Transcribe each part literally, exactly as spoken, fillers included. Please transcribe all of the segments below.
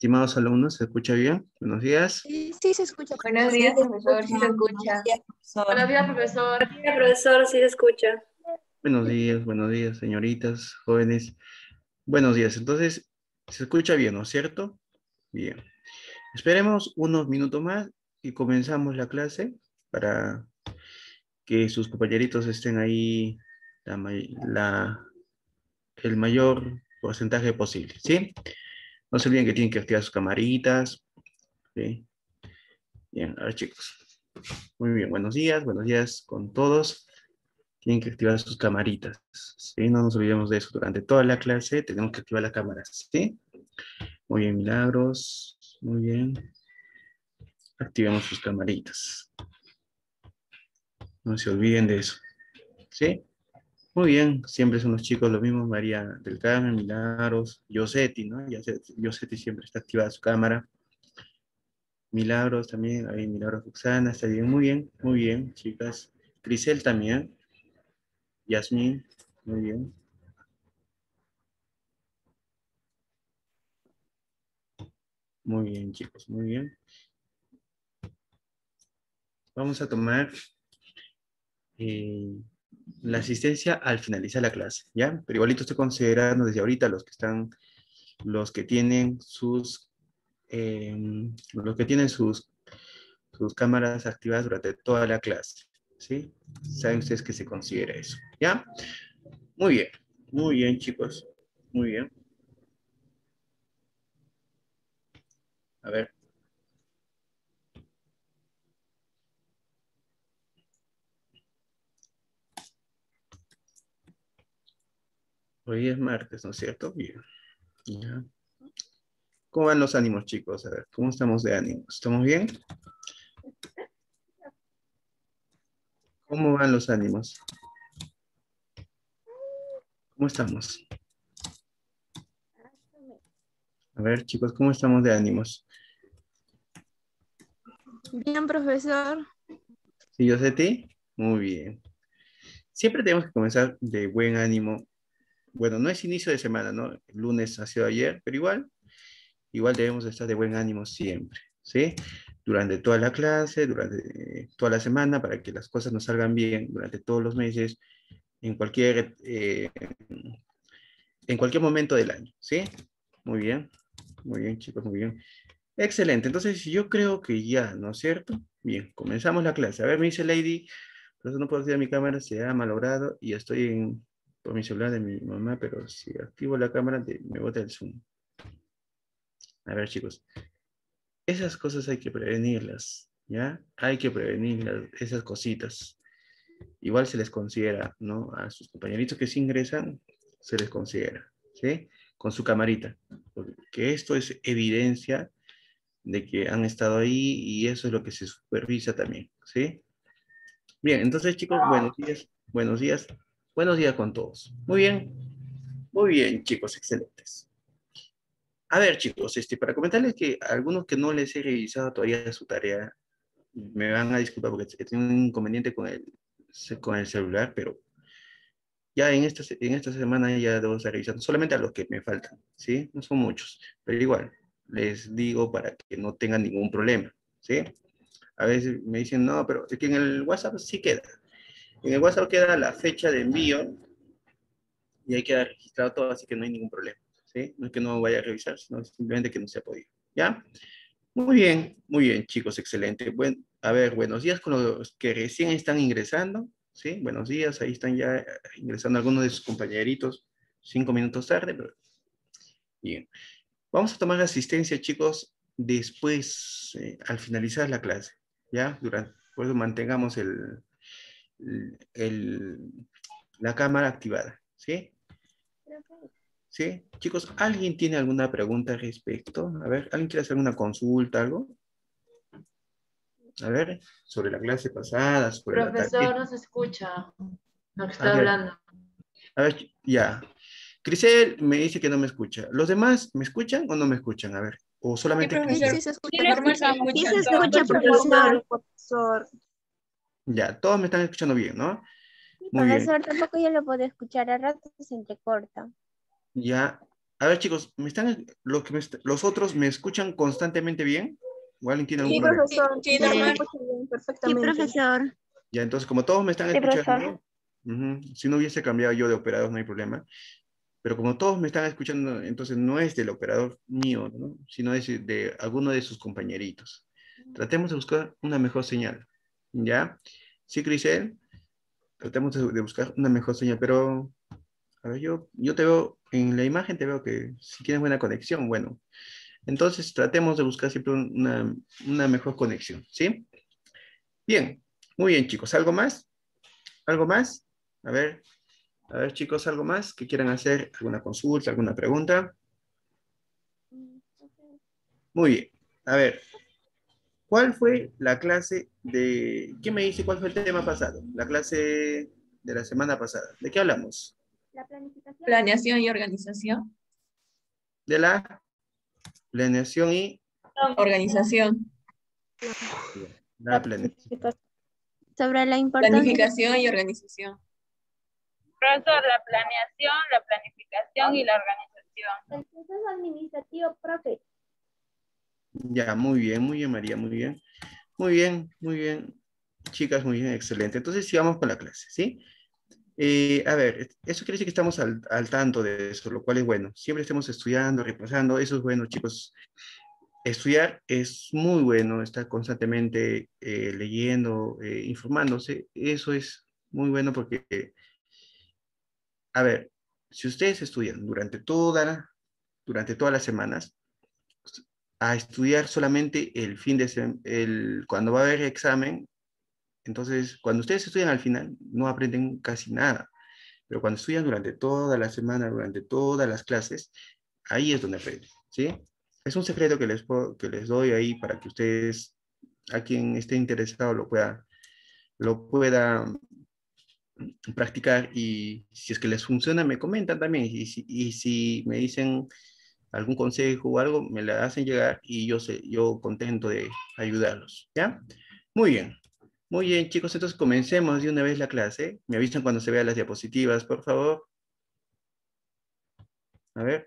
Estimados alumnos, ¿se escucha bien? Buenos días. Sí, sí se escucha. Buenos Sí, días, se profesor, sí se escucha. escucha. Buenos días, profesor. Buenos días, profesor, sí se escucha. Buenos días, buenos días, señoritas, jóvenes. Buenos días. Entonces, se escucha bien, ¿no es cierto? Bien. Esperemos unos minutos más y comenzamos la clase para que sus compañeritos estén ahí la, may- la- el mayor porcentaje posible, ¿sí? No se olviden que tienen que activar sus camaritas, ¿sí? Bien, a ver, chicos. Muy bien, buenos días, buenos días con todos. Tienen que activar sus camaritas, ¿sí? No nos olvidemos de eso. Durante toda la clase tenemos que activar las cámaras, ¿sí? Muy bien, Milagros. Muy bien. Activemos sus camaritas. No se olviden de eso, ¿sí? Muy bien, siempre son los chicos los mismos, María del Carmen, Milagros, Yosetti, ¿no? Yosetti Yosetti siempre está activada su cámara. Milagros también, ahí Milagros Roxana, está bien, muy bien, muy bien, chicas. Crisel también. Yasmín, muy bien. Muy bien, chicos, muy bien. Vamos a tomar eh, la asistencia al finalizar la clase, ¿ya? Pero igualito estoy considerando desde ahorita los que están, los que tienen sus, eh, los que tienen sus, sus cámaras activadas durante toda la clase, ¿sí? Saben ustedes que se considera eso, ¿ya? Muy bien, muy bien, chicos, muy bien. A ver. Hoy es martes, ¿no es cierto? Bien. Ya. ¿Cómo van los ánimos, chicos? A ver, ¿cómo estamos de ánimos? ¿Estamos bien? ¿Cómo van los ánimos? ¿Cómo estamos? A ver, chicos, ¿cómo estamos de ánimos? Bien, profesor. ¿Sí, yo sé ti? Muy bien. Siempre tenemos que comenzar de buen ánimo. Bueno, no es inicio de semana, ¿no? El lunes ha sido ayer, pero igual, igual debemos estar de buen ánimo siempre, ¿sí? Durante toda la clase, durante eh, toda la semana, para que las cosas nos salgan bien, durante todos los meses, en cualquier, eh, en cualquier momento del año, ¿sí? Muy bien, muy bien, chicos, muy bien. Excelente, entonces yo creo que ya, ¿no es cierto? Bien, comenzamos la clase. A ver, me dice Lady, por eso no puedo activar mi cámara, se ha malogrado y estoy en, por mi celular de mi mamá, pero si activo la cámara de- me bota el Zoom. A ver, chicos, esas cosas hay que prevenirlas, ¿ya? Hay que prevenirlas, esas cositas. Igual se les considera, ¿no? A sus compañeritos que se ingresan, se les considera, ¿sí? Con su camarita, porque esto es evidencia de que han estado ahí y eso es lo que se supervisa también, ¿sí? Bien, entonces chicos, buenos días, buenos días, buenos días con todos. Muy bien, muy bien chicos, excelentes. A ver chicos, este, para comentarles que a algunos que no les he revisado todavía su tarea, me van a disculpar porque tengo un inconveniente con el, con el celular, pero ya en esta, en esta semana ya debo estar revisando, solamente a los que me faltan, ¿sí? No son muchos, pero igual, les digo para que no tengan ningún problema, ¿sí? A veces me dicen, no, pero es que en el WhatsApp sí queda. En el WhatsApp queda la fecha de envío y ahí queda registrado todo, así que no hay ningún problema, ¿sí? No es que no vaya a revisar, sino simplemente que no se ha podido, ¿ya? Muy bien, muy bien, chicos, excelente. Buen, a ver, buenos días con los que recién están ingresando, ¿sí? Buenos días, ahí están ya eh, ingresando algunos de sus compañeritos, cinco minutos tarde, pero bien. Vamos a tomar asistencia, chicos, después, eh, al finalizar la clase, ¿ya? Durante, por eso mantengamos el, el, la cámara activada, ¿sí? ¿Sí? Chicos, ¿alguien tiene alguna pregunta al respecto? A ver, ¿alguien quiere hacer una consulta, algo? A ver, sobre la clase pasada, sobre la tarea. Profesor, no se escucha lo que A está ver, hablando. a ver, ya. Crisel me dice que no me escucha. ¿Los demás me escuchan o no me escuchan? A ver, o Sí, solamente Sí, Crisel. sí profesor. se Sí, escucha. normal se Sí escucha se todo. escucha, Profesor. profesor. Profesor. Ya, todos me están escuchando bien, ¿no? Sí, Muy bien. profesor, tampoco yo lo puedo escuchar, a ratos se entrecorta. Ya, A ver, chicos, ¿me están, los, que me est- los otros me escuchan constantemente bien? ¿O alguien tiene algún Sí, problema? profesor. Sí, Yo lo normal. escucho bien, Sí, perfectamente. profesor. Ya, entonces, como todos me están Sí, profesor. escuchando, ujú, si no hubiese cambiado yo de operador, no hay problema. Pero como todos me están escuchando, entonces no es del operador mío, ¿no? Sino es de alguno de sus compañeritos. Tratemos de buscar una mejor señal, ¿ya? Sí, Crisel, tratemos de, de buscar una mejor señal, pero a ver, yo, yo te veo, en la imagen te veo que si tienes buena conexión, bueno. Entonces tratemos de buscar siempre una, una mejor conexión, ¿sí? Bien, muy bien, chicos. ¿Algo más? ¿Algo más? A ver, a ver, chicos, ¿algo más que quieran hacer? ¿Alguna consulta, alguna pregunta? Muy bien. A ver, ¿cuál fue la clase de... ¿Qué me dice cuál fue el tema pasado? La clase de la semana pasada. ¿De qué hablamos? La planificación. Planeación y organización. De la planeación y Organización. la planeación. Sobre la importancia. Planificación y organización. Profesor, la planeación, la planificación y la organización. El proceso administrativo, profe. Ya, muy bien, muy bien, María, muy bien. Muy bien, muy bien. Chicas, muy bien, excelente. Entonces sigamos con la clase, ¿sí? Eh, a ver, eso quiere decir que estamos al, al tanto de eso, lo cual es bueno. Siempre estemos estudiando, repasando, eso es bueno, chicos. Estudiar es muy bueno, estar constantemente eh, leyendo, eh, informándose, eso es muy bueno porque, eh, a ver, si ustedes estudian durante toda, durante todas las semanas, a estudiar solamente el fin de semana, el, cuando va a haber examen, entonces cuando ustedes estudian al final no aprenden casi nada, pero cuando estudian durante toda la semana, durante todas las clases, ahí es donde aprenden, ¿sí? Es un secreto que les, puedo- que les doy ahí para que ustedes, a quien esté interesado, lo pueda, lo pueda practicar y si es que les funciona, me comentan también. Y si, y si me dicen algún consejo o algo, me la hacen llegar y yo, sé, yo contento de ayudarlos, ¿ya? Muy bien. Muy bien, chicos, entonces comencemos de una vez la clase. Me avisan cuando se vean las diapositivas, por favor. A ver.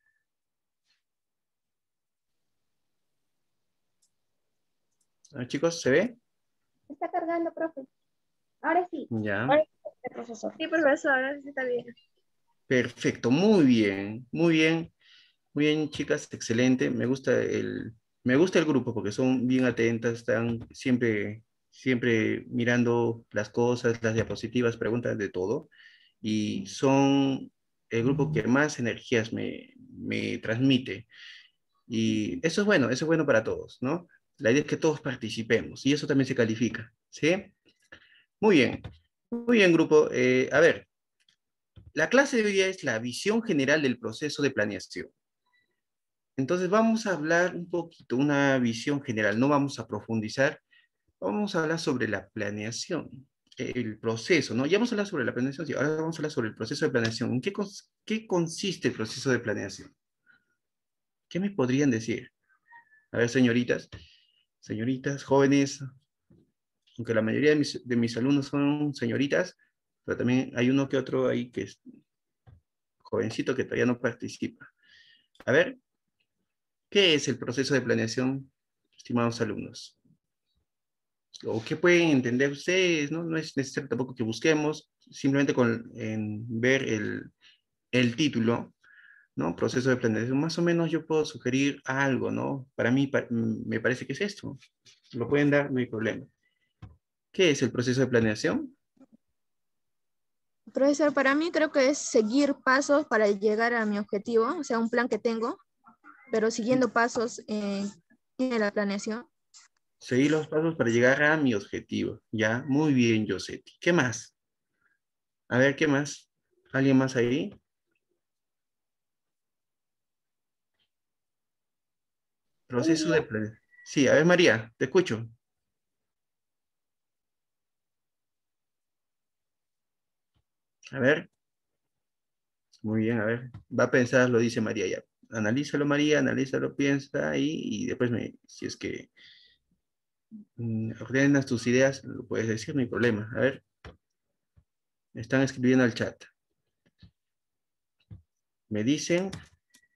A ver, chicos, ¿se ve? Está cargando, profe. Ahora sí. Ya. Ahora sí, profesor. Sí, profesor, ahora sí está bien. Perfecto, muy bien, muy bien, muy bien, chicas, excelente. Me gusta el, me gusta el grupo porque son bien atentas, están siempre, siempre mirando las cosas, las diapositivas, preguntas de todo. Y son el grupo que más energías me, me transmite. Y eso es bueno, eso es bueno para todos, ¿no? La idea es que todos participemos y eso también se califica, ¿sí? Muy bien, muy bien, grupo. Eh, a ver. La clase de hoy día es la visión general del proceso de planeación. Entonces vamos a hablar un poquito, una visión general, no vamos a profundizar, vamos a hablar sobre la planeación, el proceso, ¿no? Ya vamos a hablar sobre la planeación, sí, ahora vamos a hablar sobre el proceso de planeación. ¿En qué, cons qué consiste el proceso de planeación? ¿Qué me podrían decir? A ver, señoritas, señoritas, jóvenes, aunque la mayoría de mis, de mis alumnos son señoritas, pero también hay uno que otro ahí que es jovencito que todavía no participa. A ver, ¿qué es el proceso de planeación, estimados alumnos? ¿O qué pueden entender ustedes? No, no es necesario tampoco que busquemos, simplemente con en ver el, el título, ¿no? Proceso de planeación, más o menos yo puedo sugerir algo, ¿no? Para mí pa- me parece que es esto. Lo pueden dar, no hay problema. ¿Qué es el proceso de planeación? Profesor, para mí creo que es seguir pasos para llegar a mi objetivo, o sea, un plan que tengo, pero siguiendo pasos en, en la planeación. Seguir los pasos para llegar a mi objetivo. Ya, muy bien, Josetti. ¿Qué más? A ver, ¿qué más? ¿Alguien más ahí? Un Proceso de guía. planeación. Sí, a ver, María, te escucho. A ver, muy bien, a ver. Va a pensar, lo dice María ya. Analízalo, María, analízalo, piensa ahí y después me, si es que mm, ordenas tus ideas, lo puedes decir, no hay problema. A ver, están escribiendo al chat. Me dicen,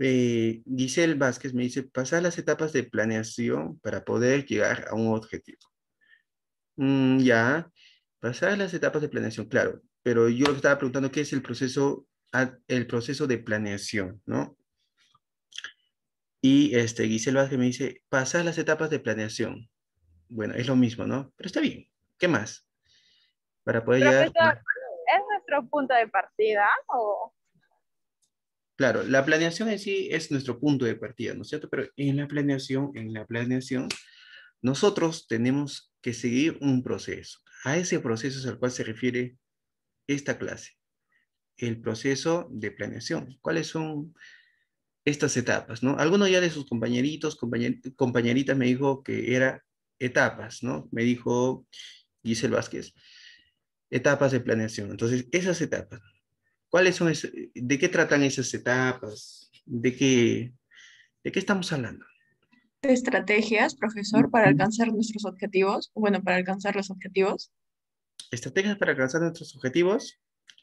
eh, Giselle Vázquez me dice, pasar las etapas de planeación para poder llegar a un objetivo. Mm, ya, pasar las etapas de planeación, claro, pero yo lo que estaba preguntando, ¿qué es el proceso, a- el proceso de planeación, ¿no? Y este, Giselle Vázquez me dice, pasar las etapas de planeación. Bueno, es lo mismo, ¿no? Pero está bien. ¿Qué más? Para poder llegar... Profesor, ¿es nuestro punto de partida o Claro, la planeación en sí es nuestro punto de partida, ¿no es cierto? Pero en la planeación, en la planeación, nosotros tenemos que seguir un proceso. A ese proceso es al cual se refiere esta clase, el proceso de planeación. ¿Cuáles son estas etapas, no? Alguno ya de sus compañeritos, compañer- compañeritas me dijo que era etapas, ¿no? Me dijo Giselle Vázquez, etapas de planeación. Entonces, esas etapas, ¿cuáles son, es- de qué tratan esas etapas? ¿De qué, de qué estamos hablando? Estrategias, profesor, para alcanzar nuestros objetivos. Bueno, para alcanzar los objetivos. ¿Estrategias para alcanzar nuestros objetivos?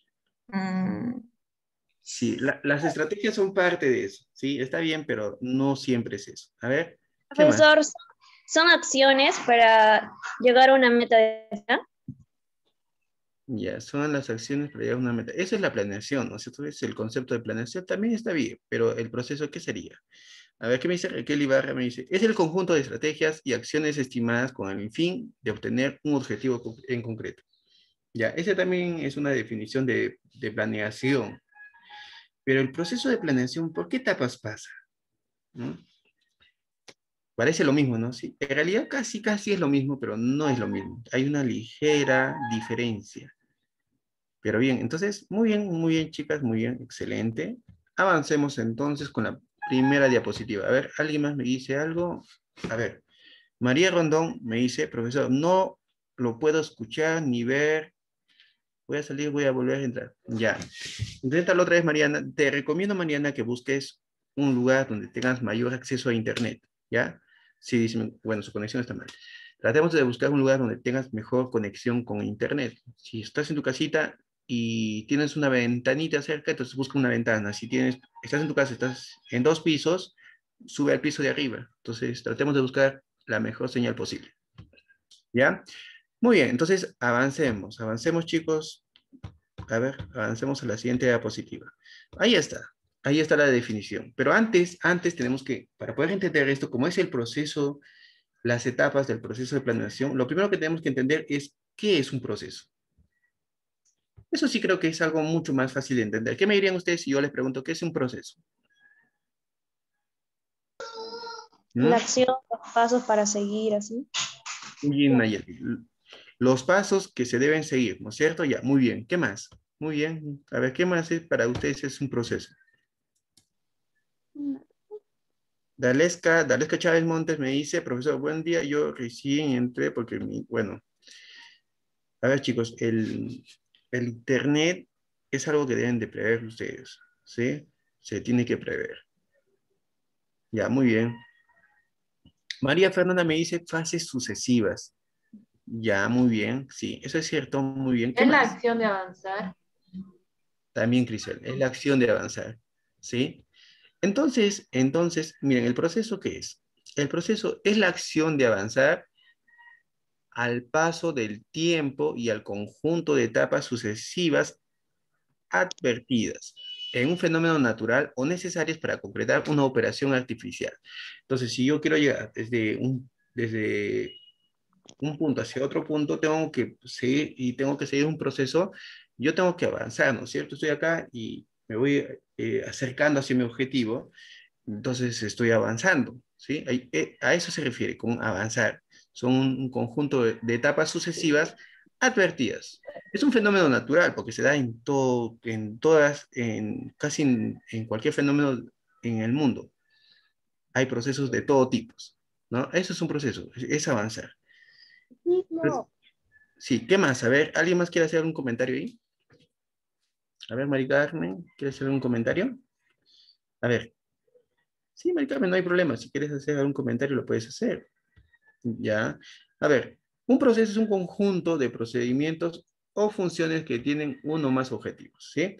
Mm, Sí, la- las estrategias son parte de eso, ¿sí? Está bien, pero no siempre es eso. A ver, ¿qué más? Profesor, son acciones para llegar a una meta de esta. Ya, son las acciones para llegar a una meta. Eso es la planeación, ¿no es cierto? Es el concepto de planeación, también está bien, pero el proceso, ¿qué sería? A ver, ¿qué me dice Raquel Ibarra? Me dice, es el conjunto de estrategias y acciones estimadas con el fin de obtener un objetivo co- en concreto. Ya, esa también es una definición de, de planeación. Pero el proceso de planeación, ¿por qué etapas pasa? ¿No? Parece lo mismo, ¿no? Sí, en realidad casi, casi es lo mismo, pero no es lo mismo. Hay una ligera diferencia. Pero bien, entonces, muy bien, muy bien, chicas, muy bien, excelente. Avancemos entonces con la primera diapositiva. A ver, ¿alguien más me dice algo? A ver, María Rondón me dice, profesor, no lo puedo escuchar ni ver. Voy a salir, voy a volver a entrar. Ya. Inténtalo otra vez, Mariana. Te recomiendo, Mariana, que busques un lugar donde tengas mayor acceso a Internet. ¿Ya? Sí, dice, bueno, su conexión está mal. Tratemos de buscar un lugar donde tengas mejor conexión con Internet. Si estás en tu casita y tienes una ventanita cerca, entonces busca una ventana. Si tienes, estás en tu casa, estás en dos pisos, sube al piso de arriba. Entonces, tratemos de buscar la mejor señal posible. ¿Ya? Muy bien, entonces avancemos, avancemos chicos. A ver, avancemos a la siguiente diapositiva. Ahí está, ahí está la definición. Pero antes, antes tenemos que, para poder entender esto, cómo es el proceso, las etapas del proceso de planeación, lo primero que tenemos que entender es qué es un proceso. Eso sí creo que es algo mucho más fácil de entender. ¿Qué me dirían ustedes si yo les pregunto qué es un proceso? ¿Mm? La acción, los pasos para seguir, así. Muy bien, Nayeli. Los pasos que se deben seguir, ¿no es cierto? Ya, muy bien. ¿Qué más? Muy bien. A ver, ¿qué más es para ustedes es un proceso? Dalesca, Dalesca Chávez Montes me dice, profesor, buen día, yo recién entré porque, mi, bueno, a ver chicos, el, el Internet es algo que deben de prever ustedes, ¿sí? Se tiene que prever. Ya, muy bien. María Fernanda me dice fases sucesivas. Ya, muy bien, sí, eso es cierto, muy bien. ¿Qué Es la más? acción de avanzar. También, Crisel, es la acción de avanzar, ¿sí? Entonces, entonces, miren, ¿el proceso qué es? El proceso es la acción de avanzar al paso del tiempo y al conjunto de etapas sucesivas advertidas en un fenómeno natural o necesarias para concretar una operación artificial. Entonces, si yo quiero llegar desde un, desde un punto hacia otro punto, tengo que seguir y tengo que seguir un proceso, yo tengo que avanzar, ¿no es cierto? Estoy acá y me voy eh, acercando hacia mi objetivo, entonces estoy avanzando, ¿sí? A eso se refiere con avanzar. Son un conjunto de, de etapas sucesivas advertidas. Es un fenómeno natural porque se da en todo, en todas, en casi en, en cualquier fenómeno en el mundo. Hay procesos de todo tipo, ¿no? Eso es un proceso, es, es avanzar. Pues, sí, ¿qué más? A ver, ¿alguien más quiere hacer un comentario ahí? A ver, Mari Carmen, ¿quieres hacer un comentario? A ver. Sí, Mari Carmen, no hay problema. Si quieres hacer algún comentario, lo puedes hacer. Ya. A ver, un proceso es un conjunto de procedimientos o funciones que tienen uno o más objetivos, ¿sí?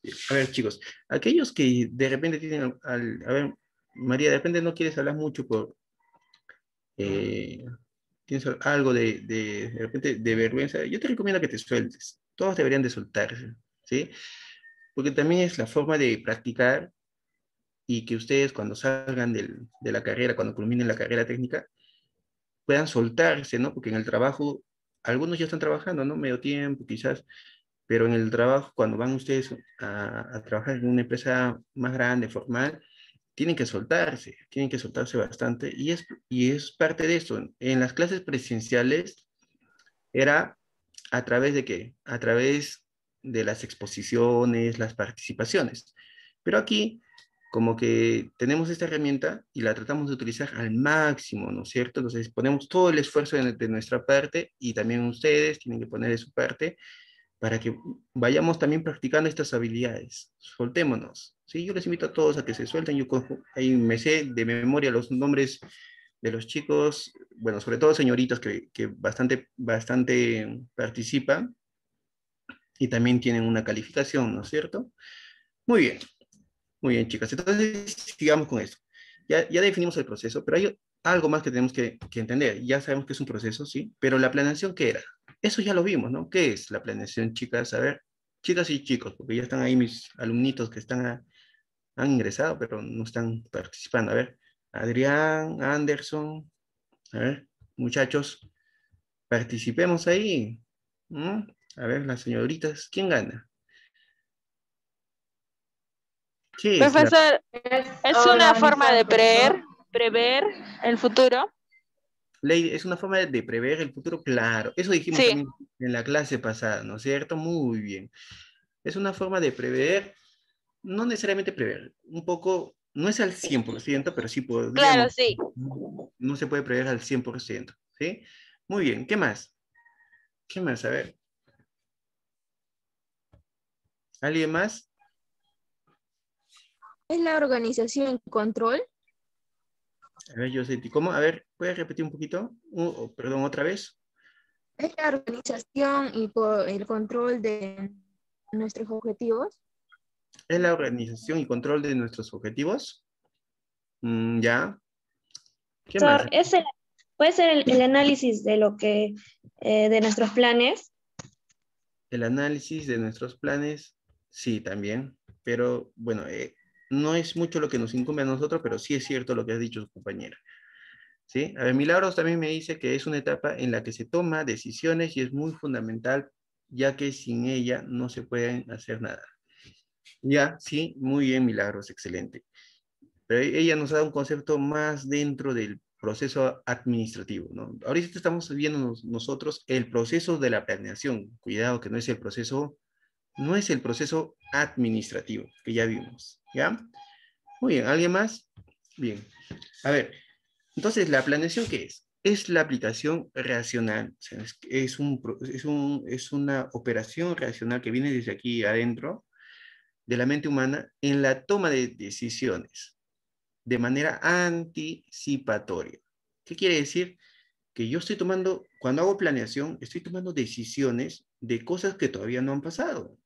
A ver, chicos, aquellos que de repente tienen, al, al- a ver, María, de repente no quieres hablar mucho por, eh, tienes algo de, de, de repente de vergüenza, yo te recomiendo que te sueltes. Todos deberían de soltarse, ¿sí? Porque también es la forma de practicar y que ustedes cuando salgan del, de la carrera, cuando culminen la carrera técnica, puedan soltarse, ¿no? Porque en el trabajo, algunos ya están trabajando, ¿no? Medio tiempo, quizás, pero en el trabajo, cuando van ustedes a, a trabajar en una empresa más grande, formal, tienen que soltarse, tienen que soltarse bastante, y es, y es parte de eso. En las clases presenciales era a través de qué? A través de las exposiciones, las participaciones. Pero aquí, como que tenemos esta herramienta y la tratamos de utilizar al máximo, ¿no es cierto? Entonces ponemos todo el esfuerzo de, de nuestra parte y también ustedes tienen que poner de su parte para que vayamos también practicando estas habilidades. Soltémonos. ¿Sí? Yo les invito a todos a que se suelten. Yo cojo, ahí me sé de memoria los nombres de los chicos, bueno, sobre todo señoritas que, que bastante, bastante participan y también tienen una calificación, ¿no es cierto? Muy bien, muy bien, chicas. Entonces, sigamos con esto. Ya, ya definimos el proceso, pero hay algo más que tenemos que, que entender. Ya sabemos que es un proceso, ¿sí? Pero la planeación, ¿qué era? Eso ya lo vimos, ¿no? ¿Qué es la planeación, chicas? A ver, chicas y chicos, porque ya están ahí mis alumnitos que están a- han ingresado, pero no están participando. A ver, Adrián, Anderson, a ver, muchachos, participemos ahí. ¿Mm? A ver, las señoritas, ¿quién gana? ¿Qué es la Profesor, Es es una forma organizar, de prever, profesor. prever el futuro. ley? ¿Es una forma de, de prever el futuro? Claro, eso dijimos Sí, también en la clase pasada, ¿no es cierto? Muy bien. Es una forma de prever, no necesariamente prever, un poco, no es al cien por ciento, pero sí claro, podríamos, sí. no se puede prever al cien por ciento, ¿sí? Muy bien, ¿qué más? ¿Qué más? A ver, ¿alguien más? Es la organización y control. A ver, yo sé, ¿cómo? A ver, ¿puedes repetir un poquito? Uh, oh, perdón, otra vez. Es la organización y co- el control de nuestros objetivos. ¿Es la organización y control de nuestros objetivos? Mm, ya. ¿Qué más? Profesor, es el- puede ser el, el análisis de lo que, eh, de nuestros planes. El análisis de nuestros planes, sí, también. Pero bueno, eh, no es mucho lo que nos incumbe a nosotros, pero sí es cierto lo que ha dicho su compañera. ¿Sí? A ver, Milagros también me dice que es una etapa en la que se toma decisiones y es muy fundamental, ya que sin ella no se pueden hacer nada. Ya, sí, muy bien, Milagros, excelente. Pero ella nos da un concepto más dentro del proceso administrativo, ¿no? Ahorita estamos viendo nos- nosotros el proceso de la planeación. Cuidado que no es el proceso, no es el proceso administrativo que ya vimos, ¿ya? Muy bien, ¿alguien más? Bien. A ver, entonces, ¿la planeación qué es? Es la aplicación racional, o sea, es, es un, pro- es un- es una operación racional que viene desde aquí adentro de la mente humana en la toma de decisiones de manera anticipatoria. ¿Qué quiere decir? Que yo estoy tomando, cuando hago planeación, estoy tomando decisiones de cosas que todavía no han pasado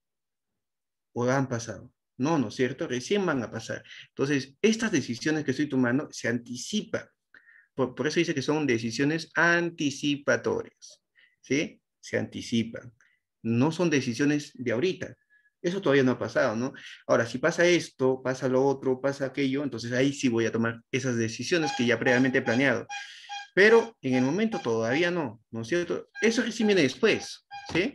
o han pasado. No, ¿no es cierto? Recién van a pasar. Entonces, estas decisiones que estoy tomando se anticipan. Por, por eso dice que son decisiones anticipatorias. ¿Sí? Se anticipan. No son decisiones de ahorita. Eso todavía no ha pasado, ¿no? Ahora, si pasa esto, pasa lo otro, pasa aquello, entonces ahí sí voy a tomar esas decisiones que ya previamente he planeado. Pero en el momento todavía no, ¿no es cierto? Eso recién viene después, ¿sí?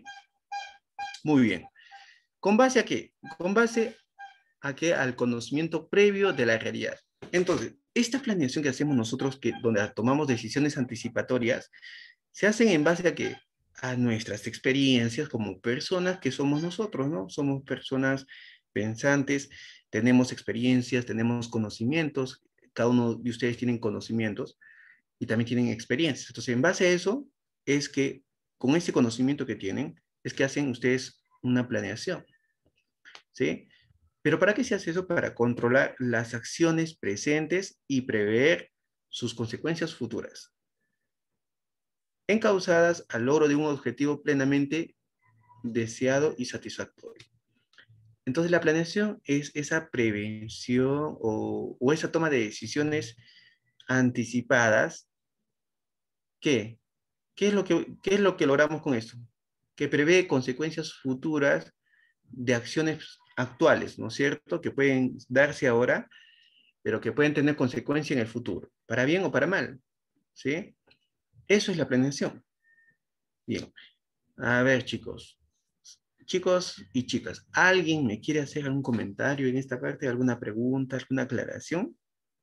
Muy bien. ¿Con base a qué? Con base a qué? Al conocimiento previo de la realidad. Entonces, esta planeación que hacemos nosotros, que, donde tomamos decisiones anticipatorias, se hacen en base a qué? A nuestras experiencias como personas que somos nosotros, ¿no? Somos personas pensantes, tenemos experiencias, tenemos conocimientos, cada uno de ustedes tienen conocimientos y también tienen experiencias. Entonces, en base a eso, es que con ese conocimiento que tienen, es que hacen ustedes una planeación, ¿sí? Pero ¿para qué se hace eso? Para controlar las acciones presentes y prever sus consecuencias futuras, encausadas al logro de un objetivo plenamente deseado y satisfactorio. Entonces la planeación es esa prevención o, o esa toma de decisiones anticipadas. ¿Qué? ¿Qué es lo que, qué es lo que logramos con esto? Que prevé consecuencias futuras de acciones actuales, ¿no es cierto? Que pueden darse ahora, pero que pueden tener consecuencia en el futuro, para bien o para mal, ¿sí? Eso es la planeación. Bien, a ver, chicos. Chicos y chicas, ¿alguien me quiere hacer algún comentario en esta parte? ¿Alguna pregunta, alguna aclaración?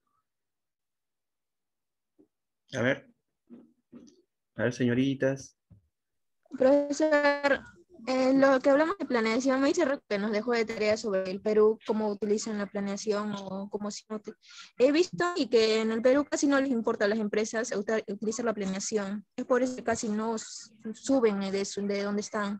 A ver. A ver, señoritas. Profesor, eh, lo que hablamos de planeación, me dice que nos dejó de tarea sobre el Perú, cómo utilizan la planeación o cómo se uti- he visto y que en el Perú casi no les importa a las empresas uta- utilizar la planeación. Es por eso que casi no s- suben de, su- de donde están.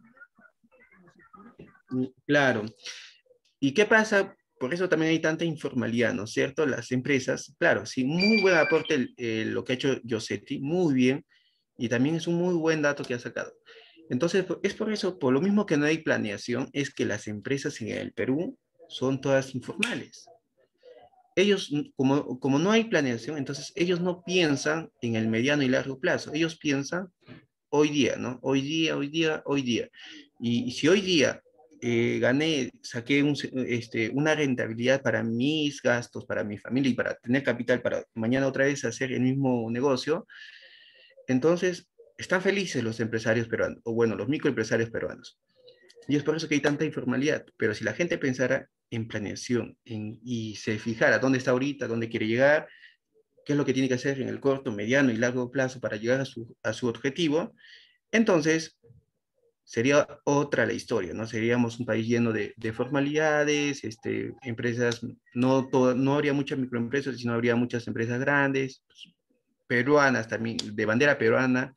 Mm, claro. ¿Y qué pasa? Por eso también hay tanta informalidad, ¿no es cierto? Las empresas, claro, sí, muy buen aporte el- eh, lo que ha hecho Yosetti, muy bien, y también es un muy buen dato que ha sacado. Entonces, po- es por eso, por lo mismo que no hay planeación, es que las empresas en el Perú son todas informales. Ellos, mm, como, como no hay planeación, entonces ellos no piensan en el mediano y largo plazo, ellos piensan hoy día, ¿no? Hoy día, hoy día, hoy día. Y, y si hoy día eh, gané, saqué un, este, una rentabilidad para mis gastos, para mi familia y para tener capital para mañana otra vez hacer el mismo negocio, entonces están felices los empresarios peruanos, o bueno, los microempresarios peruanos. Y es por eso que hay tanta informalidad. Pero si la gente pensara en planeación en, y se fijara dónde está ahorita, dónde quiere llegar, qué es lo que tiene que hacer en el corto, mediano y largo plazo para llegar a su, a su objetivo, entonces sería otra la historia, ¿no? Seríamos un país lleno de, de formalidades, este, empresas, no, todo, no habría muchas microempresas, sino habría muchas empresas grandes, peruanas también, de bandera peruana,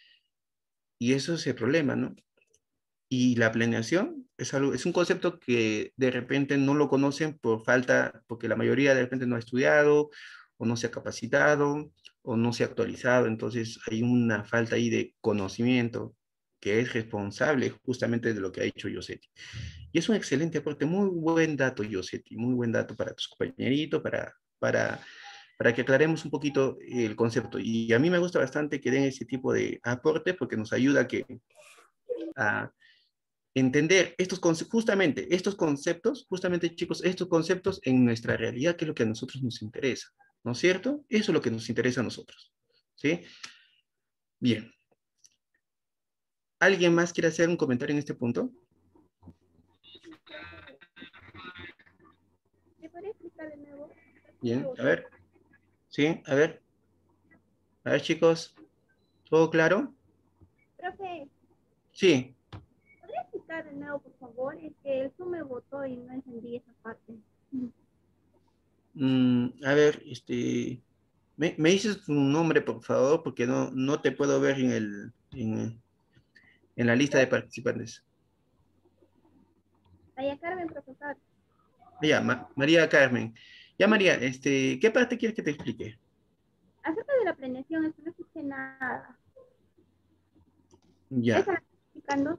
y eso es el problema, ¿no? Y la planeación es, algo, es un concepto que de repente no lo conocen por falta, porque la mayoría de repente no ha estudiado, o no se ha capacitado, o no se ha actualizado, entonces hay una falta ahí de conocimiento que es responsable justamente de lo que ha hecho Yosetti. Y es un excelente aporte, muy buen dato, Yosetti, muy buen dato para tus compañeritos, para, para, para que aclaremos un poquito el concepto. Y a mí me gusta bastante que den ese tipo de aportes porque nos ayuda a que, a, entender estos conceptos, justamente estos conceptos, justamente chicos, estos conceptos en nuestra realidad, que es lo que a nosotros nos interesa, ¿no es cierto? Eso es lo que nos interesa a nosotros, ¿sí? Bien. ¿Alguien más quiere hacer un comentario en este punto? ¿Me podría explicar de nuevo? Bien, a ver. Sí, a ver. A ver, chicos, ¿todo claro? Profe, Sí. ¿podría explicar de nuevo, por favor? Es que el Zoom me votó y no entendí esa parte. Mm, a ver, este... ¿Me, me dices tu nombre, por favor? Porque no, no te puedo ver en, el, en, en la lista de participantes. María Carmen, profesor. Ya, Ma- María Carmen. Ya, María, este, ¿qué parte quieres que te explique? Acerca de la planeación, es que no escuché nada. Ya, ¿Esa la está explicando?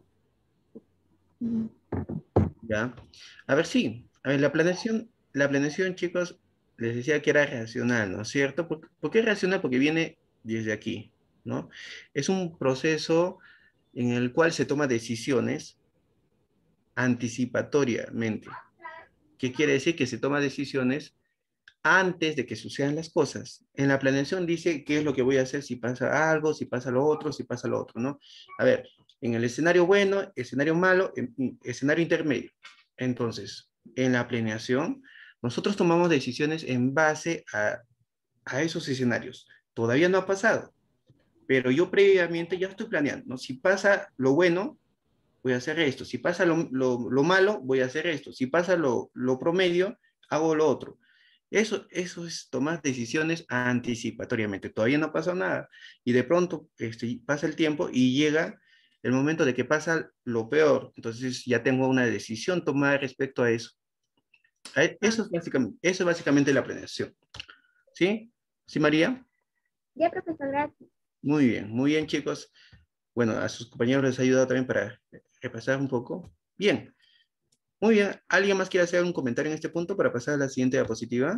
ya. A ver, sí. A ver, la planeación, la planeación, chicos, les decía que era racional, ¿no es cierto? ¿Por, por qué racional? Porque viene desde aquí, ¿no? Es un proceso en el cual se toma decisiones anticipatoriamente. ¿Qué quiere decir? Que se toma decisiones antes de que sucedan las cosas. En la planeación dice qué es lo que voy a hacer si pasa algo, si pasa lo otro, si pasa lo otro, ¿no? A ver, en el escenario bueno, escenario malo, escenario intermedio. Entonces, en la planeación, nosotros tomamos decisiones en base a, a esos escenarios. Todavía no ha pasado, pero yo previamente ya estoy planeando, ¿no? Si pasa lo bueno, voy a hacer esto. Si pasa lo, lo, lo malo, voy a hacer esto. Si pasa lo, lo promedio, hago lo otro. Eso, eso es tomar decisiones anticipatoriamente. Todavía no pasó nada. Y de pronto este, pasa el tiempo y llega el momento de que pasa lo peor. Entonces ya tengo una decisión tomada respecto a eso. Eso es básicamente, eso es básicamente la planeación. ¿Sí? ¿Sí, María? Ya, profesor, gracias. Muy bien, muy bien, chicos. Bueno, a sus compañeros les ha ayudado también para repasar un poco. Bien. Muy bien, ¿alguien más quiere hacer un comentario en este punto para pasar a la siguiente diapositiva?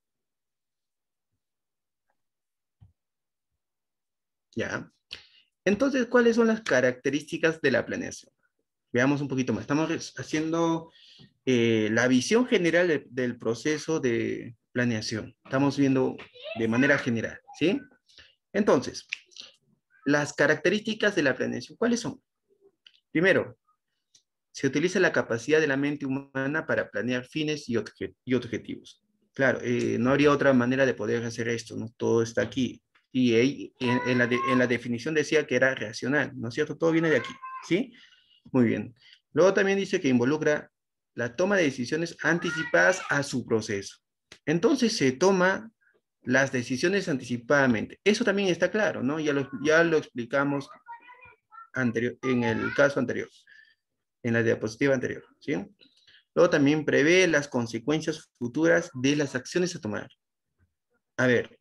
Ya. Entonces, ¿cuáles son las características de la planeación? Veamos un poquito más. Estamos haciendo eh, la visión general de- del proceso de planeación. Estamos viendo de manera general, ¿sí? Entonces, las características de la planeación, ¿cuáles son? Primero, se utiliza la capacidad de la mente humana para planear fines y, obje- y objetivos. Claro, eh, no habría otra manera de poder hacer esto, ¿no? Todo está aquí. Y ahí, en, en la de- en la definición decía que era racional, ¿no es cierto? Todo viene de aquí, ¿sí? Muy bien. Luego también dice que involucra la toma de decisiones anticipadas a su proceso. Entonces se toma las decisiones anticipadamente. Eso también está claro, ¿no? Ya lo, ya lo explicamos anterior, en el caso anterior, en la diapositiva anterior, ¿sí? Luego también prevé las consecuencias futuras de las acciones a tomar. A ver,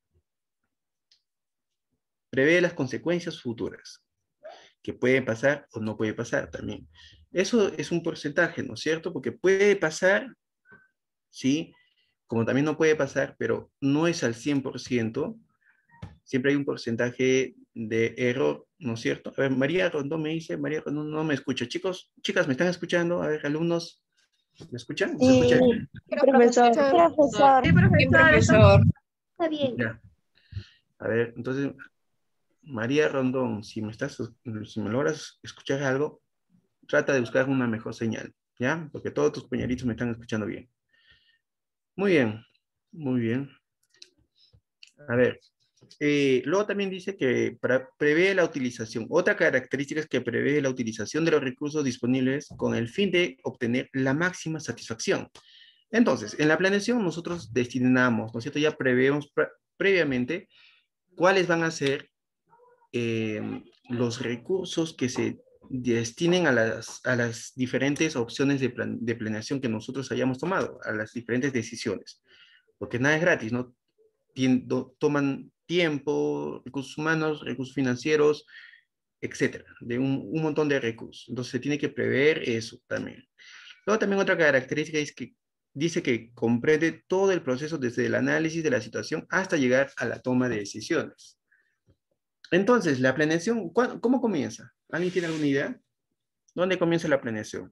prevé las consecuencias futuras, que pueden pasar o no puede pasar también. Eso es un porcentaje, ¿no es cierto? Porque puede pasar, ¿sí? Como también no puede pasar, pero no es al cien por ciento. Siempre hay un porcentaje de error, ¿no es cierto? A ver, María Rondón me dice, María Rondón no me escucha. Chicos, chicas, ¿me están escuchando? A ver, alumnos, ¿me escuchan? ¿Se Sí, escucha? profesor. Profesor. Profesor. Sí, Sí, profesor, está, profesor. está bien. Ya. A ver, entonces, María Rondón, si me estás, si me logras escuchar algo, trata de buscar una mejor señal, ¿ya? Porque todos tus compañeritos me están escuchando bien. Muy bien, muy bien. A ver, eh, luego también dice que para, prevé la utilización. Otra característica es que prevé la utilización de los recursos disponibles con el fin de obtener la máxima satisfacción. Entonces, en la planeación nosotros destinamos, ¿no es cierto? Ya prevemos pre previamente cuáles van a ser eh, los recursos que se destinen a las, a las diferentes opciones de, plan, de planeación que nosotros hayamos tomado, a las diferentes decisiones. Porque nada es gratis, ¿no? Tiendo, toman tiempo, recursos humanos, recursos financieros, etcétera, de un, un montón de recursos. Entonces se tiene que prever eso también. Luego también otra característica es que dice que comprende todo el proceso desde el análisis de la situación hasta llegar a la toma de decisiones. Entonces, la planeación, ¿cómo comienza? ¿Alguien tiene alguna idea? ¿Dónde comienza la planeación?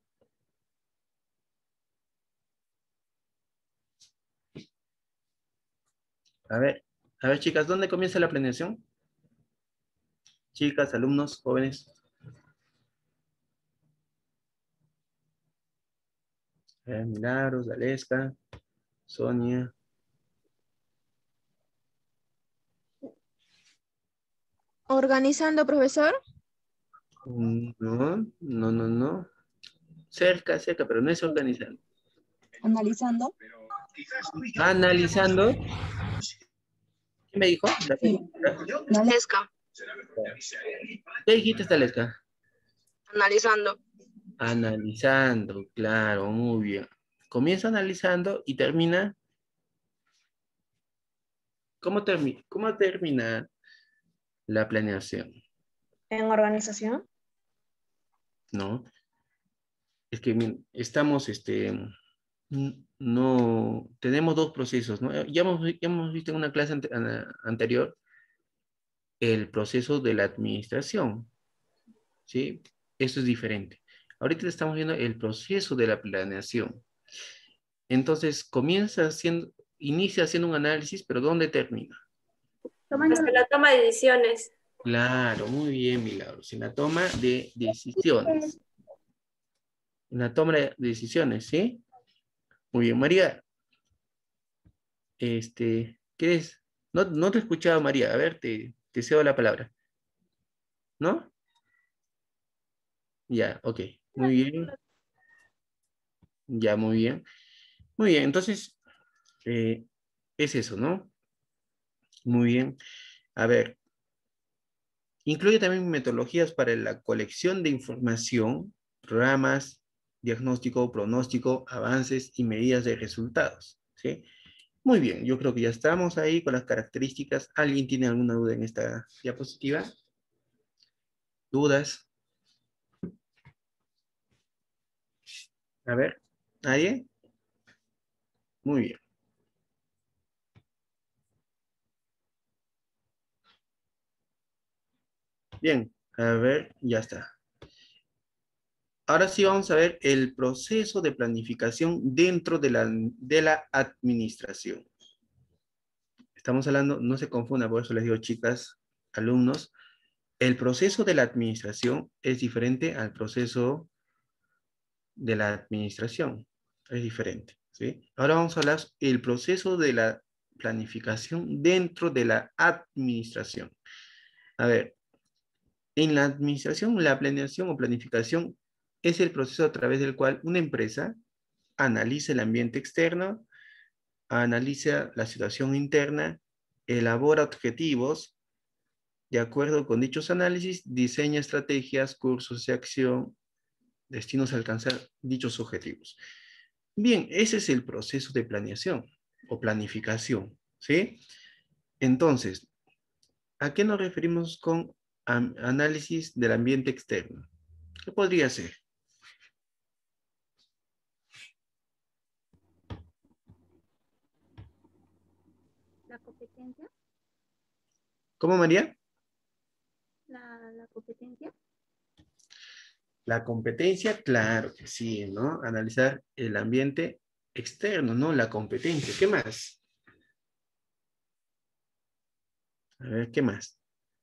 A ver, a ver, chicas, ¿dónde comienza la planeación? Chicas, alumnos, jóvenes. Eh, Milagros, Dalesca, Sonia. Organizando, profesor. No, no, no, no. Cerca, cerca, pero no es organizando. Analizando. Analizando. ¿Qué me dijo? ¿La- Sí. la- Dalesca. ¿Qué dijiste, Dalesca? Analizando. Analizando, claro, muy bien. Comienza analizando y termina. ¿Cómo, termi cómo termina la planeación? En organización. ¿No? Es que min- estamos, este, n- no, tenemos dos procesos, ¿no? Ya hemos, ya hemos visto en una clase ante- ana- anterior el proceso de la administración, ¿sí? Eso es diferente. Ahorita estamos viendo el proceso de la planeación. Entonces, comienza haciendo, inicia haciendo un análisis, pero ¿dónde termina? Tomando Hasta la toma de decisiones. Claro, muy bien, Milagros. En la toma de decisiones. En la toma de decisiones, ¿sí? Muy bien, María. Este, ¿qué es? No, no te escuchaba, María. A ver, te, te cedo la palabra. ¿No? Ya, ok. Muy bien. Ya, muy bien. Muy bien, entonces, eh, es eso, ¿no? Muy bien. A ver, incluye también metodologías para la colección de información, programas, diagnóstico, pronóstico, avances y medidas de resultados, ¿sí? Muy bien, yo creo que ya estamos ahí con las características. ¿Alguien tiene alguna duda en esta diapositiva? ¿Dudas? A ver, ¿nadie? Muy bien. Bien, a ver, ya está. Ahora sí vamos a ver el proceso de planificación dentro de la, de la administración. Estamos hablando, no se confunda, por eso les digo, chicas, alumnos, el proceso de la administración es diferente al proceso de la administración. Es diferente, ¿sí? Ahora vamos a hablar el proceso de la planificación dentro de la administración. A ver, en la administración, la planeación o planificación es el proceso a través del cual una empresa analiza el ambiente externo, analiza la situación interna, elabora objetivos, de acuerdo con dichos análisis, diseña estrategias, cursos de acción, destinos a alcanzar dichos objetivos. Bien, ese es el proceso de planeación o planificación, ¿sí? Entonces, ¿a qué nos referimos con análisis del ambiente externo? ¿Qué podría ser? La competencia. ¿Cómo, María? La, la competencia. La competencia, claro que sí, ¿no? Analizar el ambiente externo, ¿no? La competencia. ¿Qué más? A ver, ¿qué más?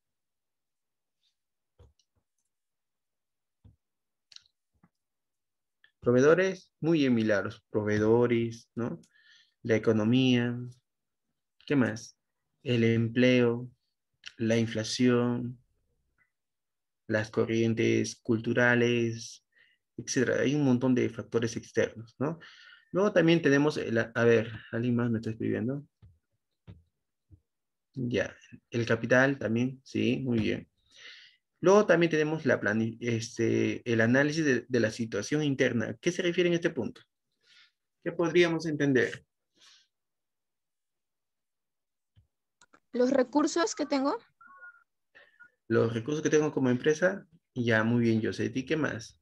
Proveedores, muy bien, Milagros. Proveedores, ¿no? La economía. ¿Qué más? El empleo, la inflación, las corrientes culturales, etcétera. Hay un montón de factores externos, ¿no? Luego también tenemos, el, a ver, ¿alguien más me está escribiendo? Ya, el capital también, sí, muy bien. Luego también tenemos la plani- este, el análisis de, de la situación interna. ¿Qué se refiere en este punto? ¿Qué podríamos entender? Los recursos que tengo, Los recursos que tengo como empresa, ya, muy bien, José. ¿Y qué más?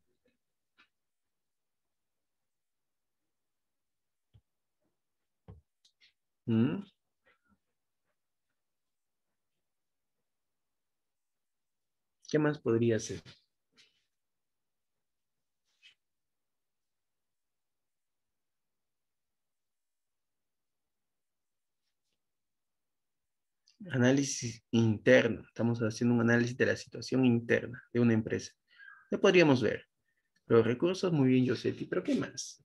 ¿Mm? ¿Qué más podría ser? Análisis interno. Estamos haciendo un análisis de la situación interna de una empresa. ¿Qué podríamos ver? Los recursos, muy bien, Yosetti. ¿Pero qué más?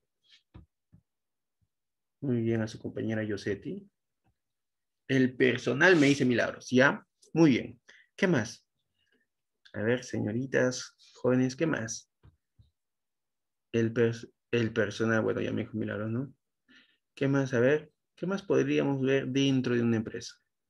Muy bien a su compañera Yosetti. El personal me dice Milagros, ¿ya? Muy bien. ¿Qué más? A ver, señoritas, jóvenes, ¿qué más? El, pers- el personal, bueno, ya me dijo Milagros, ¿no? ¿Qué más? A ver, ¿qué más podríamos ver dentro de una empresa?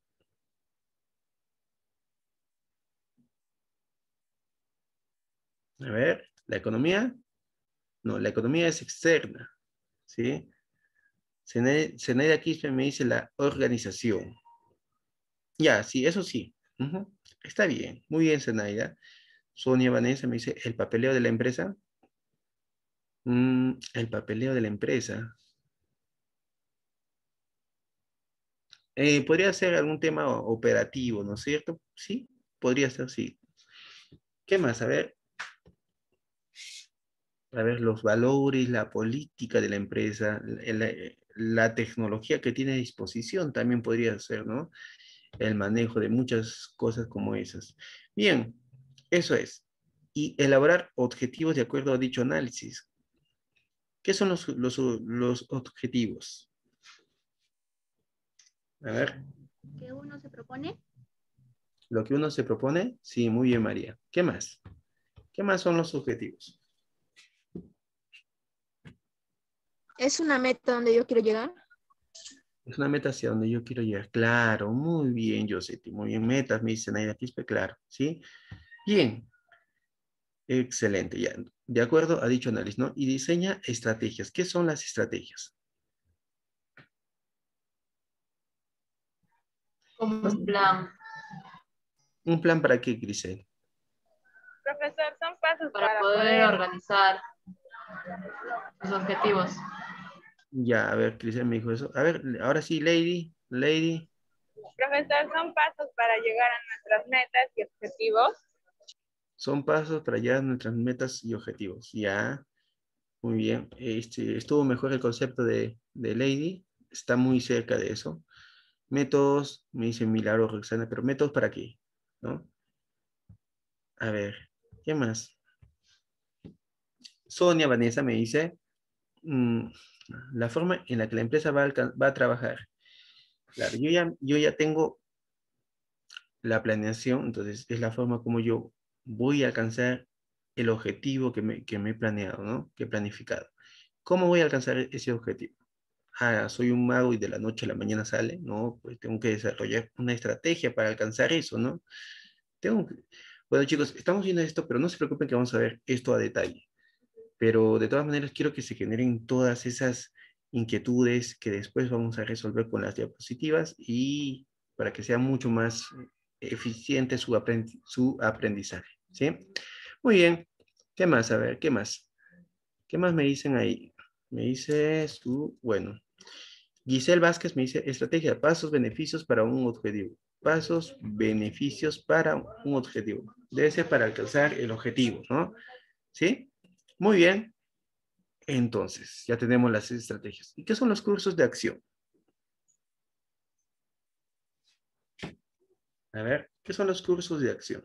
A ver, ¿la economía? No, la economía es externa, ¿sí? Zene- Zenaida Quispe me dice la organización. Ya, sí, eso sí. Ujú. Está bien, muy bien, Zenaida. Sonia Vanessa me dice el papeleo de la empresa. Mm, el papeleo de la empresa. Eh, podría ser algún tema o- operativo, ¿no es cierto? Sí, podría ser, sí. ¿Qué más? A ver, a ver, los valores, la política de la empresa, la, la- la tecnología que tiene a disposición también podría ser, ¿no? El manejo de muchas cosas como esas. Bien, eso es. Y elaborar objetivos de acuerdo a dicho análisis. ¿Qué son los, los, los objetivos? A ver, Que uno se propone. lo que uno se propone. Sí, muy bien, María. ¿Qué más? ¿Qué más son los objetivos? es una meta donde yo quiero llegar. Es una meta hacia donde yo quiero llegar. Claro, muy bien, Josetti. Muy bien, metas, me dice Naida Quispe, claro. ¿Sí? Bien, excelente. Ya, de acuerdo a dicho análisis, ¿no? Y diseña estrategias. ¿Qué son las estrategias? Como un plan ¿Un plan para qué, Grisel? Profesor, son pasos para para poder poder organizar. Los objetivos. Ya, a ver, Cristian me dijo eso. A ver, ahora sí, Lady, Lady. Profesor, son pasos para llegar a nuestras metas y objetivos. Son pasos para llegar a nuestras metas y objetivos. Ya, muy bien. Este, estuvo mejor el concepto de, de Lady. Está muy cerca de eso. Métodos, me dice Milagro Roxana, pero métodos para qué, ¿no? A ver, ¿qué más? Sonia Vanessa me dice, mmm, la forma en la que la empresa va a, va a trabajar. Claro, yo ya, yo ya tengo la planeación, entonces es la forma como yo voy a alcanzar el objetivo que me, que me he planeado, ¿no? Que he planificado. ¿Cómo voy a alcanzar ese objetivo? Ah, soy un mago y de la noche a la mañana sale, ¿no? Pues tengo que desarrollar una estrategia para alcanzar eso, ¿no? Tengo que... Bueno, chicos, estamos viendo esto, pero no se preocupen que vamos a ver esto a detalle. Pero de todas maneras quiero que se generen todas esas inquietudes que después vamos a resolver con las diapositivas y para que sea mucho más eficiente su, aprendi su aprendizaje, ¿sí? Muy bien. ¿Qué más? A ver, ¿qué más? ¿Qué más me dicen ahí? Me dice su, bueno, Giselle Vázquez me dice, estrategia, pasos, beneficios para un objetivo. Pasos, beneficios para un objetivo. Debe ser para alcanzar el objetivo, ¿no? ¿Sí? Muy bien. Entonces, ya tenemos las estrategias. ¿Y qué son los cursos de acción? A ver, ¿qué son los cursos de acción?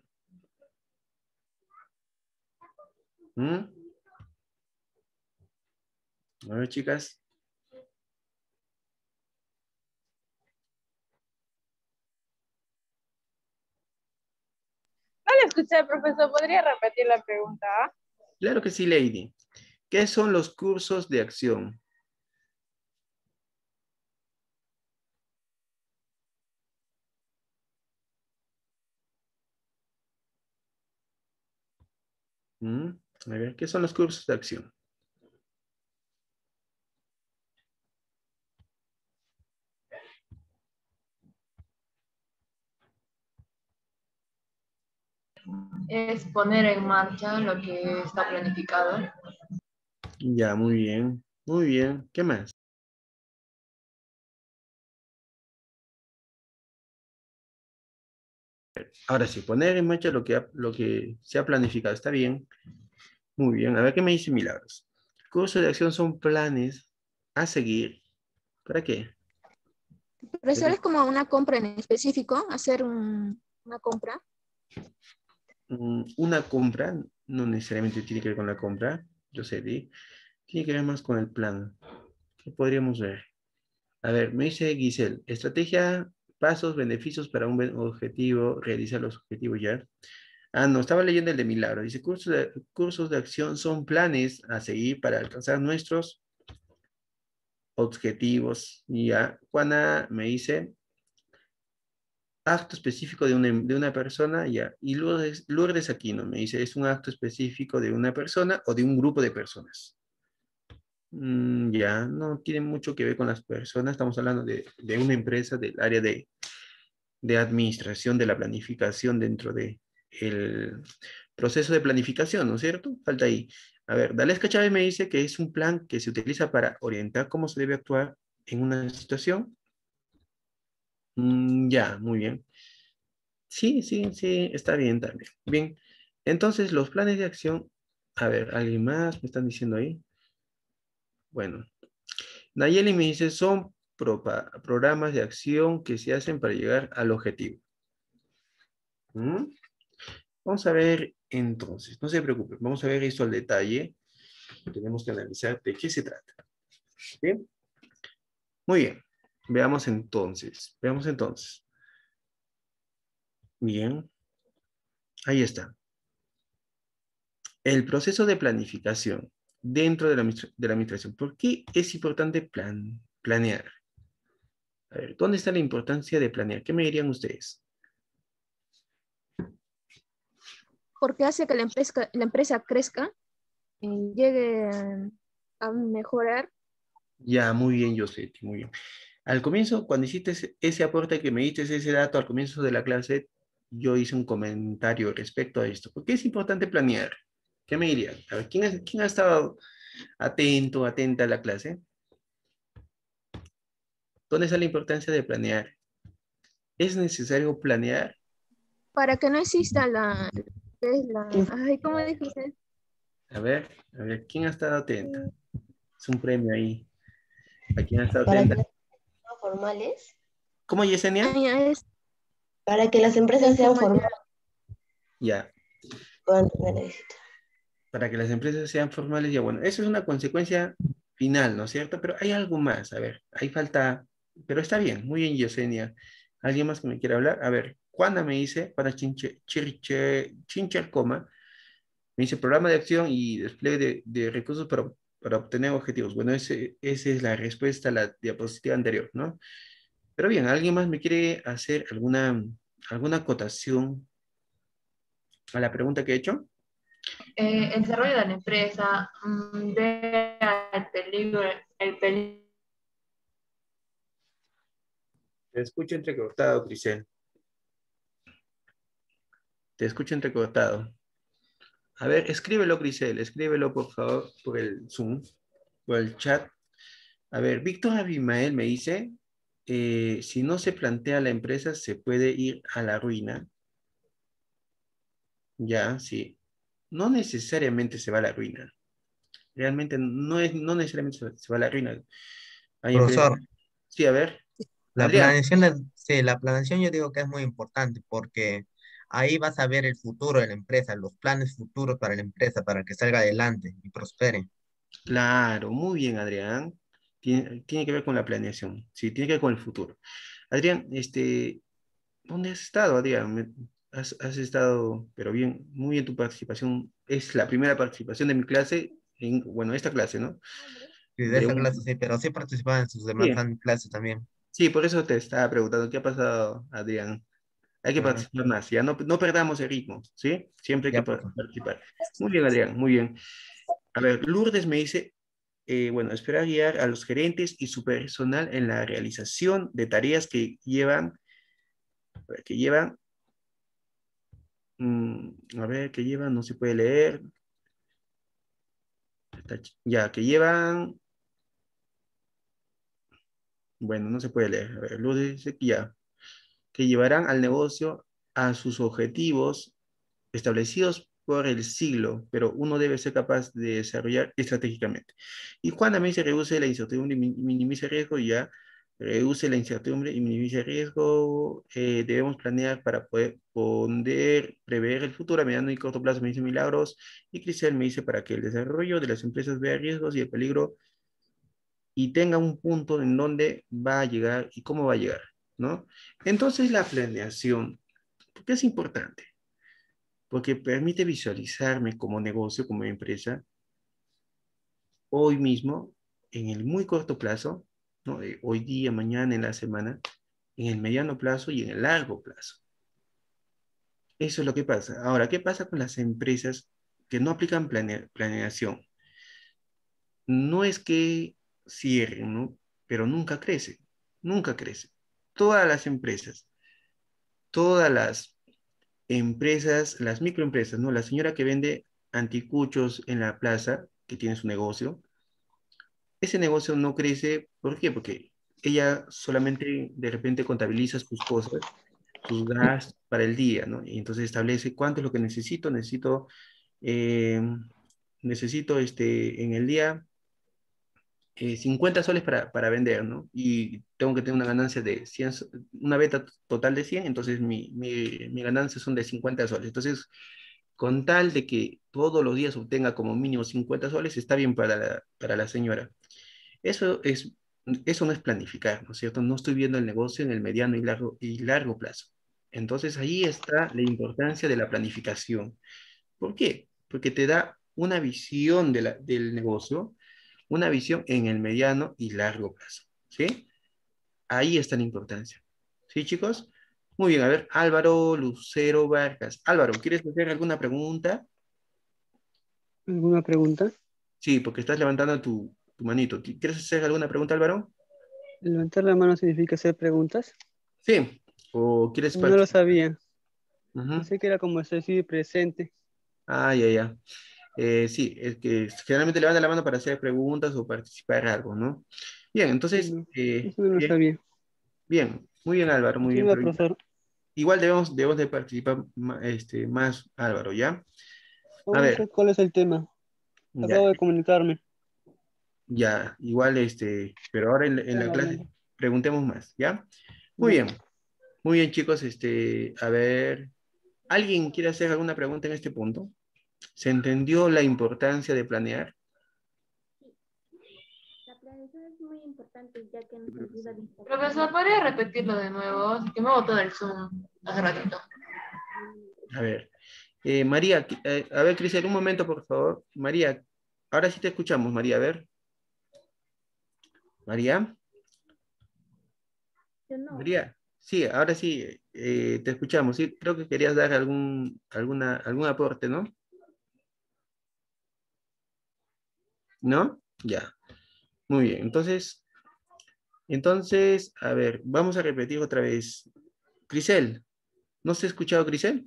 ¿Mm? A ver, chicas. No le escuché, profesor. ¿Podría repetir la pregunta? Claro que sí, Lady. ¿Qué son los cursos de acción? ¿Mm? A ver, ¿qué son los cursos de acción? Es poner en marcha lo que está planificado. Ya, muy bien. Muy bien. ¿Qué más? Ahora sí, poner en marcha lo que, ha- lo que se ha planificado. ¿Está bien? Muy bien. A ver, ¿qué me dice Milagros? Cursos de acción son planes a seguir. ¿Para qué? Profesor, es como una compra en específico, hacer un- una compra. Mm, Una compra no necesariamente tiene que ver con la compra, yo sé, ¿sí? Tiene que ver más con el plan. ¿Qué podríamos ver? A ver, me dice Giselle, estrategia, pasos, beneficios para un buen objetivo, realizar los objetivos ya. Ah, no, estaba leyendo el de Milagro. Dice, cursos de, cursos de acción son planes a seguir para alcanzar nuestros objetivos. Y ya, Juana me dice, acto específico de una, de una persona, ya. Y Lourdes, Lourdes Aquino me dice, es un acto específico de una persona o de un grupo de personas. Mm, ya, no tiene mucho que ver con las personas, estamos hablando de, de una empresa del área de, de administración de la planificación dentro de el proceso de planificación, ¿no es cierto? Falta ahí. A ver, Dalesca Chávez me dice que es un plan que se utiliza para orientar cómo se debe actuar en una situación. Mm, ya, muy bien. Sí, sí, sí, está bien también. Bien, entonces los planes de acción, a ver, ¿alguien más me están diciendo ahí? Bueno, Nayeli me dice, son propa- programas de acción que se hacen para llegar al objetivo. ¿Mm? Vamos a ver entonces, no se preocupen, vamos a ver esto al detalle. Tenemos que analizar de qué se trata. ¿Bien? Muy bien, veamos entonces, veamos entonces. Bien, ahí está. El proceso de planificación dentro de la, administra- de la administración. ¿Por qué es importante plan, planear? A ver, ¿dónde está la importancia de planear? ¿Qué me dirían ustedes? Porque hace que la empresa, la empresa crezca y llegue a mejorar. Ya, muy bien, Josetti, muy bien. Al comienzo, cuando hiciste ese, ese aporte que me diste ese dato al comienzo de la clase, yo hice un comentario respecto a esto. ¿Por qué es importante planear? ¿Qué me dirían? A ver, ¿quién, es- quién ha estado Atento, atenta a la clase. ¿Dónde está la importancia de planear? ¿Es necesario planear? Para que no exista la, ¿qué es la, ay, ¿cómo dijiste? A ver, a ver, ¿quién ha estado atento? Es un premio ahí. ¿A quién ha estado Para que atenta? las empresas sean formales, ¿Cómo, Yesenia? Ay, ya es para que las la empresas sean informalidad. formales, Ya, puedan tener éxito. para que las empresas sean formales, ya bueno, eso es una consecuencia final, ¿no es cierto? Pero hay algo más, a ver, ahí falta, pero está bien, muy bien, Yesenia. ¿Alguien más que me quiera hablar? A ver, Juana me dice, para chinche, chirche, chinchar coma, me dice programa de acción y despliegue de, de recursos para, para obtener objetivos. Bueno, ese, esa es la respuesta a la diapositiva anterior, ¿no? Pero bien, ¿alguien más me quiere hacer alguna, alguna acotación a la pregunta que he hecho? Eh, el desarrollo de la empresa mm, ve el peligro, el peligro. Te escucho entrecortado, Crisel. Te escucho entrecortado. A ver, escríbelo, Crisel, escríbelo, por favor, por el Zoom, por el chat. A ver, Víctor Abimael me dice, eh, si no se plantea la empresa, se puede ir a la ruina. Ya, sí. No necesariamente se va a la ruina. Realmente no es, no necesariamente se, se va a la ruina. Hay empresas. Profesor, Sí, a ver. la Adrián, planeación, es- sí, la planeación yo digo que es muy importante porque ahí vas a ver el futuro de la empresa, los planes futuros para la empresa, para que salga adelante y prospere. claro, muy bien, Adrián. Tiene, tiene que ver con la planeación. Sí, tiene que ver con el futuro. Adrián, este, ¿dónde has estado, Adrián? Me- Has, has estado, pero bien, muy bien tu participación. Es la primera participación de mi clase, en, bueno, esta clase, ¿no? Y de De esa un, clase sí, pero sí participaba en sus demás sí, an- clases también. sí, por eso te estaba preguntando, ¿qué ha pasado, Adrián? Hay que Claro. participar más, ya no, no perdamos el ritmo, ¿sí? Siempre hay que Ya, pa- profesor. participar. Muy bien, Adrián, muy bien. A ver, Lourdes me dice, eh, bueno, espera guiar a los gerentes y su personal en la realización de tareas que llevan, que llevan, mm, a ver, que llevan, no se puede leer, está ch- ya, que llevan, bueno, no se puede leer, a ver, Lourdes dice que ya, que llevarán al negocio a sus objetivos establecidos por el siglo, pero uno debe ser capaz de desarrollar estratégicamente. Y Juan también se reduce la incertidumbre y minimiza el riesgo, y ya reduce la incertidumbre y minimiza el riesgo. Eh, debemos planear para poder, poder prever el futuro a mediano y corto plazo, me dice Milagros. Y Crisel me dice para que el desarrollo de las empresas vea riesgos y el peligro y tenga un punto en donde va a llegar y cómo va a llegar, ¿no? Entonces la planeación, ¿por qué es importante? Porque permite visualizarme como negocio, como empresa, hoy mismo, en el muy corto plazo, ¿no? De hoy día, mañana, en la semana, en el mediano plazo y en el largo plazo. Eso es lo que pasa. Ahora, ¿qué pasa con las empresas que no aplican plane planeación? No es que cierren, ¿no? Pero nunca crecen, nunca crecen. Todas las empresas, todas las empresas, las microempresas, ¿no? La señora que vende anticuchos en la plaza, que tiene su negocio, ese negocio no crece, ¿por qué? Porque ella solamente de repente contabiliza sus cosas, sus gastos para el día, ¿no? Y entonces establece cuánto es lo que necesito, necesito, eh, necesito este, en el día eh, cincuenta soles para, para vender, ¿no? Y tengo que tener una ganancia de cien, so- una beta total de cien, entonces mi, mi, mi ganancia son de cincuenta soles. Entonces, con tal de que todos los días obtenga como mínimo cincuenta soles, está bien para la, para la señora. Eso es, eso no es planificar, ¿no es cierto? No estoy viendo el negocio en el mediano y largo, y largo plazo. Entonces ahí está la importancia de la planificación. ¿Por qué? Porque te da una visión de la, del negocio, una visión en el mediano y largo plazo, ¿sí? Ahí está la importancia. ¿Sí, chicos? Muy bien, a ver, Álvaro Lucero Vargas. Álvaro, ¿quieres hacer alguna pregunta? ¿Alguna pregunta? Sí, porque estás levantando tu, tu manito. ¿Quieres hacer alguna pregunta, Álvaro? ¿Levantar la mano significa hacer preguntas? Sí. ¿O quieres No lo participar? sabía. Ujú. Pensé que era como decir presente. Ah, ya, ya. Eh, sí, es que generalmente levanta la mano para hacer preguntas o participar en algo, ¿no? Bien, entonces, No, eh, eso no lo bien, sabía. bien, muy bien Álvaro, muy bien, Continúa, pero profesor. igual debemos, debemos de participar ma- este, más Álvaro, ¿ya? A ver, Profesor, ¿cuál es el tema? ya, Acabo de comunicarme. ya, igual, este, pero ahora en, en la Están clase hablando. preguntemos más, ¿ya? Muy Ya. bien, muy bien chicos, este, a ver, ¿alguien quiere hacer alguna pregunta en este punto? ¿Se entendió la importancia de planear? La planeación es muy importante ya que nos ayuda a distraer. Profesor, ¿podría repetirlo de nuevo? Es que me botó del Zoom hace ratito. A ver, eh, María, eh, a ver, Crisel, un momento, por favor. María, ahora sí te escuchamos, María, a ver. María, Yo no. María, sí, ahora sí, eh, te escuchamos. Sí, creo que querías dar algún, alguna, algún aporte, ¿no? ¿No? Ya, muy bien. Entonces, entonces, a ver, vamos a repetir otra vez. Crisel, ¿no se ha escuchado, Crisel?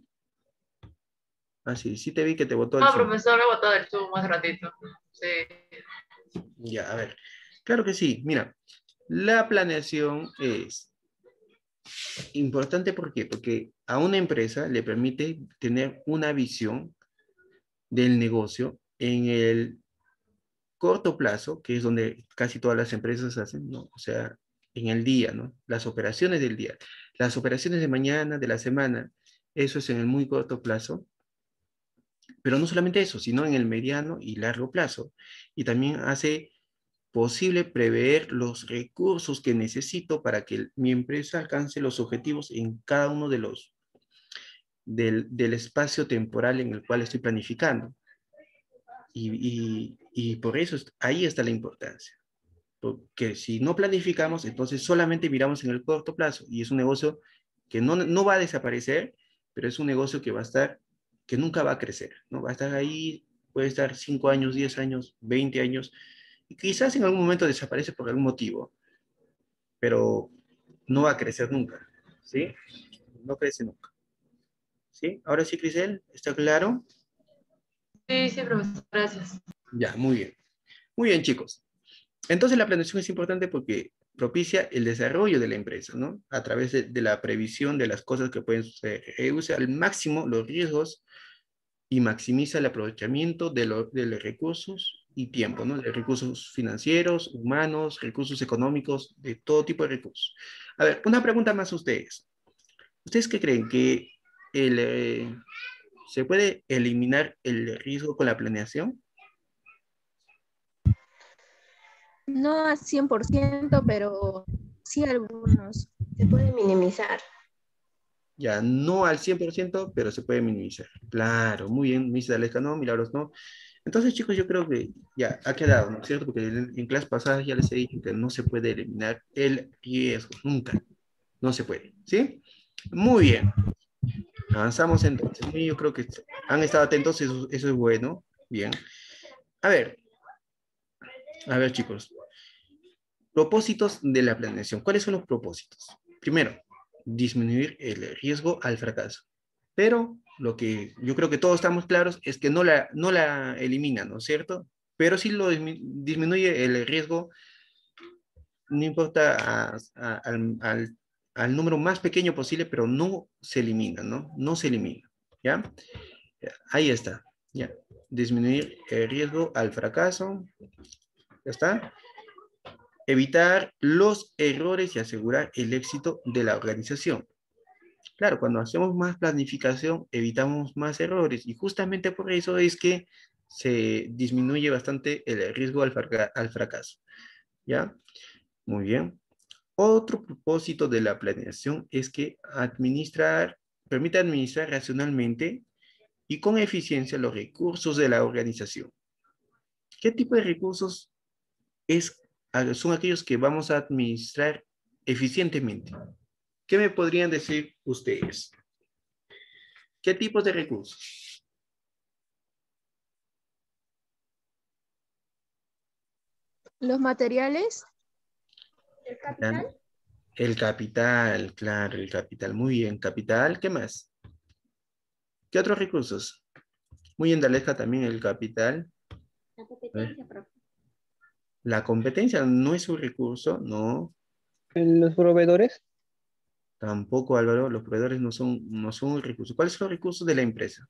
Ah, sí, sí te vi que te botó el No, Zoom. profesor, me botó del Zoom hace ratito. Sí. Ya, a ver. Claro que sí. Mira, la planeación es importante, ¿por qué? Porque a una empresa le permite tener una visión del negocio en el corto plazo, que es donde casi todas las empresas hacen, ¿no? O sea, en el día, ¿no? Las operaciones del día. Las operaciones de mañana, de la semana, eso es en el muy corto plazo. Pero no solamente eso, sino en el mediano y largo plazo. Y también hace posible prever los recursos que necesito para que mi empresa alcance los objetivos en cada uno de los del, del espacio temporal en el cual estoy planificando. Y, y, y por eso ahí está la importancia. Porque si no planificamos, entonces solamente miramos en el corto plazo y es un negocio que no, no va a desaparecer, pero es un negocio que va a estar, que nunca va a crecer, ¿no? Va a estar ahí, puede estar cinco años, diez años, veinte años, y quizás en algún momento desaparece por algún motivo, pero no va a crecer nunca, ¿sí? No crece nunca, ¿sí? Ahora sí, Crisel, ¿está claro? Sí, sí, profesor, gracias. Ya, muy bien. Muy bien, chicos. Entonces la planeación es importante porque propicia el desarrollo de la empresa, ¿no? A través de, de la previsión de las cosas que pueden suceder. Reduce al máximo los riesgos y maximiza el aprovechamiento de, lo, de los recursos y tiempo, ¿no? De recursos financieros, humanos, recursos económicos, de todo tipo de recursos. A ver, una pregunta más a ustedes. ¿Ustedes qué creen? ¿Que el, eh, se puede eliminar el riesgo con la planeación? No a cien por ciento, pero sí algunos. Se puede minimizar. Ya, no al cien por ciento, pero se puede minimizar. Claro, muy bien, Miss Aleja, no, Milagros, no. Entonces, chicos, yo creo que ya ha quedado, ¿no es cierto? Porque en, en clases pasadas ya les he dicho que no se puede eliminar el riesgo, nunca. No se puede, ¿sí? Muy bien. Avanzamos entonces. Muy, yo creo que han estado atentos, eso, eso es bueno. Bien. A ver, a ver, chicos. Propósitos de la planeación. ¿Cuáles son los propósitos? Primero, disminuir el riesgo al fracaso. Pero lo que yo creo que todos estamos claros es que no la, no la elimina, ¿no es cierto? Pero sí lo disminuye el riesgo, no importa a, a, al, al, al número más pequeño posible, pero no se elimina, ¿no? No se elimina, ¿ya? Ahí está, ¿ya? Disminuir el riesgo al fracaso, ¿ya está? Evitar los errores y asegurar el éxito de la organización. Claro, cuando hacemos más planificación, evitamos más errores y justamente por eso es que se disminuye bastante el riesgo al, fraca al fracaso. ¿Ya? Muy bien. Otro propósito de la planeación es que administrar, permite administrar racionalmente y con eficiencia los recursos de la organización. ¿Qué tipo de recursos es, son aquellos que vamos a administrar eficientemente? ¿Qué me podrían decir ustedes? ¿Qué tipos de recursos? Los materiales, ¿El capital? El capital, claro, el capital. Muy bien, capital. ¿Qué más? ¿Qué otros recursos? Muy bien, Dalesca, también el capital. La competencia, profe. La competencia no es un recurso, no. ¿En los proveedores? Tampoco, Álvaro, los proveedores no son, no son un recurso. ¿Cuáles son los recursos de la empresa?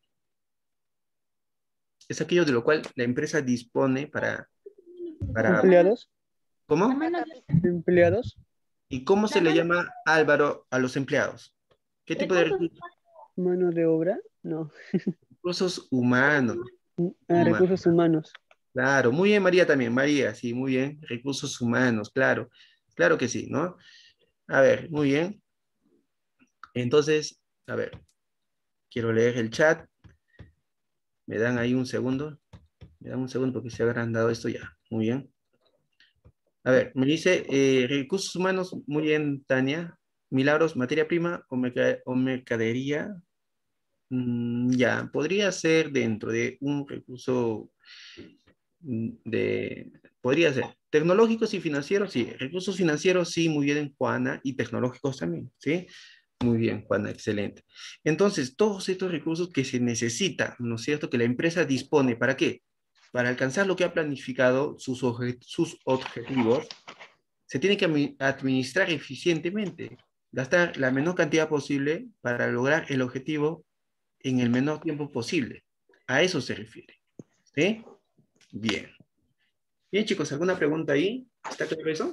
Es aquello de lo cual la empresa dispone para... para ¿Empleados? ¿Cómo? ¿Empleados? ¿Y cómo se le llama, Álvaro, a los empleados? ¿Qué tipo de recursos? ¿Mano de obra? No. Recursos humanos. Ah, Huma- recursos humanos. Claro, muy bien, María también. María, sí, muy bien. Recursos humanos, claro. Claro que sí, ¿no? A ver, muy bien. Entonces, a ver, quiero leer el chat. Me dan ahí un segundo. Me dan un segundo porque se ha agrandado esto ya. Muy bien. A ver, me dice eh, recursos humanos, muy bien, Tania. Milagros, materia prima o, merca- o mercadería. Mm, ya, podría ser dentro de un recurso mm, de, podría ser tecnológicos y financieros, sí. Recursos financieros, sí, muy bien, Juana, y tecnológicos también, ¿sí? Muy bien, Juana, excelente. Entonces, todos estos recursos que se necesita, ¿no es cierto? Que la empresa dispone, ¿para qué? Para alcanzar lo que ha planificado, sus, obje- sus objetivos, se tiene que admi- administrar eficientemente, gastar la menor cantidad posible para lograr el objetivo en el menor tiempo posible. A eso se refiere. ¿Sí? Bien. Bien, chicos, ¿alguna pregunta ahí? ¿Está claro eso?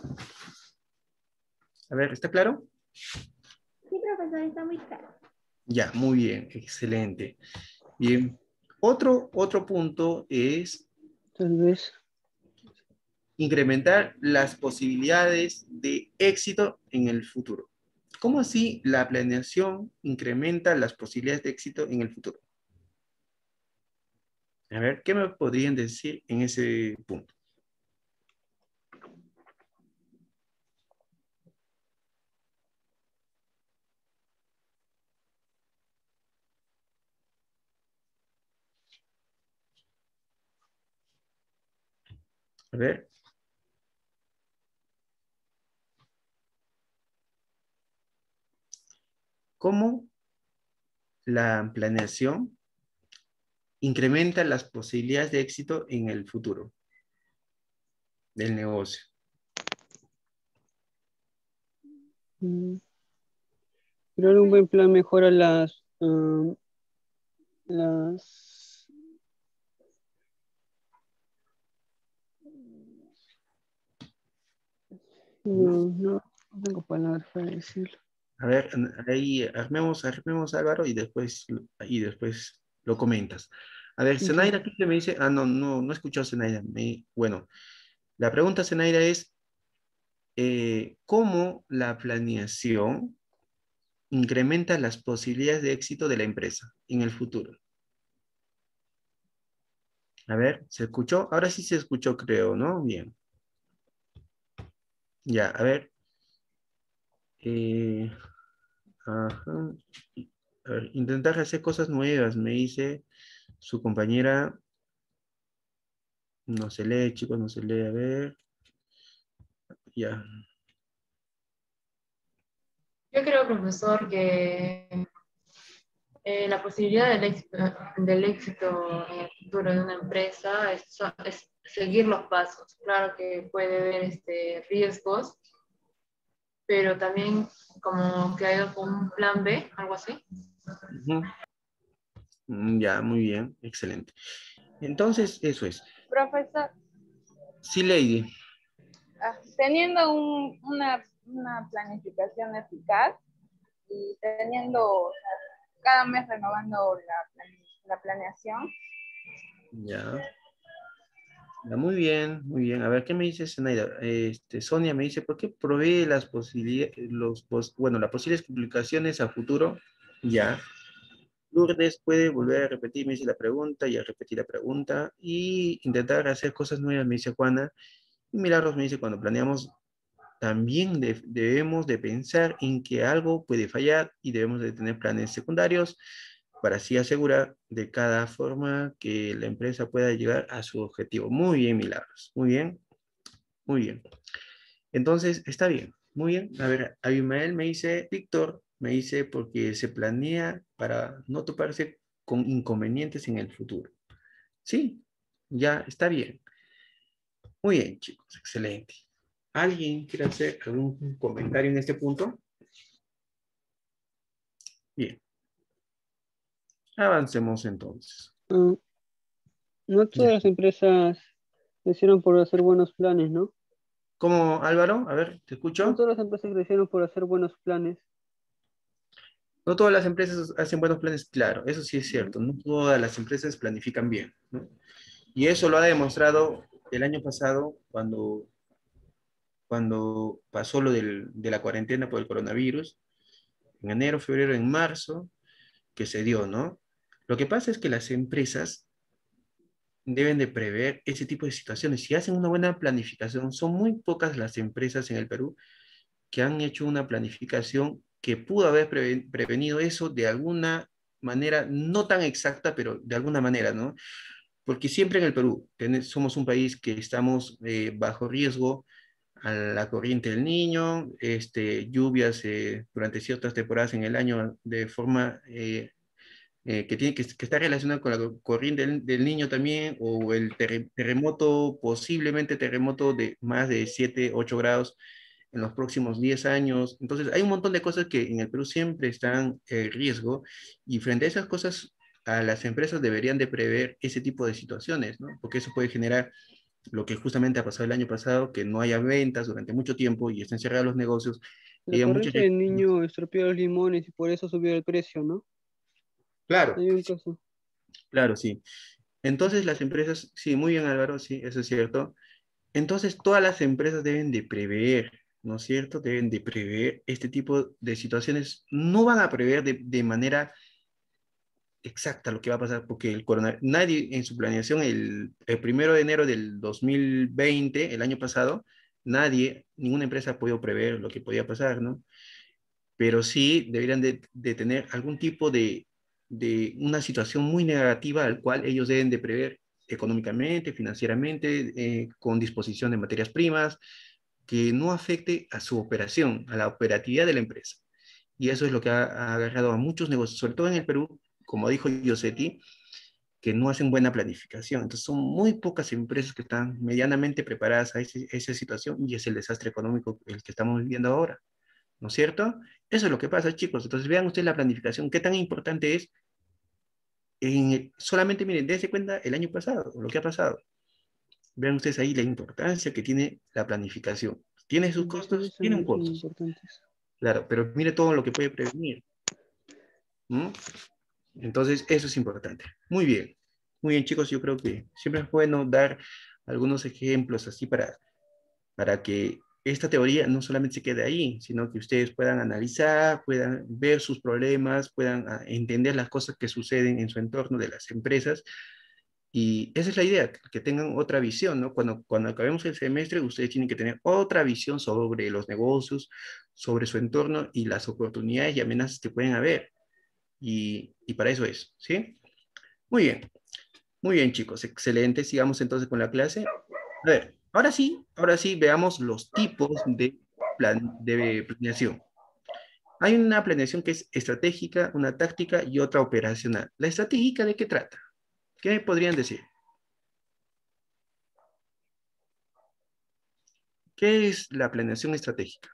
A ver, ¿está claro? Sí, profesor, está muy claro. Ya, muy bien, excelente. Bien. Otro, otro punto es Tal vez. incrementar las posibilidades de éxito en el futuro. ¿Cómo así la planeación incrementa las posibilidades de éxito en el futuro? A ver, ¿qué me podrían decir en ese punto? A ver. ¿Cómo la planeación incrementa las posibilidades de éxito en el futuro del negocio? Mm. Crear un buen plan mejora las, um, las, no, no, no tengo palabras para decirlo. A ver, ahí armemos, armemos Álvaro y después, y después lo comentas. A ver, Ujú. Zenaida, ¿qué me dice? Ah, no, no, no escuchó Zenaida. Me, bueno, la pregunta, Zenaida, es eh, ¿cómo la planeación incrementa las posibilidades de éxito de la empresa en el futuro? A ver, ¿se escuchó? Ahora sí se escuchó, creo, ¿no? Bien. Ya, a ver. Eh, ajá. A ver, intentar hacer cosas nuevas, me dice su compañera. No se lee, chicos, no se lee. A ver. Ya. Yo creo, profesor, que eh, la posibilidad del éxito, del éxito en el futuro de una empresa es, es seguir los pasos. Claro que puede haber este, riesgos, pero también como que hay como un plan B, algo así. Ujú. Mm, ya, muy bien, excelente. Entonces, eso es. Profesor, Sí, Lady. ah, teniendo un- una, una planificación eficaz y teniendo o sea, cada mes renovando la, plane- la planeación, Ya. Ya, muy bien, muy bien. A ver, ¿qué me dice Zenaida? Este, Sonia me dice, ¿por qué provee las posibilidades, los, pos- bueno, las posibles complicaciones a futuro? Ya. Lourdes puede volver a repetir, me dice la pregunta, y a repetir la pregunta, y intentar hacer cosas nuevas, me dice Juana. Y Milagros me dice, cuando planeamos, también de- debemos de pensar en que algo puede fallar y debemos de tener planes secundarios para así asegurar de cada forma que la empresa pueda llegar a su objetivo. Muy bien, Milagros. Muy bien, muy bien. Entonces, está bien, muy bien. A ver, Abimael me dice, Víctor, me dice, porque se planea para no toparse con inconvenientes en el futuro. Sí, ya está bien. Muy bien, chicos, excelente. ¿Alguien quiere hacer algún comentario en este punto? Bien. Avancemos entonces. Ah, no todas Ya. las empresas crecieron por hacer buenos planes, ¿no? ¿Cómo, Álvaro? A ver, te No escucho. todas las empresas crecieron por hacer buenos planes. No todas las empresas hacen buenos planes, claro, eso sí es cierto. No todas las empresas planifican bien, ¿no? Y eso lo ha demostrado el año pasado cuando, cuando pasó lo del- de la cuarentena por el coronavirus, en enero, febrero, en marzo, que se dio, ¿no? Lo que pasa es que las empresas deben de prever ese tipo de situaciones. Si hacen una buena planificación, son muy pocas las empresas en el Perú que han hecho una planificación que pudo haber preve- prevenido eso de alguna manera, no tan exacta, pero de alguna manera, ¿no? Porque siempre en el Perú ten- somos un país que estamos eh, bajo riesgo a la corriente del Niño, este, lluvias eh, durante ciertas temporadas en el año de forma eh, eh, que, tiene, que, que está relacionada con la corriente del, del Niño también, o el terre- terremoto, posiblemente terremoto de más de siete ocho grados en los próximos diez años. Entonces, hay un montón de cosas que en el Perú siempre están en riesgo, y frente a esas cosas, a las empresas deberían de prever ese tipo de situaciones, ¿no? Porque eso puede generar lo que justamente ha pasado el año pasado, que no haya ventas durante mucho tiempo y estén cerrados los negocios, y La haya muchas... corriente del niño estropeó los limones y por eso subió el precio, ¿no? Claro, Hay un caso. claro, sí. Entonces las empresas, sí, muy bien Álvaro, sí, eso es cierto. Entonces todas las empresas deben de prever, ¿no es cierto? Deben de prever este tipo de situaciones. No van a prever de, de manera exacta lo que va a pasar, porque el coronavirus, nadie en su planeación, el, el primero de enero del dos mil veinte, el año pasado, nadie, ninguna empresa ha podido prever lo que podía pasar, ¿no? Pero sí deberían de, de tener algún tipo de, de una situación muy negativa al cual ellos deben de prever económicamente, financieramente, eh, con disposición de materias primas, que no afecte a su operación, a la operatividad de la empresa. Y eso es lo que ha, ha agarrado a muchos negocios, sobre todo en el Perú, como dijo Yosetti, que no hacen buena planificación. Entonces son muy pocas empresas que están medianamente preparadas a ese, esa situación, y es el desastre económico el que estamos viviendo ahora, ¿no es cierto? Eso es lo que pasa, chicos. Entonces vean ustedes la planificación, qué tan importante es. En el- solamente miren, dense cuenta el año pasado, lo que ha pasado. Vean ustedes ahí la importancia que tiene la planificación. ¿Tiene sus Los detalles costos? Tiene un son muy costo, importantes. claro, pero mire todo lo que puede prevenir. ¿Mm? Entonces, eso es importante. Muy bien. Muy bien, chicos. Yo creo que siempre es bueno dar algunos ejemplos así para, para que esta teoría no solamente se quede ahí, sino que ustedes puedan analizar, puedan ver sus problemas, puedan ah, entender las cosas que suceden en su entorno de las empresas. Y esa es la idea, que tengan otra visión, ¿no? Cuando, cuando acabemos el semestre, ustedes tienen que tener otra visión sobre los negocios, sobre su entorno y las oportunidades y amenazas que pueden haber. Y, y para eso es, ¿sí? Muy bien, muy bien, chicos, excelente. Sigamos entonces con la clase. A ver, ahora sí, ahora sí, veamos los tipos de, plan, de planeación. Hay una planeación que es estratégica, una táctica y otra operacional. ¿La estratégica de qué trata? ¿Qué me podrían decir? ¿Qué es la planeación estratégica?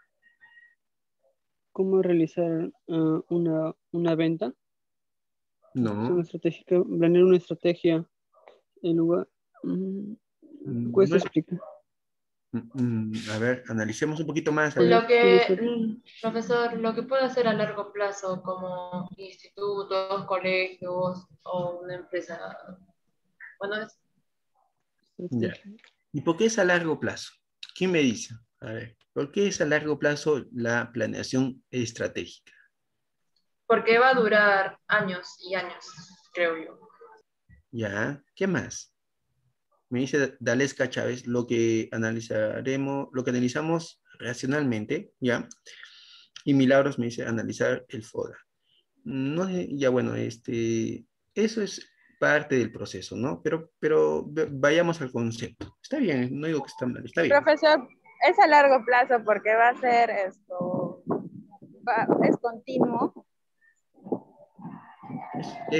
¿Cómo realizar ah, una, una venta? Una No, estratégica, planear una estrategia en lugar. mm, no Cuesta es... explicar. mm, A ver, analicemos un poquito más. A ver. Una, Lo una que, estra- mm, profesor, lo que puede hacer a largo plazo como institutos, colegios o una empresa, bueno, es Ya. estrategia. ¿Y por qué es a largo plazo? ¿Quién me dice? A ver, ¿por qué es a largo plazo la planeación estratégica? porque va a durar años y años, creo yo. Ya, ¿qué más? Me dice Dalesca Chávez, lo que analizaremos, lo que analizamos racionalmente, ¿ya? Y Milagros me dice analizar el FODA. No, sé, ya bueno, este, eso es parte del proceso, ¿no? Pero, pero ve- vayamos al concepto. Está bien, no digo que está mal, está bien. Profesor, es a largo plazo porque va a ser esto, va- es continuo. Es, es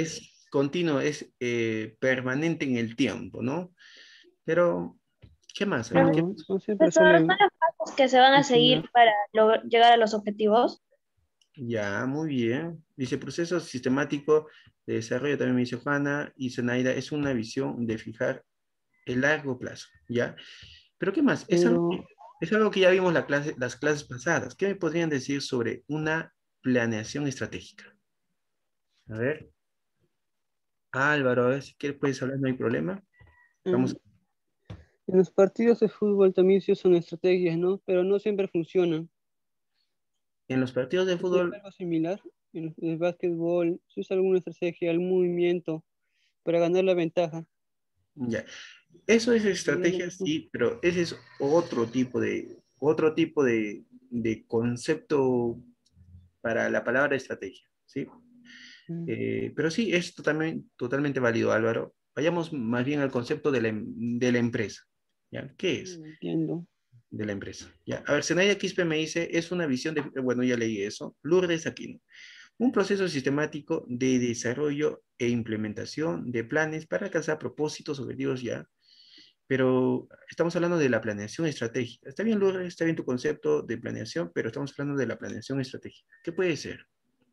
continuo, es eh, permanente en el tiempo, ¿no? Pero, ¿qué más? A ver, ¿qué No, más? no siempre Profesor, ¿son suelen los pasos que se van a seguir mencionar. para log- llegar a los objetivos? Ya, muy bien. Dice, proceso sistemático de desarrollo, también me dice Juana y Zenaida, es una visión de fijar el largo plazo, ¿ya? Pero ¿qué más? Es algo, Pero, es algo que ya vimos la clase, las clases pasadas. ¿Qué me podrían decir sobre una planeación estratégica? A ver, Álvaro, a ver si quieres, puedes hablar, no hay problema. Vamos. mm, en los partidos de fútbol también se usan estrategias, ¿no? Pero no siempre funcionan. En los partidos de ¿Se puede fútbol, hacer algo similar? En el básquetbol, ¿se usa alguna estrategia, algún movimiento para ganar la ventaja? ya. Eso es Ya no- estrategia, sí, pero ese es otro tipo de, otro tipo de, de concepto para la palabra estrategia, ¿sí? mm, Eh, pero sí, es totalmente, totalmente válido, Álvaro. Vayamos más bien al concepto de la, em- de la empresa, ¿ya? ¿Qué es? mm, entiendo. De la empresa, ¿ya? A ver, Zenaida Quispe me dice, es una visión de, bueno, ya leí eso. Lourdes Aquino, un proceso sistemático de desarrollo e implementación de planes para alcanzar propósitos, objetivos, ya. Pero estamos hablando de la planeación estratégica. Está bien, Lourdes, está bien tu concepto de planeación, pero estamos hablando de la planeación estratégica. ¿Qué puede ser?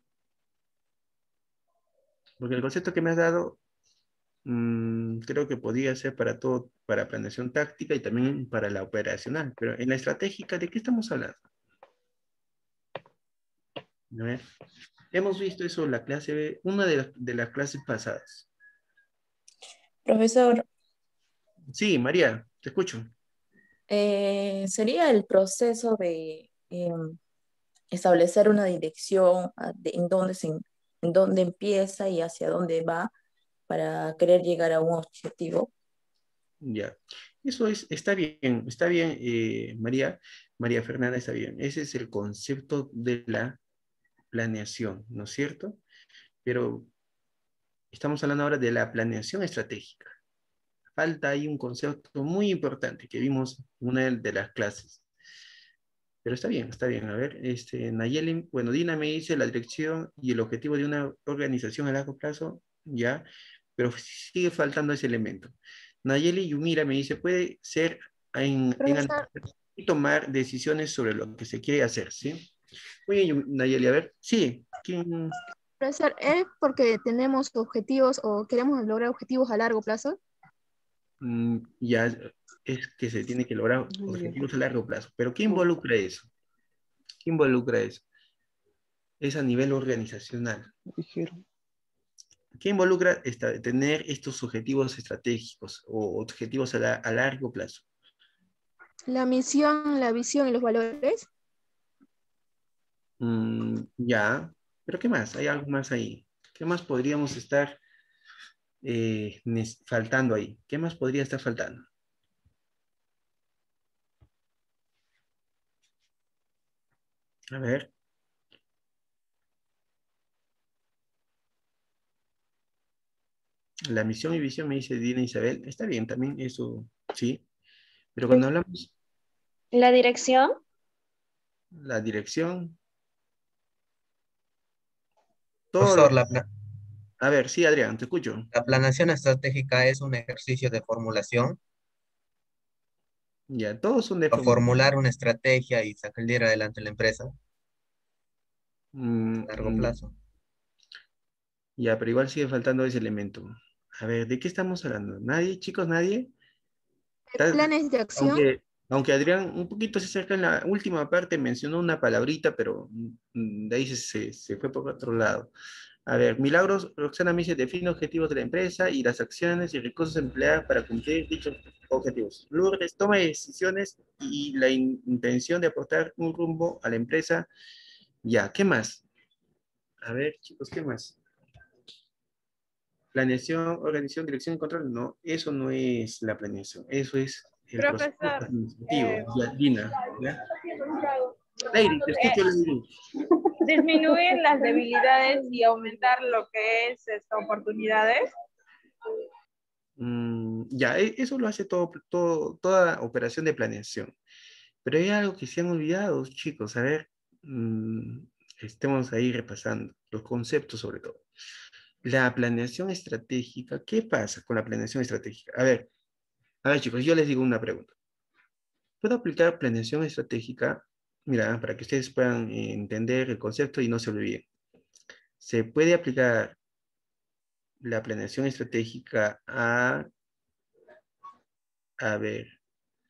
Porque el concepto que me has dado, mmm, creo que podría ser para todo, para planeación táctica y también para la operacional. Pero en la estratégica, ¿de qué estamos hablando? A ver, hemos visto eso en la clase, una de las, de las clases pasadas. Profesor, Sí, María, te escucho. eh, sería el proceso de em, establecer una dirección a- de- en dónde se, en dónde empieza y hacia dónde va para querer llegar a un objetivo. Ya. Eso es, está bien, está bien, eh, María, María Fernanda, está bien. Ese es el concepto de la planeación, ¿no es cierto? Pero estamos hablando ahora de la planeación estratégica. Falta ahí un concepto muy importante que vimos en una de las clases. Pero está bien, está bien. A ver, este, Nayeli, bueno, Dina me dice la dirección y el objetivo de una organización a largo plazo, ya, pero sigue faltando ese elemento. Nayeli Yumira me dice, puede ser en, en Profesor, analizar y tomar decisiones sobre lo que se quiere hacer, ¿sí? Muy bien, Yu- Nayeli, a ver, sí, ¿quién? profesor, ¿es porque tenemos objetivos o queremos lograr objetivos a largo plazo? Mm, ya es que se tiene que lograr Mm, ya, objetivos a largo plazo, pero ¿qué oh, involucra eso? ¿Qué involucra eso? Es a nivel organizacional. dijeron. ¿Qué involucra esta- tener estos objetivos estratégicos o objetivos a, la- a largo plazo? La misión, la visión y los valores. Mm, ya, pero ¿qué más? ¿Hay algo más ahí? ¿Qué más podríamos estar eh, nes- faltando ahí? ¿Qué más podría estar faltando? A ver, la misión y visión me dice Dina Isabel. Está bien también, eso sí. Pero cuando hablamos La dirección, la dirección, todo lo... Profesor, la, pla- A ver, sí, Adrián, te escucho. la planeación estratégica es un ejercicio de formulación Ya, todos son de para forma. formular una estrategia y salir adelante la empresa a Mm, largo mm, plazo. ya, pero igual sigue faltando ese elemento. A ver, ¿de qué estamos hablando? ¿Nadie, chicos, nadie? Está- Planes de acción. Aunque, aunque Adrián un poquito se acerca en la última parte, mencionó una palabrita, pero mm, de ahí se, se, se fue por otro lado. A ver, Milagros, Roxana me dice, define objetivos de la empresa y las acciones y recursos empleados para cumplir dichos objetivos. Lourdes, toma decisiones y la in- intención de aportar un rumbo a la empresa. Ya, ¿qué más? A ver, chicos, ¿qué más? Planeación, organización, dirección y control. No, eso no es la planeación. Eso es el proceso Profesor, administrativo. eh, Ya, Dina, ¿ya? Lady, te escucho, eh, Lady. disminuir las debilidades y aumentar lo que es estas oportunidades. Mm, ya, e- eso lo hace todo, todo, toda operación de planeación. Pero hay algo que se han olvidado, chicos. A ver, mm, estemos ahí repasando los conceptos sobre todo. la planeación estratégica, ¿qué pasa con la planeación estratégica? A ver, a ver chicos, yo les digo una pregunta. ¿Puedo aplicar planeación estratégica? Mira, para que ustedes puedan entender el concepto y no se olviden. Se puede aplicar la planeación estratégica a, a ver,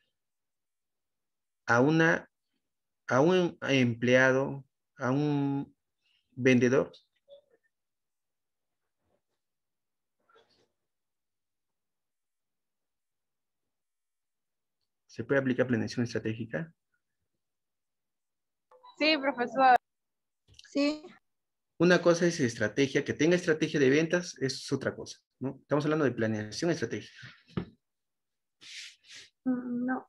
a una, a un empleado, a un vendedor. ¿Se puede aplicar planeación estratégica? Sí, profesor. Sí. Una cosa es estrategia, que tenga estrategia de ventas, es otra cosa, ¿no? Estamos hablando de planeación estratégica. No.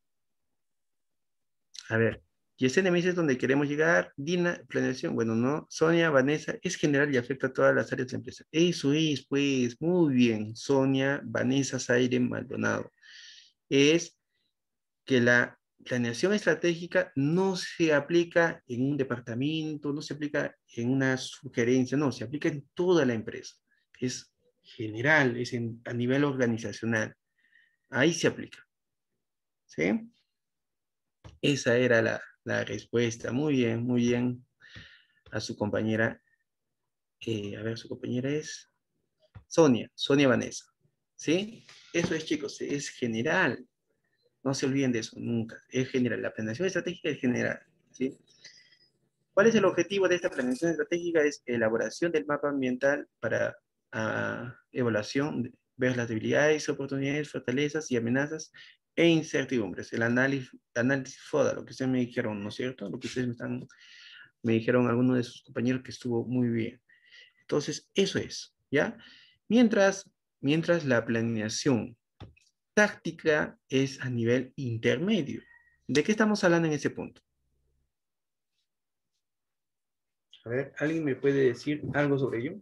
A ver, Yesenia me dice dónde queremos llegar. Dina, planeación, bueno, no. Sonia, Vanessa, es general y afecta a todas las áreas de la empresa. Eso es, pues, muy bien. Sonia, Vanessa, Zaire, Maldonado. Es que la planeación estratégica no se aplica en un departamento, no se aplica en una sugerencia, no, se aplica en toda la empresa. Es general, es en, a nivel organizacional. Ahí se aplica. ¿Sí? Esa era la, la respuesta. Muy bien, muy bien. A su compañera, eh, a ver, su compañera es Sonia, Sonia Vanessa. ¿Sí? Eso es, chicos, es general. No se olviden de eso, nunca. Es general. La planeación estratégica es general. ¿Sí? ¿Cuál es el objetivo de esta planeación estratégica? Es elaboración del mapa ambiental para uh, evaluación, ver las debilidades, oportunidades, fortalezas y amenazas e incertidumbres. El análisis, análisis FODA, lo que ustedes me dijeron, ¿no es cierto? Lo que ustedes me, están, me dijeron algunos de sus compañeros que estuvo muy bien. Entonces, eso es, ¿ya? Mientras, mientras la planeación táctica es a nivel intermedio. ¿De qué estamos hablando en ese punto? A ver, ¿alguien me puede decir algo sobre ello?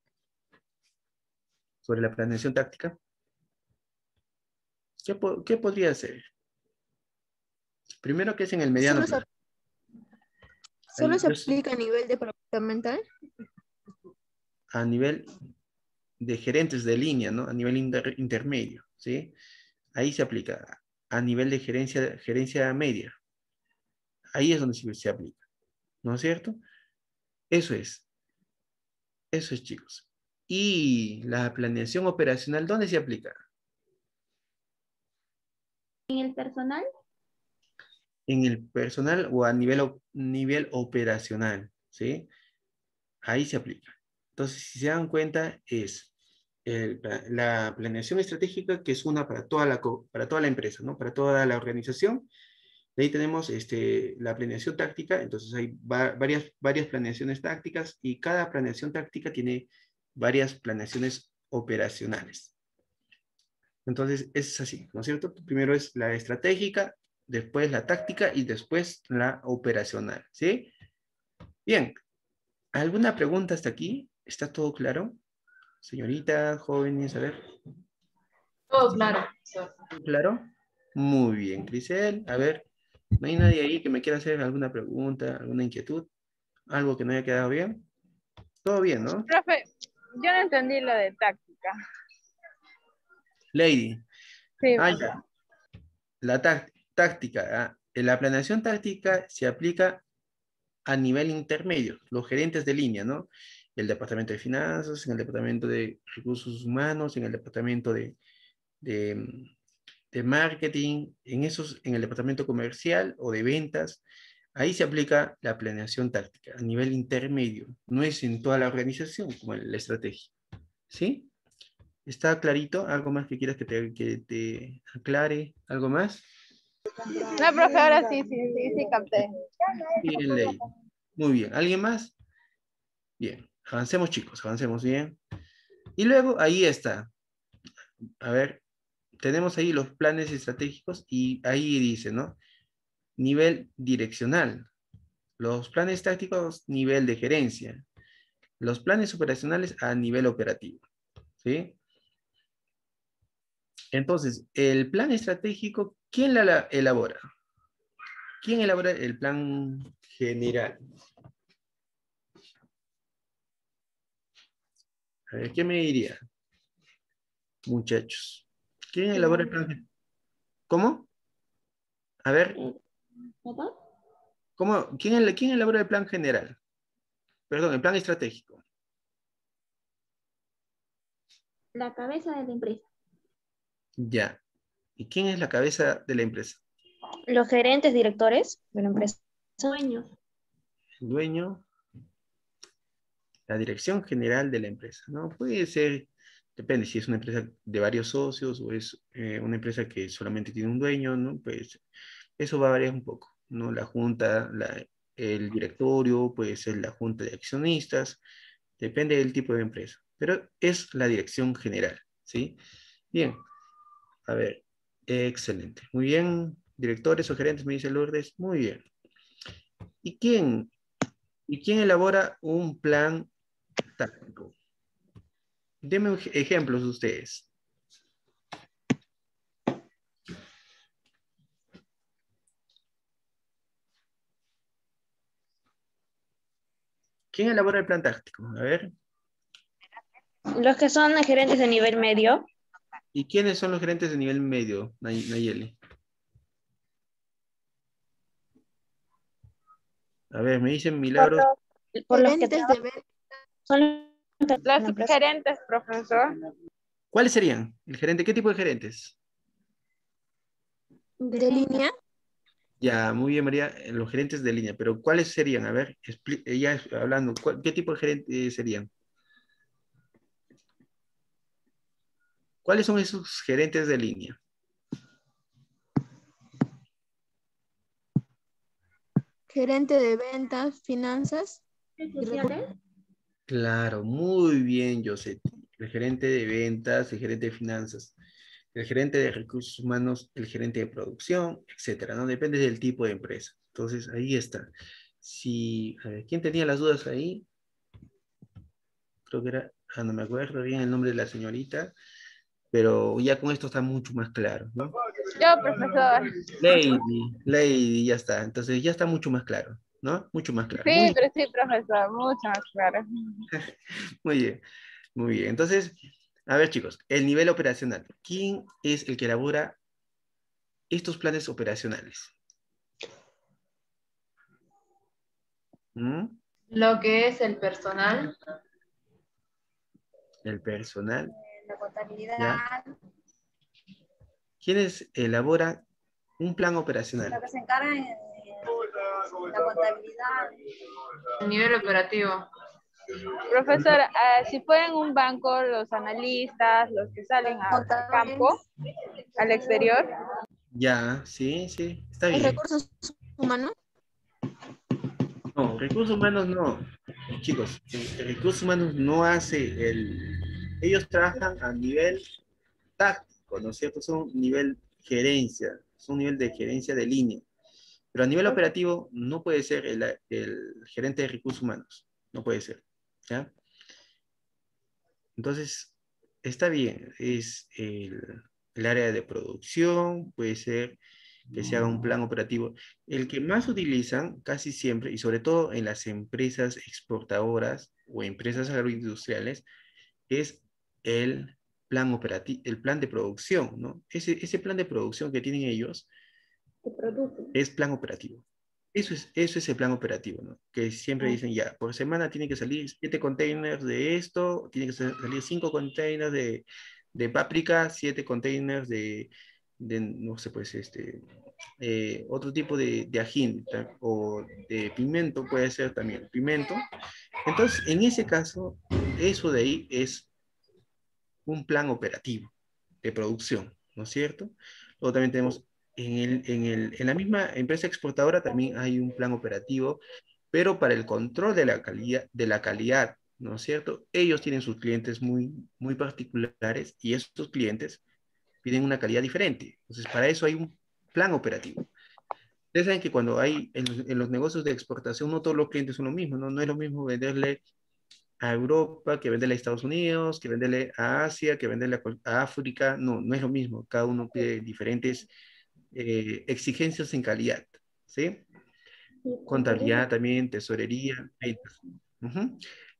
Sobre la planeación táctica. ¿Qué, po qué podría ser? Primero, que es en el mediano Solo plazo. se, solo Ahí, se yo sé- aplica a nivel departamental. a nivel de gerentes de línea, ¿no? A nivel inter intermedio, ¿sí? Ahí se aplica. A nivel de gerencia, gerencia media. Ahí es donde se, se aplica. ¿No es cierto? Eso es. Eso es, chicos. Y la planeación operacional, ¿dónde se aplica? ¿En el personal? En el personal o a nivel, o- nivel operacional, ¿sí? Ahí se aplica. Entonces, si se dan cuenta, es el- la planeación estratégica, que es una para toda la, co- para toda la empresa, ¿no? Para toda la organización. De ahí tenemos este, la planeación táctica, entonces hay va- varias, varias planeaciones tácticas y cada planeación táctica tiene varias planeaciones operacionales. Entonces, es así, ¿no es cierto? Primero es la estratégica, después la táctica y después la operacional, ¿sí? Bien, ¿alguna pregunta hasta aquí? ¿Está todo claro? Señoritas, jóvenes, a ver. Todo claro, profesor. ¿Todo claro? Muy bien, Grisel. A ver, ¿no hay nadie ahí que me quiera hacer alguna pregunta, alguna inquietud? ¿Algo que no haya quedado bien? Todo bien, ¿no? Profe, yo no entendí lo de táctica. Lady. Sí, Ah, profe. ya. La táct- táctica. ah, La planeación táctica se aplica a nivel intermedio, los gerentes de línea, ¿no? El departamento de finanzas, en el departamento de recursos humanos, en el departamento de, de, de marketing, en esos, en el departamento comercial o de ventas. Ahí se aplica la planeación táctica a nivel intermedio. No es en toda la organización como en la estrategia. ¿Sí? ¿Está clarito? ¿Algo más que quieras que te, que te aclare? ¿Algo más? No, profe, ahora sí, sí, sí, sí, capté. Bien, ley. Muy bien. ¿Alguien más? Bien. Avancemos, chicos. Avancemos bien. Y luego ahí está. A ver, tenemos ahí los planes estratégicos y ahí dice, ¿no? Nivel direccional. Los planes tácticos, nivel de gerencia. Los planes operacionales a nivel operativo. ¿Sí? Entonces, el plan estratégico, ¿quién la elabora? ¿Quién elabora el plan general? A ver, ¿qué me diría? Muchachos. ¿Quién elabora el plan? gen- ¿Cómo? A ver, ¿cómo? ¿Quién, el- quién elabora el plan general? Perdón, el plan estratégico. La cabeza de la empresa. Ya. ¿Y quién es la cabeza de la empresa? Los gerentes, directores de la empresa. Dueños. El dueño, la dirección general de la empresa, ¿no? Puede ser, depende si es una empresa de varios socios o es eh, una empresa que solamente tiene un dueño, ¿no? Pues eso va a variar un poco, ¿no? La junta, la- el directorio, puede ser la junta de accionistas, depende del tipo de empresa, pero es la dirección general, ¿sí? Bien, a ver, excelente. Muy bien, directores o gerentes, me dice Lourdes, muy bien. ¿Y quién? ¿Y quién elabora un plan táctico? Denme ej- ejemplos ustedes. ¿Quién elabora el plan táctico? A ver. Los que son gerentes de nivel medio. ¿Y quiénes son los gerentes de nivel medio, Nay- Nayeli? A ver, me dicen Por Milagros. los, por los que Gerentes de trabajan. Son los de Los la empresa. gerentes, profesor. ¿Cuáles serían? ¿El gerente? ¿Qué tipo de gerentes? de línea. Ya, muy bien, María, eh, los gerentes de línea, pero ¿cuáles serían? A ver, expli- eh, ya es- hablando, ¿cuál- ¿qué tipo de gerentes serían? ¿Cuáles son esos gerentes de línea? Gerente de ventas, finanzas. Sociales. Claro, muy bien, José. El gerente de ventas, el gerente de finanzas, el gerente de recursos humanos, el gerente de producción, etcétera, ¿no? Depende del tipo de empresa. Entonces, ahí está. Si, a ver, ¿quién tenía las dudas ahí? Creo que era, ah, no me acuerdo bien el nombre de la señorita, pero ya con esto está mucho más claro, ¿no? Yo, profesor. Lady, Lady, ya está. Entonces ya está mucho más claro, ¿no? Mucho más claro. Sí, Muy, pero sí, profesor, mucho más claro. muy bien, muy bien. Entonces, a ver, chicos, el nivel operacional. ¿Quién es el que elabora estos planes operacionales? ¿Mm? Lo que es el personal, El personal, La contabilidad. ¿ya? ¿Quiénes elaboran un plan operacional? Lo que se encarga en la contabilidad. el nivel operativo. Profesor, eh, si fue en un banco, los analistas, los que salen a- al campo, al exterior. Ya, sí, sí, está ¿Los bien. recursos humanos? No, recursos humanos no. Chicos, eh, recursos humanos no hace el... Ellos trabajan a nivel táctico, ¿no es cierto? Son nivel gerencia, son nivel de gerencia de línea. Pero a nivel operativo no puede ser el, el gerente de recursos humanos, no puede ser, ¿ya? Entonces, está bien, es el, el área de producción, puede ser que se haga un plan operativo. El que más utilizan casi siempre, y sobre todo en las empresas exportadoras o empresas agroindustriales, es el plan operativo, el plan de producción, ¿no? Ese, ese plan de producción que tienen ellos es plan operativo. Eso es, eso es el plan operativo, ¿no? Que siempre dicen, ya, por semana tiene que salir siete containers de esto, tiene que salir cinco containers de, de páprica, siete containers de, de, no sé, pues, este, eh, otro tipo de, de ají o de pimiento, puede ser también pimiento. Entonces, en ese caso, eso de ahí es un plan operativo de producción, ¿no es cierto? Luego también tenemos, en, el, en, el, en la misma empresa exportadora también hay un plan operativo, pero para el control de la calidad, de la calidad, ¿no es cierto? Ellos tienen sus clientes muy, muy particulares y estos clientes piden una calidad diferente. Entonces, para eso hay un plan operativo. Ustedes saben que cuando hay en los, en los negocios de exportación, no todos los clientes son lo mismo, ¿no? No es lo mismo venderle a Europa, que venderle a Estados Unidos, que venderle a Asia, que venderle a, cual- a África. No, no es lo mismo. Cada uno pide diferentes eh, exigencias en calidad, ¿sí? Contabilidad también, tesorería, ventas. Ujú.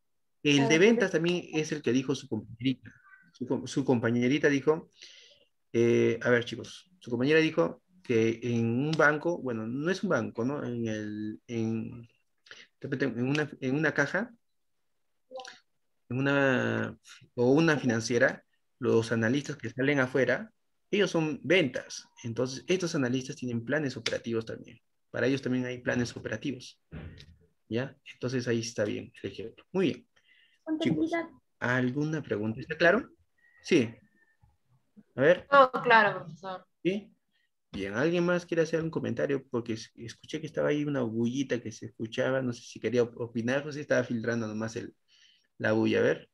El de ventas también es el que dijo su compañerita. Su, com- su compañerita dijo, eh, a ver chicos, su compañera dijo que en un banco, bueno, no es un banco, ¿no? En el, en, en una, en una caja, en una, o una financiera, los analistas que salen afuera, ellos son ventas. Entonces, estos analistas tienen planes operativos también. Para ellos también hay planes operativos. ¿Ya? Entonces ahí está bien el ejemplo. Muy bien. Chicos, ¿alguna pregunta? ¿Está claro? Sí. A ver. Todo claro, profesor. ¿Sí? Bien, ¿alguien más quiere hacer un comentario? Porque es- escuché que estaba ahí una bullita que se escuchaba. No sé si quería op- opinar o si estaba filtrando nomás el, la bulla. A ver.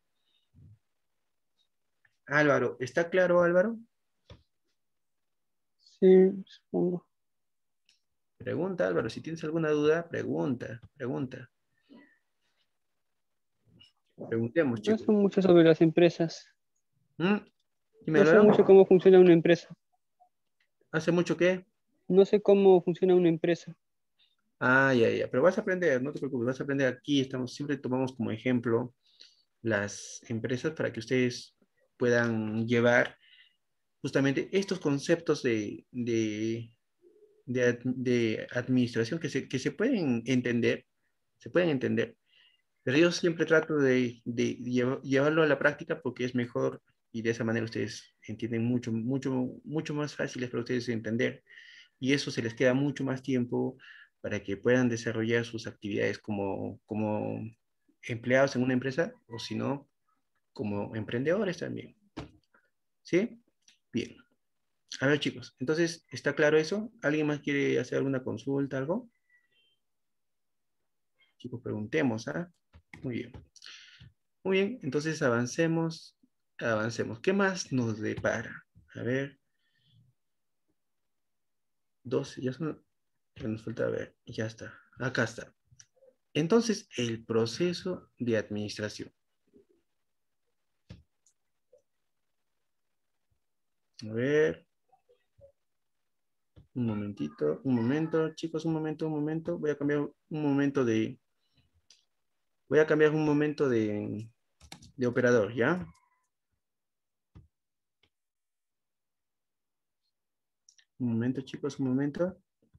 Álvaro, ¿está claro, Álvaro? Sí, supongo. Pregunta, Álvaro. Si tienes alguna duda, pregunta, pregunta. Preguntemos, No chicos. sé mucho sobre las empresas. ¿Mm? Dime, No sé Álvaro. mucho cómo funciona una empresa. ¿Hace mucho qué? No sé cómo funciona una empresa. Ah, ya, ya. Pero vas a aprender, no te preocupes, vas a aprender aquí. Estamos, siempre tomamos como ejemplo las empresas para que ustedes puedan llevar justamente estos conceptos de, de, de, ad- de administración que se, que se pueden entender, se pueden entender, pero yo siempre trato de, de lleva- llevarlo a la práctica porque es mejor y de esa manera ustedes entienden mucho, mucho, mucho más fáciles para ustedes entender y eso se les queda mucho más tiempo para que puedan desarrollar sus actividades como, como empleados en una empresa o si no, como emprendedores también. ¿Sí? Bien. A ver, chicos, entonces, ¿está claro eso? ¿Alguien más quiere hacer alguna consulta, algo? Chicos, preguntemos, ¿ah? Muy bien. Muy bien, entonces avancemos, avancemos. ¿Qué más nos depara? A ver. Dos, ya son, ya nos falta ver, ya está, acá está. Entonces, el proceso de administración. A ver. Un momentito, un momento, chicos, un momento, un momento. Voy a cambiar un momento de... Voy a cambiar un momento de, de operador, ¿ya? Un momento, chicos, un momento.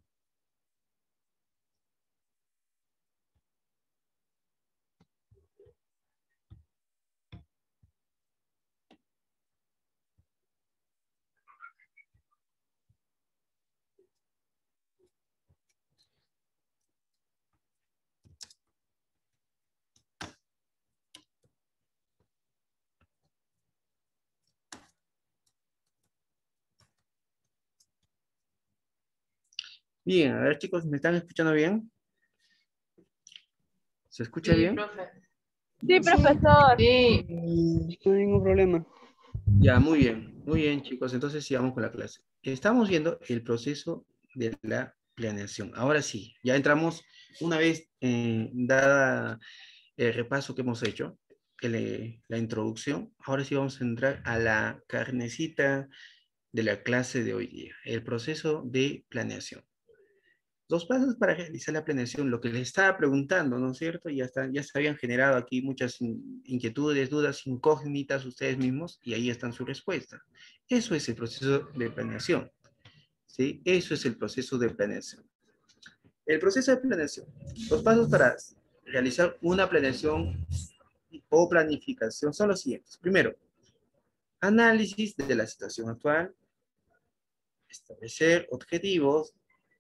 Bien, a ver, chicos, ¿me están escuchando bien? ¿Se escucha Sí, bien? profe. Sí, profesor. Sí. No hay ningún problema. Ya, muy bien, muy bien, chicos. Entonces sigamos con la clase. Estamos viendo el proceso de la planeación. Ahora sí, ya entramos una vez eh, dada el repaso que hemos hecho, el, la introducción. Ahora sí vamos a entrar a la carnecita de la clase de hoy día, el proceso de planeación. Dos pasos para realizar la planeación, lo que les estaba preguntando, ¿no es cierto? Ya, están, ya se habían generado aquí muchas inquietudes, dudas, incógnitas ustedes mismos y ahí están su respuesta. Eso es el proceso de planeación, ¿sí? Eso es el proceso de planeación. El proceso de planeación. Los pasos para realizar una planeación o planificación son los siguientes. Primero, análisis de la situación actual, establecer objetivos,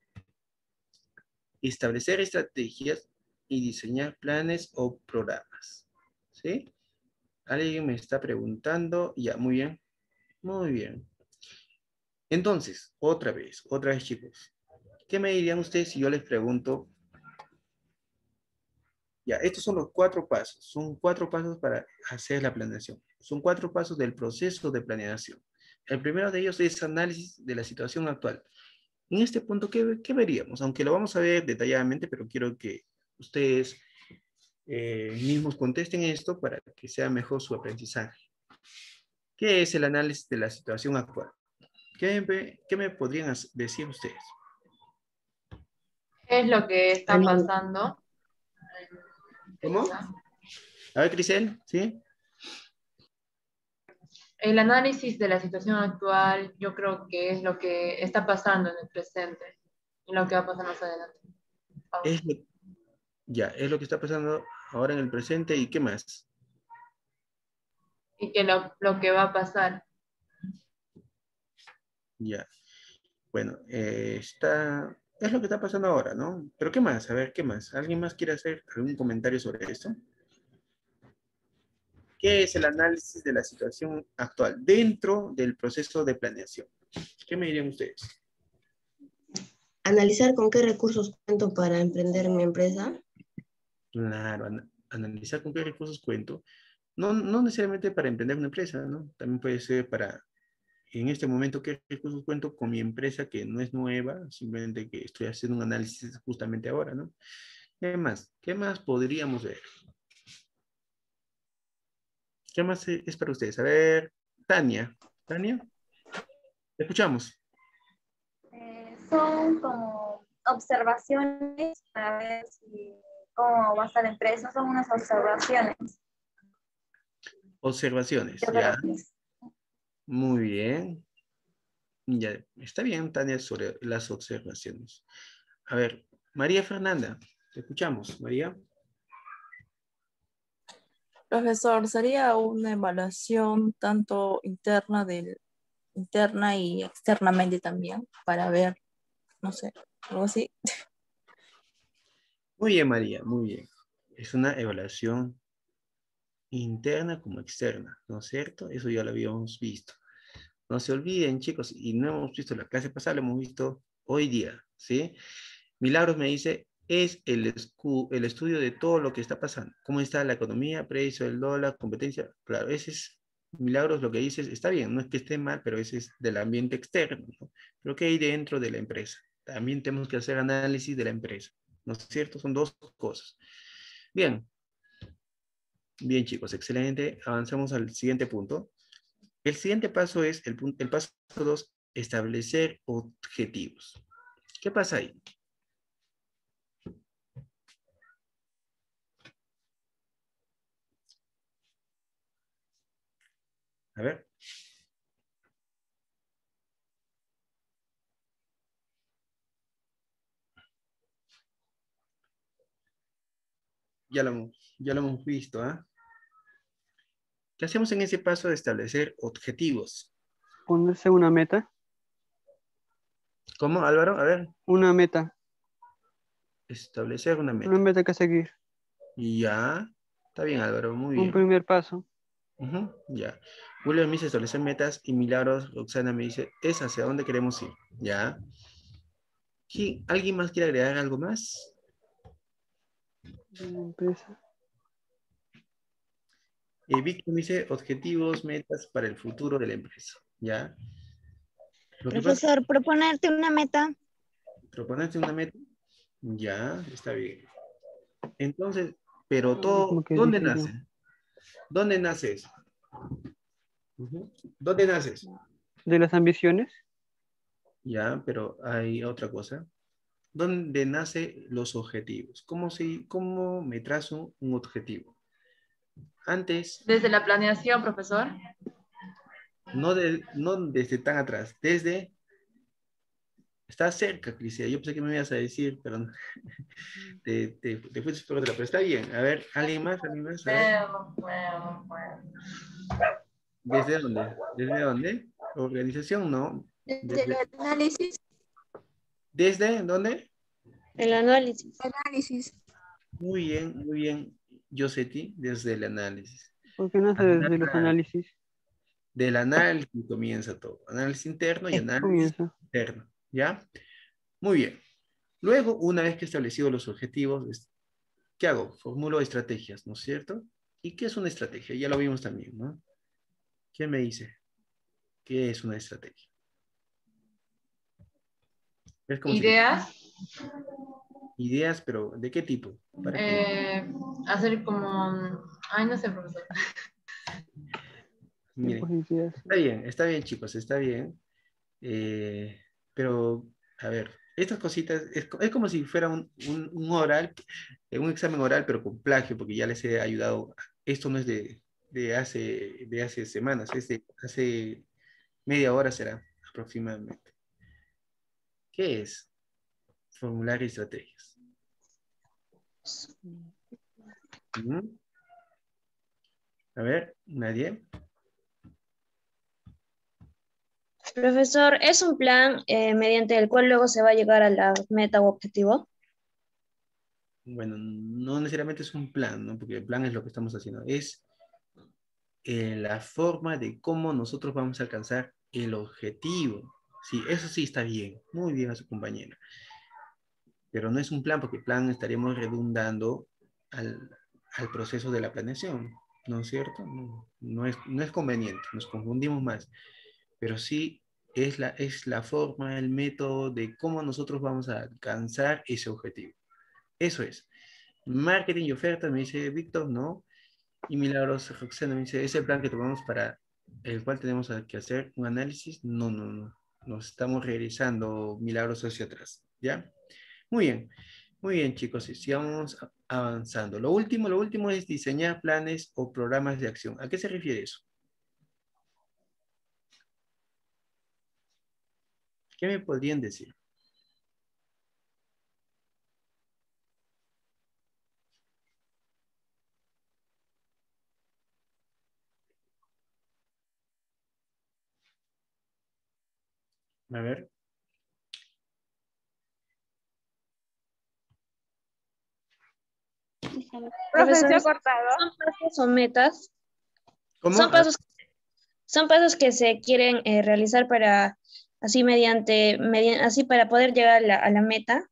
establecer estrategias y diseñar planes o programas. ¿Sí? ¿Alguien me está preguntando? Ya, muy bien. Muy bien. Entonces, otra vez, otra vez, chicos. ¿Qué me dirían ustedes si yo les pregunto? Ya, estos son los cuatro pasos. Son cuatro pasos para hacer la planeación. Son cuatro pasos del proceso de planeación. El primero de ellos es análisis de la situación actual. En este punto, ¿qué, qué veríamos? Aunque lo vamos a ver detalladamente, pero quiero que ustedes eh, mismos contesten esto para que sea mejor su aprendizaje. ¿Qué es el análisis de la situación actual? ¿Qué me, qué me podrían decir ustedes? ¿Qué es lo que está pasando? ¿Cómo? A ver, Crisel, ¿sí? El análisis de la situación actual, yo creo que es lo que está pasando en el presente y lo que va a pasar más adelante. Es lo, ya, es lo que está pasando ahora en el presente y ¿qué más? Y que lo, lo que va a pasar. Ya. Bueno, eh, está, es lo que está pasando ahora, ¿no? Pero ¿qué más? A ver, ¿qué más? ¿Alguien más quiere hacer algún comentario sobre esto? ¿Qué es el análisis de la situación actual dentro del proceso de planeación? ¿Qué me dirían ustedes? Analizar con qué recursos cuento para emprender mi empresa. Claro, an- analizar con qué recursos cuento. No, no necesariamente para emprender una empresa, ¿no? También puede ser para, en este momento, qué recursos cuento con mi empresa que no es nueva, simplemente que estoy haciendo un análisis justamente ahora, ¿no? ¿Qué más? ¿Qué más podríamos ver? ¿Qué más e- es para ustedes? A ver, Tania. Tania, te escuchamos. Eh, son como observaciones para ver si, cómo va a estar la empresa, son unas observaciones. Observaciones, Yo ya. creo que es. Muy bien. Ya, está bien, Tania, sobre las observaciones. A ver, María Fernanda, te escuchamos, María. Profesor, sería una evaluación tanto interna del, interna y externamente también, para ver, no sé, algo así. Muy bien, María, muy bien. Es una evaluación interna como externa, ¿no es cierto? Eso ya lo habíamos visto. No se olviden, chicos, y no hemos visto la clase pasada, lo hemos visto hoy día, ¿sí? Milagros me dice, es el, escu- el estudio de todo lo que está pasando. ¿Cómo está la economía, precio del dólar, competencia? Claro, ese es, Milagros lo que dices, está bien, no es que esté mal, pero ese es del ambiente externo, ¿no? Pero ¿qué hay dentro de la empresa? También tenemos que hacer análisis de la empresa, ¿no es cierto? Son dos cosas. Bien, bien chicos, excelente. Avanzamos al siguiente punto. El siguiente paso es el, pun- el paso dos, establecer objetivos. ¿Qué pasa ahí? A ver. Ya lo, hemos- ya lo hemos visto, ¿ah? ¿Qué hacemos en ese paso de establecer objetivos? Ponerse una meta. ¿Cómo, Álvaro? A ver, Una meta. establecer una Una meta. meta que seguir. Ya, está bien, Álvaro, muy Un bien. primer paso. Ujú, ya. Julio me dice establecer metas y Milagros, Roxana me dice, es hacia dónde queremos ir. Ya. ¿Quién- ¿Alguien más quiere agregar algo más? De una empresa. Eh, Víctor me dice objetivos, metas para el futuro de la empresa. ¿Ya? Lo que pasa Profesor, proponerte una meta. es proponerte una meta. Ya, está bien. Entonces, pero Lo mismo todo, que ¿dónde dije yo. nace? ¿Dónde nace eso? Ujú. ¿Dónde nace eso? De las ambiciones. Ya, pero hay otra cosa. ¿Dónde nacen los objetivos? ¿Cómo, se, cómo me trazo un objetivo? Antes, Desde la planeación, profesor. no, de, no desde tan atrás, desde... Está cerca, Crisia. Yo pensé que me ibas a decir, pero no. te, te, te fuiste por otra, pero está bien. A ver, ¿alguien más? ¿Alguien más? A ver. Bueno, bueno, bueno. ¿Desde dónde? ¿Desde dónde? Organización, no. Desde Desde, el análisis. ¿desde dónde? El análisis. Análisis. Muy bien, muy bien. Yosetti, desde el análisis. ¿Por qué nace desde los Anal- análisis? Del análisis comienza todo. Análisis interno y análisis Comienza. externo. ¿Ya? Muy bien. Luego, una vez que he establecido los objetivos, es- ¿qué hago? Formulo estrategias, ¿no es cierto? ¿Y qué es una estrategia? Ya lo vimos también, ¿no? ¿Quién me dice qué es una estrategia? Es como si le... Ideas. Ideas, pero ¿de qué tipo? ¿Para qué? eh, hacer como... Ay, no sé, profesor. Sí, Miren, pues ideas. está bien, está bien, chicos, está bien. Eh, pero, a ver, estas cositas, es, co- es como si fuera un, un- un oral, eh, un examen oral, pero con plagio, porque ya les he ayudado esto no es de, de, hace, de hace semanas, es de hace media hora será aproximadamente. ¿Qué es? Formular estrategias. ¿Mm? A ver, ¿nadie? Profesor, ¿es un plan eh, mediante el cual luego se va a llegar a la meta o objetivo? Bueno, no necesariamente es un plan, ¿no? Porque el plan es lo que estamos haciendo. Es eh, la forma de cómo nosotros vamos a alcanzar el objetivo. Sí, eso sí está bien. Muy bien a su compañera. Pero no es un plan, porque plan estaríamos redundando al, al proceso de la planeación, ¿no es cierto? No, no, es, no es conveniente, nos confundimos más. Pero sí es la, es la forma, el método de cómo nosotros vamos a alcanzar ese objetivo. Eso es. Marketing y oferta, me dice Víctor, ¿no? Y Milagros Roxana me dice, ¿es el plan que tomamos para el cual tenemos que hacer un análisis? No, no, no. Nos estamos regresando Milagros hacia atrás, ¿ya? Muy bien. Muy bien, chicos. Y sigamos avanzando. Lo último, lo último es diseñar planes o programas de acción. ¿A qué se refiere eso? ¿Qué me podrían decir? A ver. Profesor, Profesor cortado. ¿son pasos o metas? ¿Cómo? Son pasos, son pasos que se quieren eh, realizar para, así mediante, mediante, así para poder llegar a la, a la meta.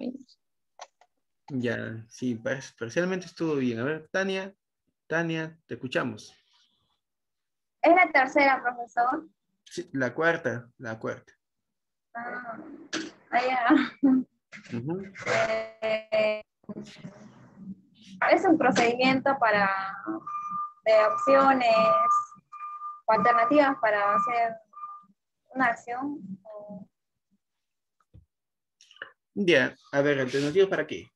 Ya, sí, par- parcialmente estuvo bien. A ver, Tania, Tania, te escuchamos. Es la tercera, profesor. Sí, la cuarta, la cuarta. Ah, allá. Ujú. Eh, es un procedimiento para de opciones o alternativas para hacer una acción. o- Ya, a ver, ¿alternativas para qué?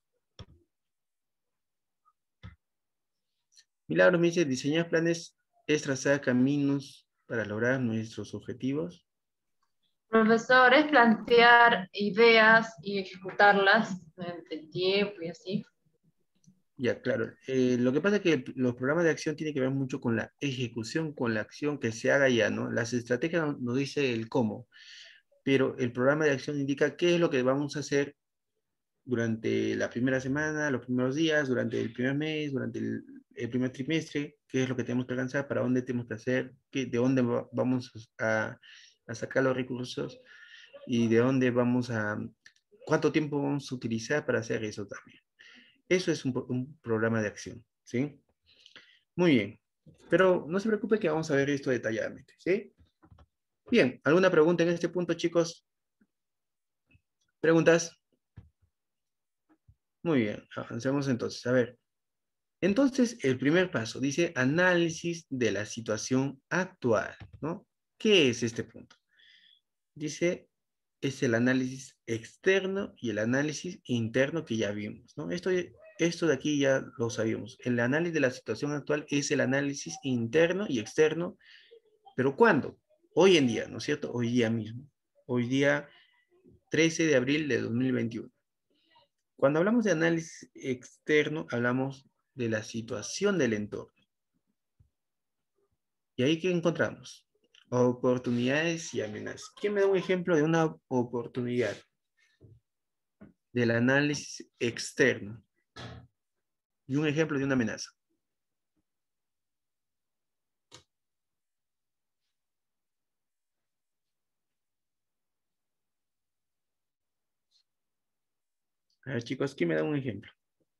Milagros me dice, diseñar planes es trazar caminos para lograr nuestros objetivos. Profesor, es plantear ideas y ejecutarlas durante el tiempo y así. Ya, claro. Eh, lo que pasa es que los programas de acción tienen que ver mucho con la ejecución, con la acción que se haga ya, ¿no? Las estrategias no- nos dice el cómo, pero el programa de acción indica qué es lo que vamos a hacer durante la primera semana, los primeros días, durante el primer mes, durante el, el primer trimestre, qué es lo que tenemos que alcanzar, para dónde tenemos que hacer, qué, de dónde va- vamos a, a sacar los recursos y de dónde vamos a, cuánto tiempo vamos a utilizar para hacer eso también. Eso es un, un programa de acción, ¿sí? Muy bien. Pero no se preocupe que vamos a ver esto detalladamente, ¿sí? Bien, ¿alguna pregunta en este punto, chicos? ¿Preguntas? Muy bien, avancemos entonces. A ver, entonces el primer paso dice análisis de la situación actual, ¿no? ¿Qué es este punto? Dice, es el análisis externo y el análisis interno que ya vimos, ¿no? Esto, esto de aquí ya lo sabíamos. El análisis de la situación actual es el análisis interno y externo, pero ¿cuándo? Hoy en día, ¿no es cierto? Hoy día mismo. Hoy día trece de abril de dos mil veintiuno. Cuando hablamos de análisis externo, hablamos de la situación del entorno. ¿Y ahí qué encontramos? Oportunidades y amenazas. ¿Quién me da un ejemplo de una oportunidad del análisis externo? Y un ejemplo de una amenaza. A ver, chicos, ¿quién me da un ejemplo?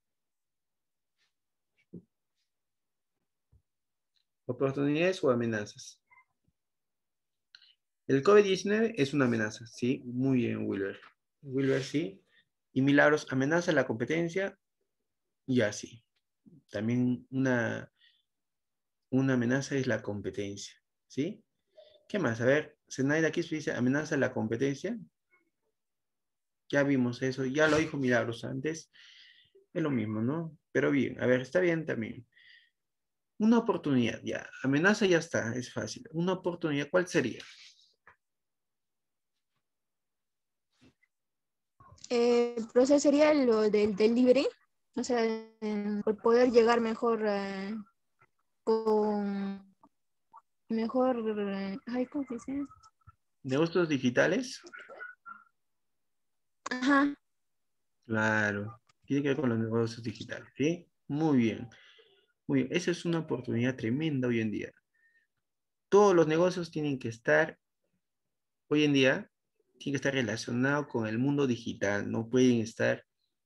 ¿Oportunidades o amenazas? El COVID diecinueve es una amenaza, ¿sí? Muy bien, Wilber. Wilber, sí. Y Milagros, amenaza la competencia y así. También una, una amenaza es la competencia, ¿sí? ¿Qué más? A ver, Zenaida aquí dice, amenaza la competencia. Ya vimos eso, ya lo dijo Milagros antes. Es lo mismo, ¿no? Pero bien, a ver, está bien también. Una oportunidad, ya. Amenaza ya está, es fácil. Una oportunidad, ¿cuál sería? Eh, el proceso sería lo del delivery, o sea, eh, por poder llegar mejor eh, con mejor, eh, ay, ¿cómo se dice? ¿Negocios digitales? Ajá. Claro, tiene que ver con los negocios digitales, ¿sí? Muy bien, muy bien. Esa es una oportunidad tremenda hoy en día. Todos los negocios tienen que estar, hoy en día, tienen que estar relacionados con el mundo digital, no pueden estar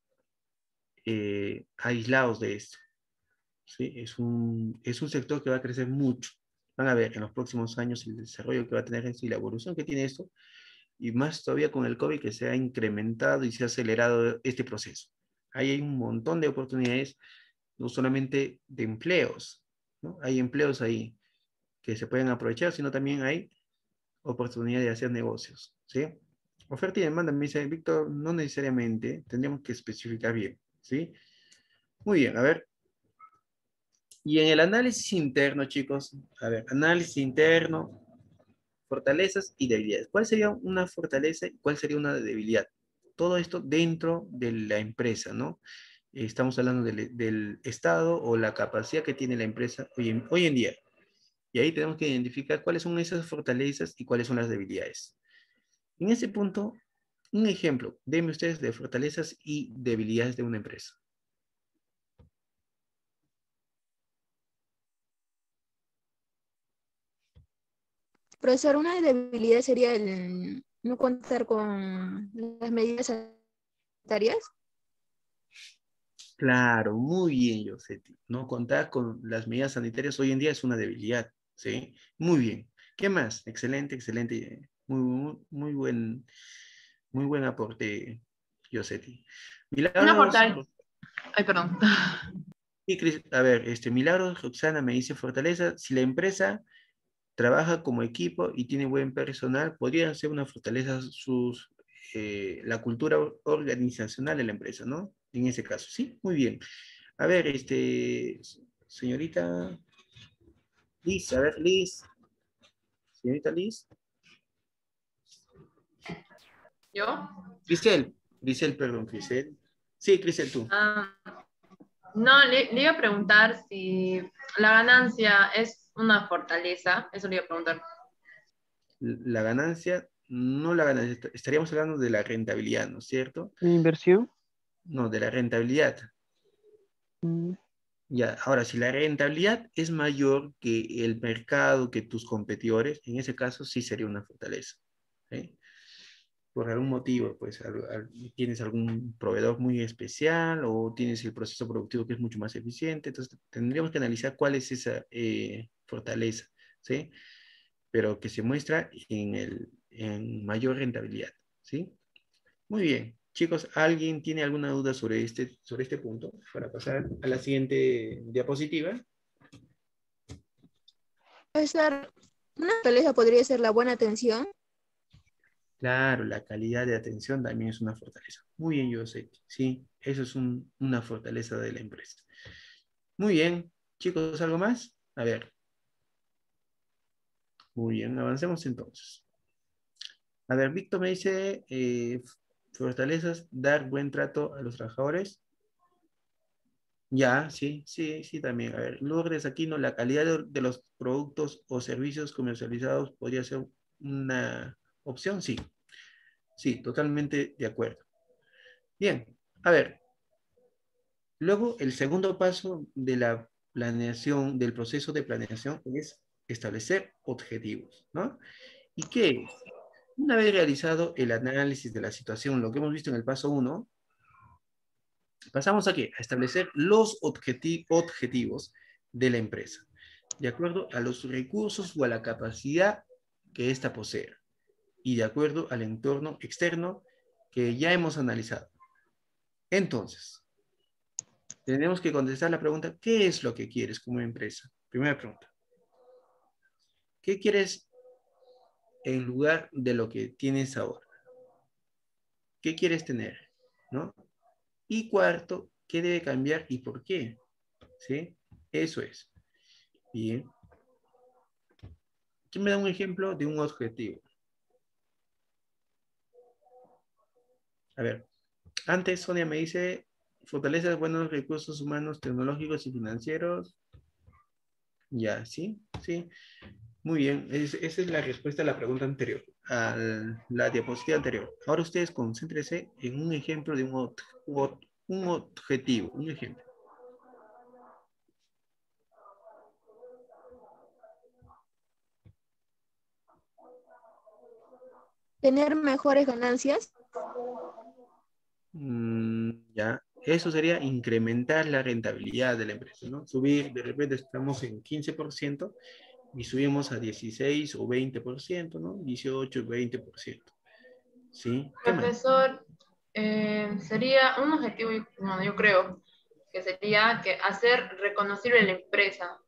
eh, aislados de esto, ¿sí? Es un, es un sector que va a crecer mucho. Van a ver en los próximos años el desarrollo que va a tener esto y la evolución que tiene esto, y más todavía con el COVID que se ha incrementado y se ha acelerado este proceso. Ahí hay un montón de oportunidades, no solamente de empleos, ¿no? Hay empleos ahí que se pueden aprovechar, sino también hay oportunidad de hacer negocios, ¿sí? Oferta y demanda, me dice Víctor, no necesariamente, tendríamos que especificar bien, ¿sí? Muy bien, a ver. Y en el análisis interno, chicos, a ver, análisis interno, fortalezas y debilidades. ¿Cuál sería una fortaleza y cuál sería una debilidad? Todo esto dentro de la empresa, ¿no? Estamos hablando del, del estado o la capacidad que tiene la empresa hoy en, hoy en día. Y ahí tenemos que identificar cuáles son esas fortalezas y cuáles son las debilidades. En ese punto, un ejemplo, denme ustedes de fortalezas y debilidades de una empresa. Profesor, una debilidad sería el no contar con las medidas sanitarias. Claro, muy bien, Josetti. No contar con las medidas sanitarias hoy en día es una debilidad, ¿sí? Muy bien. ¿Qué más? Excelente, excelente. Muy, muy, muy buen, muy buen aporte, Josetti. Una Milagros. fortaleza. Ay, perdón. Y Cris- a ver, este, Milagros, Roxana me dice fortaleza. Si la empresa trabaja como equipo y tiene buen personal, podría ser una fortaleza sus, eh, la cultura organizacional de la empresa, ¿no? En ese caso, sí, muy bien. A ver, este, señorita Liz, a ver, Liz, señorita Liz. ¿Yo? Grisel, Grisel, perdón, Grisel. Sí, Grisel, tú. Ah, no, le, le iba a preguntar si la ganancia es una fortaleza. Eso le iba a preguntar. La ganancia, no la ganancia, estaríamos hablando de la rentabilidad, ¿no es cierto? ¿La inversión? No, de la rentabilidad. Mm, Ya, ahora, si la rentabilidad es mayor que el mercado, que tus competidores, en ese caso sí sería una fortaleza. ¿Sí? Por algún motivo, pues al- al- tienes algún proveedor muy especial o tienes el proceso productivo que es mucho más eficiente. Entonces, tendríamos que analizar cuál es esa eh, fortaleza, ¿sí? Pero que se muestra en, el, en mayor rentabilidad, ¿sí? Muy bien. Chicos, ¿alguien tiene alguna duda sobre este, sobre este punto? Para pasar a la siguiente diapositiva. Profesor, una fortaleza podría ser la buena atención. Claro, la calidad de atención también es una fortaleza. Muy bien, José. Sí, eso es un- una fortaleza de la empresa. Muy bien. Chicos, ¿algo más? A ver. Muy bien, avancemos entonces. A ver, Víctor me dice, eh, fortalezas, dar buen trato a los trabajadores. Ya, sí, sí, sí, también. A ver, Lourdes Aquino, la calidad de, de los productos o servicios comercializados podría ser una opción, sí. Sí, totalmente de acuerdo. Bien, a ver, luego el segundo paso de la planeación, del proceso de planeación es establecer objetivos, ¿no? ¿Y qué es? Una vez realizado el análisis de la situación, lo que hemos visto en el paso uno, pasamos aquí a establecer los objeti- objetivos de la empresa, de acuerdo a los recursos o a la capacidad que ésta posee y de acuerdo al entorno externo que ya hemos analizado. Entonces, tenemos que contestar la pregunta, ¿qué es lo que quieres como empresa? Primera pregunta. ¿Qué quieres en lugar de lo que tienes ahora? ¿Qué quieres tener? ¿No? Y cuarto, ¿qué debe cambiar y por qué? ¿Sí? Eso es. Bien. ¿Quién me da un ejemplo de un objetivo? A ver, antes Sonia me dice, fortalece buenos recursos humanos, tecnológicos y financieros. Ya, ¿sí? Sí. Muy bien. Es- esa es la respuesta a la pregunta anterior, a la diapositiva anterior. Ahora ustedes concéntrense en un ejemplo de un, ot- ot- un objetivo, un ejemplo. Tener mejores ganancias. Mm, ya, eso sería incrementar la rentabilidad de la empresa, ¿no? Subir, de repente estamos en quince por ciento y subimos a dieciséis o veinte por ciento, ¿no? dieciocho, veinte por ciento. ¿Sí? ¿Qué más? Profesor, eh, sería un objetivo, bueno, yo creo que sería que hacer reconocible la empresa,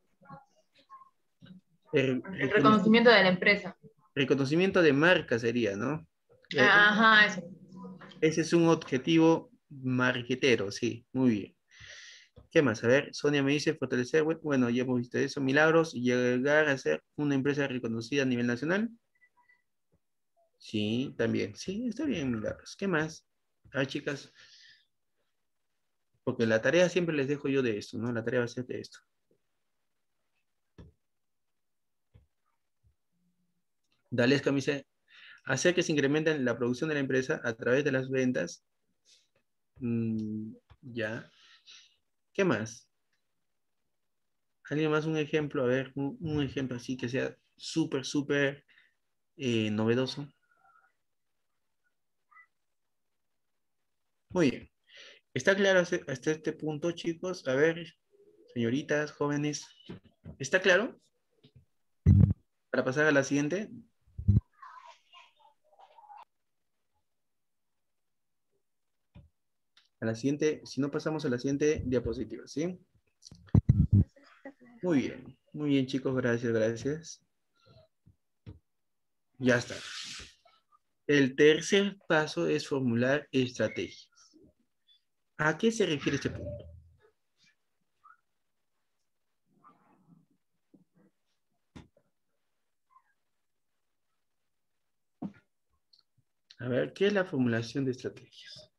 El, el reconoci- reconocimiento de la empresa. reconocimiento de marca sería, ¿no? De repente, Ajá, eso. ese es un objetivo marquetero, sí, muy bien. ¿Qué más? A ver, Sonia me dice fortalecer, web. Bueno, ya hemos visto eso, Milagros, llegar a ser una empresa reconocida a nivel nacional. Sí, también. Sí, está bien, Milagros. ¿Qué más? A ver, chicas, porque la tarea siempre les dejo yo de esto, ¿no? La tarea va a ser de esto. Dalesca me dice, hacer que se incremente la producción de la empresa a través de las ventas. Mm, ya. ¿Qué más? ¿Alguien más un ejemplo? A ver, un, un ejemplo así que sea súper, súper eh, novedoso. Muy bien. ¿Está claro hasta hasta este punto, chicos? A ver, señoritas, jóvenes. ¿Está claro? Para pasar a la siguiente. A la siguiente, si no pasamos a la siguiente diapositiva, ¿sí? Muy bien, muy bien, chicos, gracias, gracias. Ya está. El tercer paso es formular estrategias. ¿A qué se refiere este punto? A ver, ¿qué es la formulación de estrategias?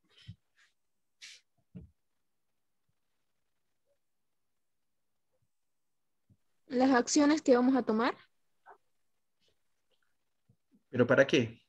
Las acciones que vamos a tomar. ¿Pero para qué?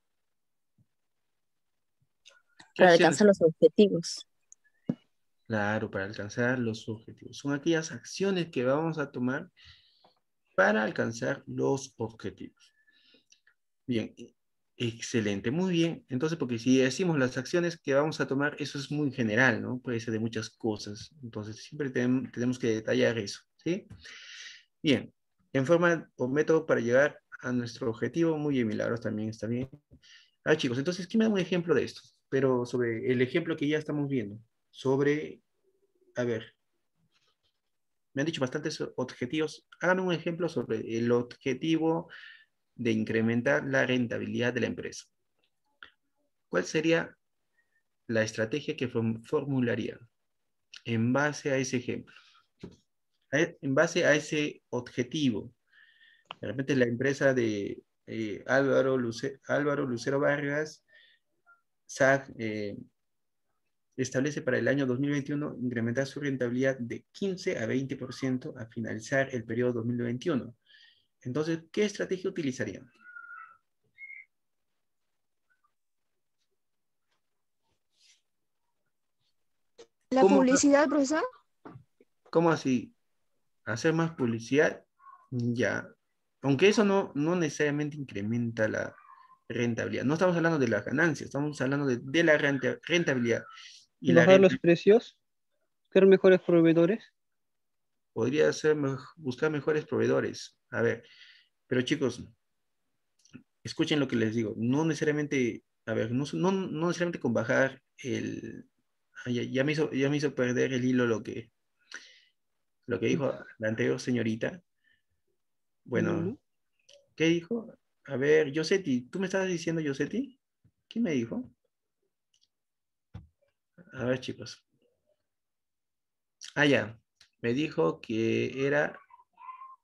¿Qué Para acciones? alcanzar los objetivos. Claro, para alcanzar los objetivos. Son aquellas acciones que vamos a tomar para alcanzar los objetivos. Bien, excelente, muy bien. Entonces, porque si decimos las acciones que vamos a tomar, eso es muy general, ¿no? Puede ser de muchas cosas. Entonces, siempre ten- tenemos que detallar eso, ¿sí? Bien, en forma o método para llegar a nuestro objetivo, muy bien, Milagros también está bien. Ah, chicos, entonces, ¿quién me da un ejemplo de esto? Pero sobre el ejemplo que ya estamos viendo, sobre, a ver, me han dicho bastantes objetivos. Háganme un ejemplo sobre el objetivo de incrementar la rentabilidad de la empresa. ¿Cuál sería la estrategia que form- formularían en base a ese ejemplo? A e- En base a ese objetivo. De repente la empresa de eh, Álvaro, Luce- Álvaro Lucero Vargas, S A C, eh, establece para el año dos mil veintiuno incrementar su rentabilidad de quince a veinte por ciento a finalizar el periodo dos mil veintiuno. Entonces, ¿qué estrategia utilizarían? La ¿Cómo, publicidad, profesor. cómo así? ¿Hacer más publicidad? Ya. Aunque eso no, no necesariamente incrementa la rentabilidad. No estamos hablando de las ganancias, estamos hablando de, de la renta- rentabilidad. Y la Bajar renta los precios, buscar mejores proveedores. podría ser mej- buscar mejores proveedores. A ver, pero chicos, escuchen lo que les digo. No necesariamente, a ver, no, no, no necesariamente con bajar el... ah, Ya, ya me hizo, ya me hizo perder el hilo lo que, lo que dijo la anterior señorita. Bueno, Bueno, ¿qué dijo? A ver, Yosetti, ¿tú me estabas diciendo Yosetti? ¿Quién me dijo? A ver, chicos. Ah, ya. Me dijo que era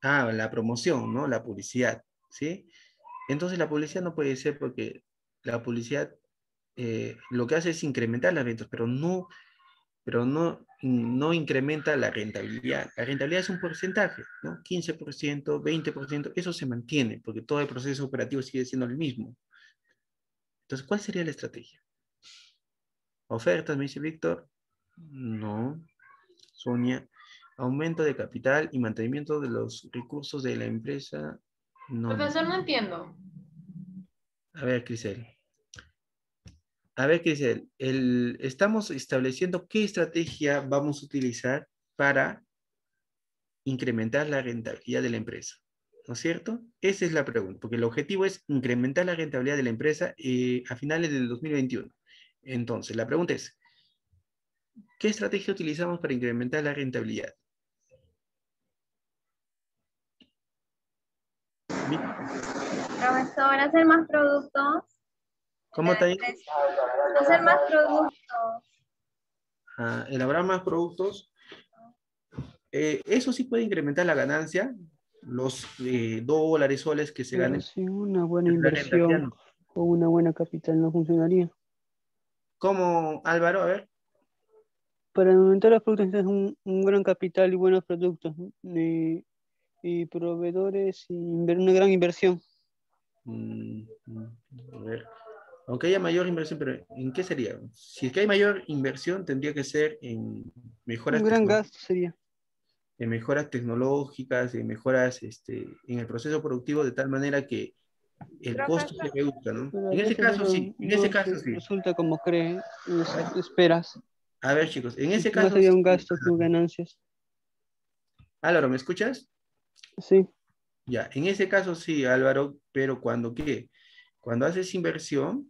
Ah, la promoción, ¿no? La publicidad, ¿sí? Entonces la publicidad no puede ser porque la publicidad eh, lo que hace es incrementar las ventas, pero no, pero no, no incrementa la rentabilidad. La rentabilidad es un porcentaje, ¿no? quince por ciento, veinte por ciento, eso se mantiene porque todo el proceso operativo sigue siendo el mismo. Entonces, ¿cuál sería la estrategia? Ofertas, me dice Víctor. No. Sonia. Aumento de capital y mantenimiento de los recursos de la empresa. No. Profesor, no entiendo. A ver, Crisel. A ver, Crisel, el, estamos estableciendo qué estrategia vamos a utilizar para incrementar la rentabilidad de la empresa. ¿No es cierto? Esa es la pregunta, porque el objetivo es incrementar la rentabilidad de la empresa eh, a finales del dos mil veintiuno. Entonces, la pregunta es, ¿qué estrategia utilizamos para incrementar la rentabilidad? Profesor, hacer más productos. ¿Cómo está ahí? Hacer más productos. Ah, elaborar más productos. Eh, eso sí puede incrementar la ganancia, los eh, dólares, soles que se Pero ganen. sin una buena La rentabilidad inversión no. o una buena capital no funcionaría. ¿Cómo, Álvaro? A ver. Para aumentar los productos necesitas un, un gran capital y buenos productos, ¿no? y, y proveedores y inver- una gran inversión. Mm, mm, a ver. Aunque haya mayor inversión, pero ¿en qué sería? Si es que hay mayor inversión, tendría que ser en Un mejoras, gran tecno- gasto sería. en mejoras tecnológicas, en mejoras este, en el proceso productivo, de tal manera que el costo se reduzca, ¿no? Pero a En ese veces caso eso sí, en ese no caso se- sí. resulta como cree, es- esperas. A ver, chicos, en ese Más caso sería sí. un gasto que ganancias. Álvaro, ¿me escuchas? Sí. Ya, en ese caso sí, Álvaro, pero cuando qué? Cuando haces inversión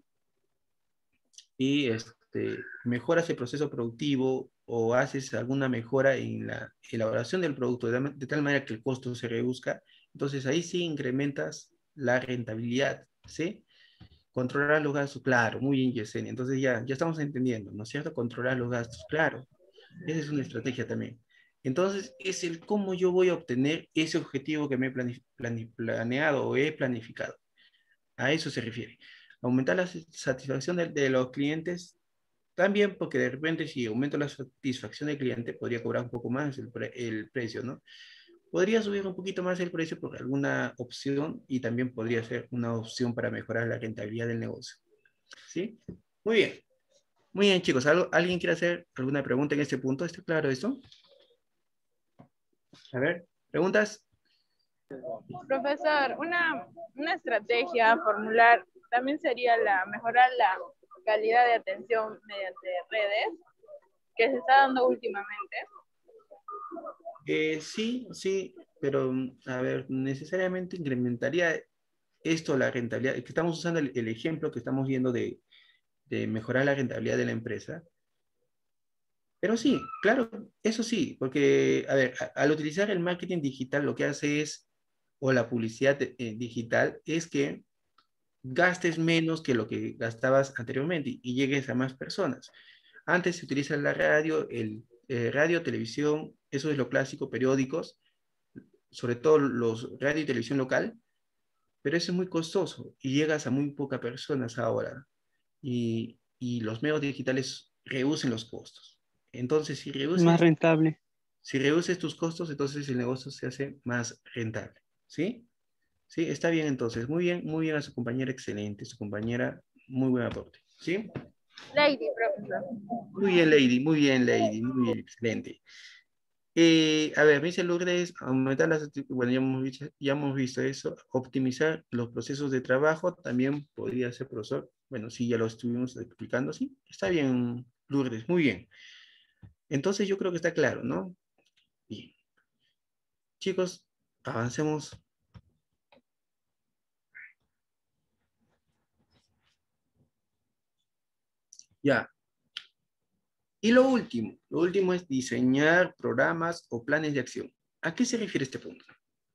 y este, mejoras el proceso productivo o haces alguna mejora en la elaboración del producto de, de tal manera que el costo se reduzca, entonces ahí sí incrementas la rentabilidad, ¿sí? Controlar los gastos, claro, muy bien, Yesenia. Entonces ya, ya estamos entendiendo, ¿no es cierto? Controlar los gastos, claro. Esa es una estrategia también. Entonces, es el cómo yo voy a obtener ese objetivo que me he plani plani planeado o he planificado. A eso se refiere. Aumentar la satisfacción de, de los clientes también, porque de repente si aumento la satisfacción del cliente, podría cobrar un poco más el, pre el precio, ¿no? Podría subir un poquito más el precio por alguna opción y también podría ser una opción para mejorar la rentabilidad del negocio. ¿Sí? Muy bien. Muy bien, chicos. ¿Algo, ¿Alguien quiere hacer alguna pregunta en este punto? ¿Está claro esto? A ver, ¿preguntas? Profesor, una, una estrategia a formular también sería la mejorar la calidad de atención mediante redes que se está dando últimamente. Eh, sí, sí, pero a ver, necesariamente incrementaría esto la rentabilidad. Que estamos usando el, el ejemplo que estamos viendo de, de mejorar la rentabilidad de la empresa. Pero sí, claro, eso sí, porque, a ver, a- al utilizar el marketing digital, lo que hace es, o la publicidad eh, digital, es que gastes menos que lo que gastabas anteriormente y, y llegues a más personas. Antes se utiliza la radio, el eh, radio, televisión, eso es lo clásico, periódicos, sobre todo los radio y televisión local, pero eso es muy costoso y llegas a muy pocas personas ahora. Y, y los medios digitales reducen los costos. Entonces, si Más reduces, rentable. si reduces tus costos, entonces el negocio se hace más rentable. ¿Sí? Sí, está bien entonces. Muy bien, muy bien a su compañera, excelente. Su compañera, muy buen aporte. ¿Sí? Lady, profesor. Muy bien, Lady, muy bien, Lady, muy bien, excelente. Eh, a ver, me dice Lourdes, aumentar las, bueno, ya hemos, visto, ya hemos visto eso, optimizar los procesos de trabajo, también podría ser, profesor. Bueno, sí, ya lo estuvimos explicando, sí. Está bien, Lourdes, muy bien. Entonces yo creo que está claro, ¿no? Bien. Chicos, avancemos. Ya. Y lo último, lo último es diseñar programas o planes de acción. ¿A qué se refiere este punto?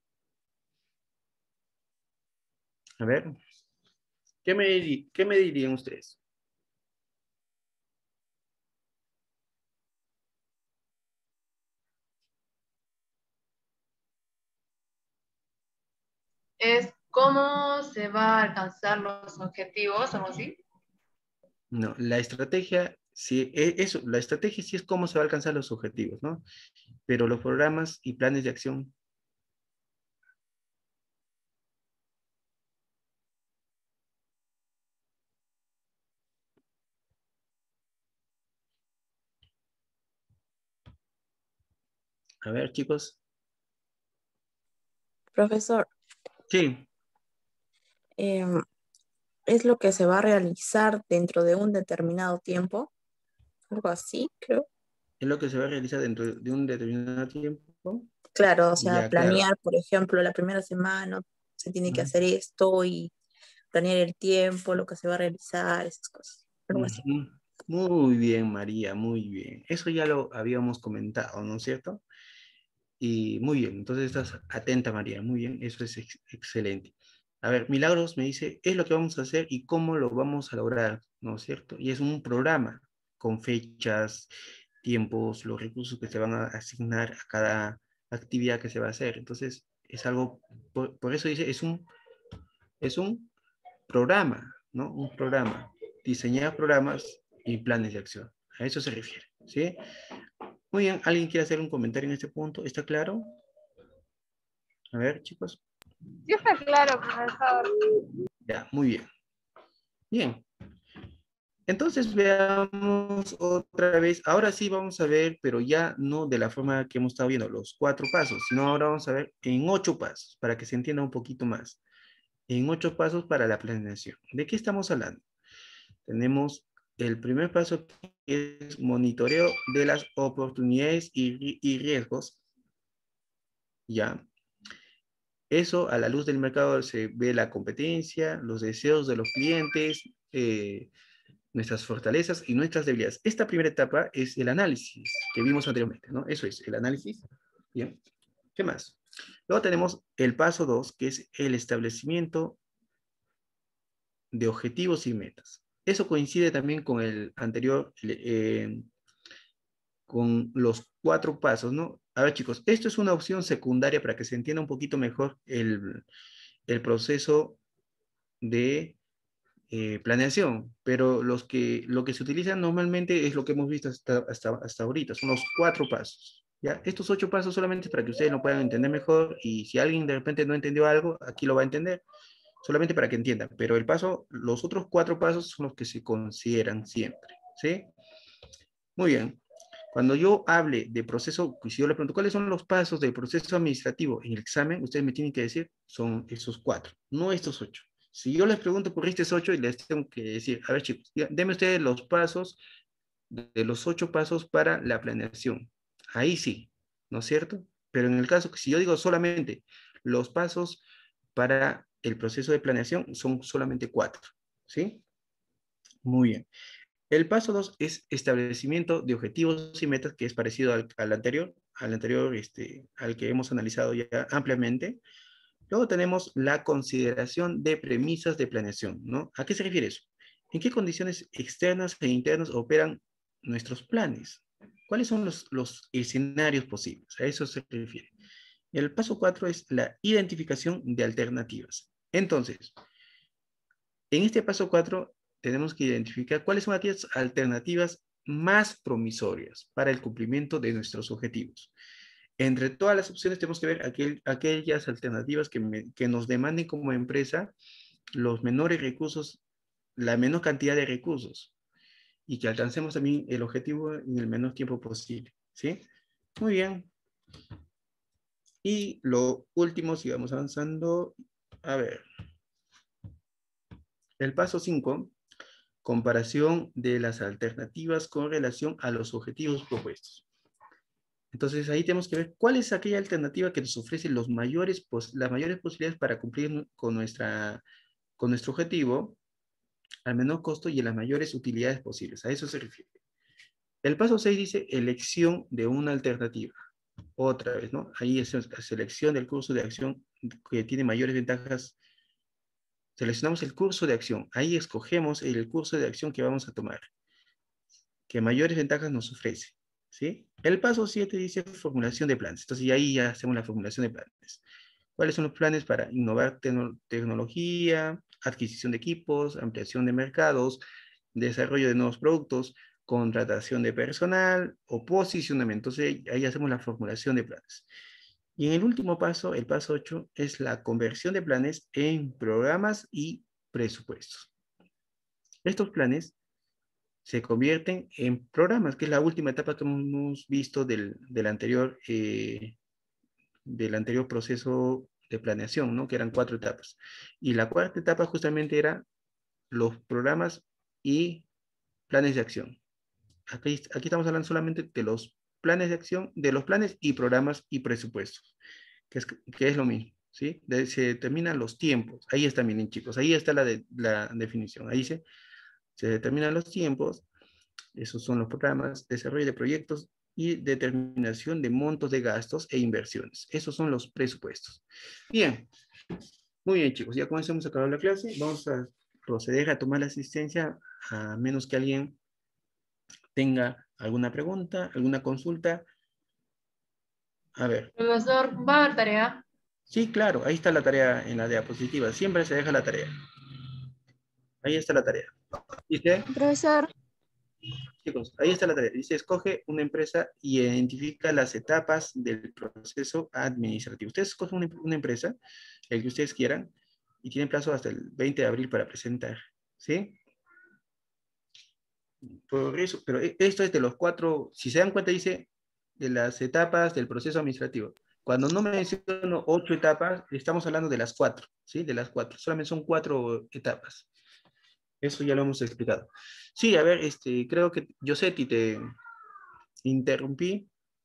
A ver, ¿qué me, diri- qué me dirían ustedes? es cómo se va a alcanzar los objetivos, algo así. No, la estrategia, sí, e- eso, la estrategia sí es cómo se va a alcanzar los objetivos, ¿no? Pero los programas y planes de acción. A ver, chicos. Profesor, Sí, em, es lo que se va a realizar dentro de un determinado tiempo, algo así, creo. es lo que se va a realizar dentro de un determinado tiempo. Claro, o sea, Ya, claro. planear, por ejemplo, la primera semana se tiene que Ujú. hacer esto y planear el tiempo, lo que se va a realizar, esas cosas, algo así. Ujú. Muy bien, María, muy bien. Eso ya lo habíamos comentado, ¿no es cierto? Y muy bien, entonces estás atenta, María, muy bien, eso es ex- excelente. A ver, Milagros me dice, es lo que vamos a hacer y cómo lo vamos a lograr, ¿no es cierto? Y es un programa con fechas, tiempos, los recursos que se van a asignar a cada actividad que se va a hacer. Entonces, es algo, por, por eso dice, es un, es un programa, ¿no? Un programa. Diseñar programas y planes de acción. A eso se refiere, ¿sí? Muy bien, ¿alguien quiere hacer un comentario en este punto? ¿Está claro? A ver, chicos. Sí está claro, profesor. Ya, muy bien. Bien. Entonces veamos otra vez. Ahora sí vamos a ver, pero ya no de la forma que hemos estado viendo, los cuatro pasos, sino ahora vamos a ver en ocho pasos, para que se entienda un poquito más. En ocho pasos para la planeación. ¿De qué estamos hablando? Tenemos el primer paso que es monitoreo de las oportunidades y, ri- y riesgos. Ya. Eso a la luz del mercado se ve la competencia, los deseos de los clientes, eh, nuestras fortalezas y nuestras debilidades. Esta primera etapa es el análisis que vimos anteriormente, ¿no? Eso es el análisis. Bien. ¿Qué más? Luego tenemos el paso dos, que es el establecimiento de objetivos y metas. Eso coincide también con el anterior, eh, con los cuatro pasos, ¿no? A ver, chicos, esto es una opción secundaria para que se entienda un poquito mejor el, el proceso de eh, planeación, pero los que, lo que se utiliza normalmente es lo que hemos visto hasta, hasta, hasta ahorita, son los cuatro pasos. ¿Ya? Estos ocho pasos solamente es para que ustedes lo puedan entender mejor y si alguien de repente no entendió algo, aquí lo va a entender, solamente para que entiendan. Pero el paso, los otros cuatro pasos son los que se consideran siempre. ¿Sí? Muy bien. Cuando yo hable de proceso, pues si yo le pregunto, ¿cuáles son los pasos del proceso administrativo en el examen? Ustedes me tienen que decir, son esos cuatro, no estos ocho. Si yo les pregunto por estos ocho y les tengo que decir, a ver chicos, ya, denme ustedes los pasos, de, de los ocho pasos para la planeación. Ahí sí, ¿no es cierto? Pero en el caso que si yo digo solamente los pasos para el proceso de planeación, son solamente cuatro, ¿sí? Muy bien. El paso dos es establecimiento de objetivos y metas, que es parecido al, al anterior, al anterior, este, al que hemos analizado ya ampliamente. Luego tenemos la consideración de premisas de planeación, ¿no? ¿A qué se refiere eso? ¿En qué condiciones externas e internas operan nuestros planes? ¿Cuáles son los, los escenarios posibles? A eso se refiere. El paso cuatro es la identificación de alternativas. Entonces, en este paso cuatro tenemos que identificar cuáles son aquellas alternativas más promisorias para el cumplimiento de nuestros objetivos. Entre todas las opciones tenemos que ver aquel, aquellas alternativas que, me, que nos demanden como empresa los menores recursos, la menor cantidad de recursos y que alcancemos también el objetivo en el menor tiempo posible. ¿Sí? Muy bien. Y lo último, sigamos avanzando. A ver. El paso cinco, comparación de las alternativas con relación a los objetivos propuestos. Entonces ahí tenemos que ver cuál es aquella alternativa que nos ofrece los mayores, las mayores posibilidades para cumplir con, nuestra, con nuestro objetivo al menor costo y en las mayores utilidades posibles. A eso se refiere. El paso seis dice elección de una alternativa. Otra vez, ¿no? Ahí es la selección del curso de acción que tiene mayores ventajas. Seleccionamos el curso de acción. Ahí escogemos el curso de acción que vamos a tomar, que mayores ventajas nos ofrece. ¿Sí? El paso siete dice formulación de planes. Entonces, y ahí ya hacemos la formulación de planes. ¿Cuáles son los planes para innovar tecno- tecnología, adquisición de equipos, ampliación de mercados, desarrollo de nuevos productos, contratación de personal o posicionamiento? Entonces, ahí hacemos la formulación de planes. Y en el último paso, el paso ocho, es la conversión de planes en programas y presupuestos. Estos planes se convierten en programas, que es la última etapa que hemos visto del, del anterior, eh, del anterior proceso de planeación, ¿no? Que eran cuatro etapas. Y la cuarta etapa justamente era los programas y planes de acción. Aquí, aquí estamos hablando solamente de los planes de acción, de los planes y programas y presupuestos, que es, que es lo mismo, ¿sí? De, se determinan los tiempos. Ahí está, miren, chicos, ahí está la, de, la definición. Ahí se, se determinan los tiempos. Esos son los programas, desarrollo de proyectos y determinación de montos de gastos e inversiones. Esos son los presupuestos. Bien, muy bien, chicos, ya con eso hemos acabado la clase. Vamos a proceder a tomar la asistencia, a menos que alguien tenga alguna pregunta, alguna consulta. A ver. Profesor, ¿va a haber tarea? Sí, claro, ahí está la tarea en la diapositiva. Siempre se deja la tarea. Ahí está la tarea. ¿Dice? Profesor. Chicos, ahí está la tarea. Dice, escoge una empresa y identifica las etapas del proceso administrativo. Ustedes escogen una, una empresa, el que ustedes quieran, y tienen plazo hasta el veinte de abril para presentar. ¿Sí? Por eso, pero esto es de los cuatro, si se dan cuenta, dice, de las etapas del proceso administrativo. Cuando no menciono ocho etapas, estamos hablando de las cuatro, ¿sí? De las cuatro. Solamente son cuatro etapas. Eso ya lo hemos explicado. Sí, a ver, este, creo que Yosetti te interrumpí.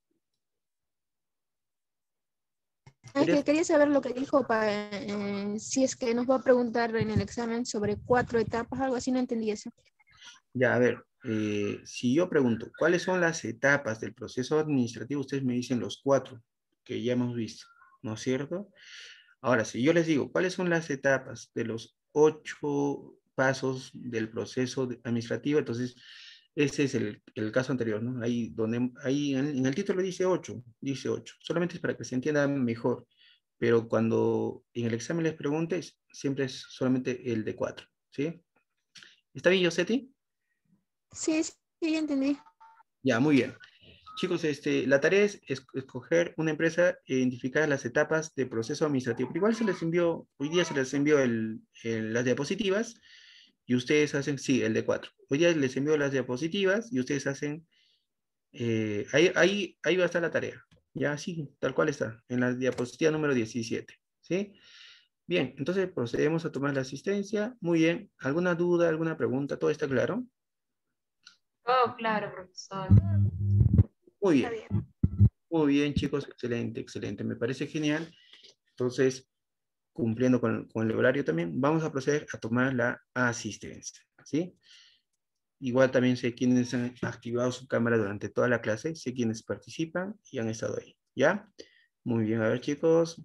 Es que quería saber lo que dijo para eh, si es que nos va a preguntar en el examen sobre cuatro etapas, algo así, no entendí eso. Ya, a ver, eh, si yo pregunto, ¿cuáles son las etapas del proceso administrativo? Ustedes me dicen los cuatro que ya hemos visto, ¿no es cierto? Ahora, si yo les digo, ¿cuáles son las etapas de los ocho pasos del proceso administrativo? Entonces, ese es el, el caso anterior, ¿no? Ahí, donde, ahí en, en el título dice ocho, dice ocho. Solamente es para que se entienda mejor. Pero cuando en el examen les preguntes, siempre es solamente el de cuatro, ¿sí? ¿Está bien, Yosetti? Sí, sí, ya entendí. Ya, muy bien. Chicos, este, la tarea es es- escoger una empresa e identificar las etapas de proceso administrativo. Pero igual se les envió, hoy día se les envió el, el- las diapositivas y ustedes hacen, sí, el de cuatro. Hoy día les envió las diapositivas y ustedes hacen, eh, ahí, ahí, ahí va a estar la tarea. Ya, sí, tal cual está, en la diapositiva número diecisiete. ¿Sí? Bien, entonces procedemos a tomar la asistencia. Muy bien. ¿Alguna duda, alguna pregunta? ¿Todo está claro? Oh, claro, profesor. Muy bien. Muy bien, chicos. Excelente, excelente. Me parece genial. Entonces, cumpliendo con, con el horario también, vamos a proceder a tomar la asistencia. ¿Sí? Igual también sé quiénes han activado su cámara durante toda la clase, sé quiénes participan y han estado ahí. ¿Ya? Muy bien, a ver, chicos.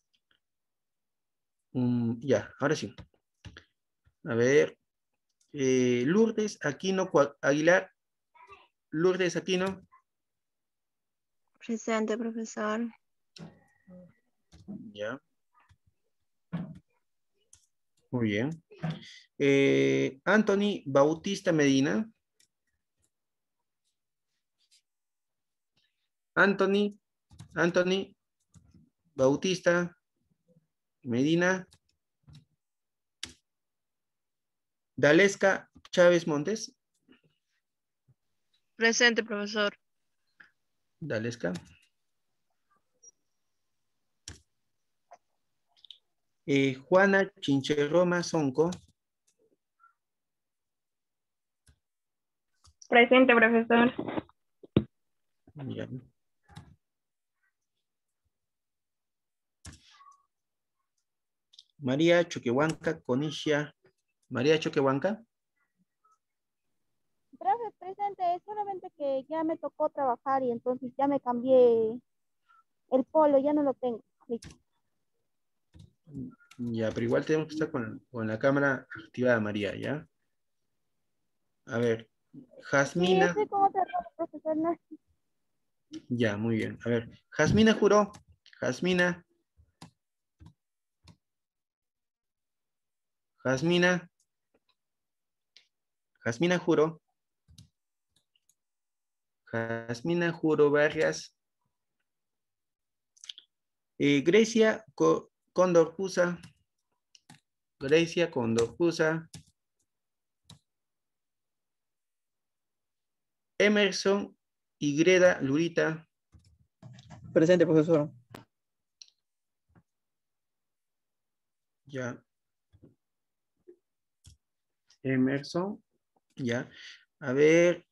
Mm, ya, ahora sí. A ver. eh, Lourdes Aquino Cua- Aguilar. Lourdes Aquino. Presente, profesor. Ya. Muy bien. Eh, Anthony Bautista Medina. Anthony, Anthony Bautista Medina. Dalesca Chávez Montes. Presente, profesor. Dalesca. Eh, Juana Chincheroma Sonco. Presente, profesor. Ya. María Choquehuanca Conishia. María Choquehuanca. Profe, presente, solamente que ya me tocó trabajar y entonces ya me cambié el polo, ya no lo tengo. Ya, pero igual tenemos que estar con, con la cámara activada, María, ¿ya? A ver, Sí, Jasmina. estoy con otra cosa, profesor. No. Ya, muy bien. A ver, Jasmina Juró. Jasmina. Jasmina. Jasmina Juro. Jasmina Juro Vargas. Eh, Grecia Co Condor Pusa. Grecia Condor Pusa. Emerson y Greda Lurita. Presente, profesor. Ya. Emerson. Ya. A ver.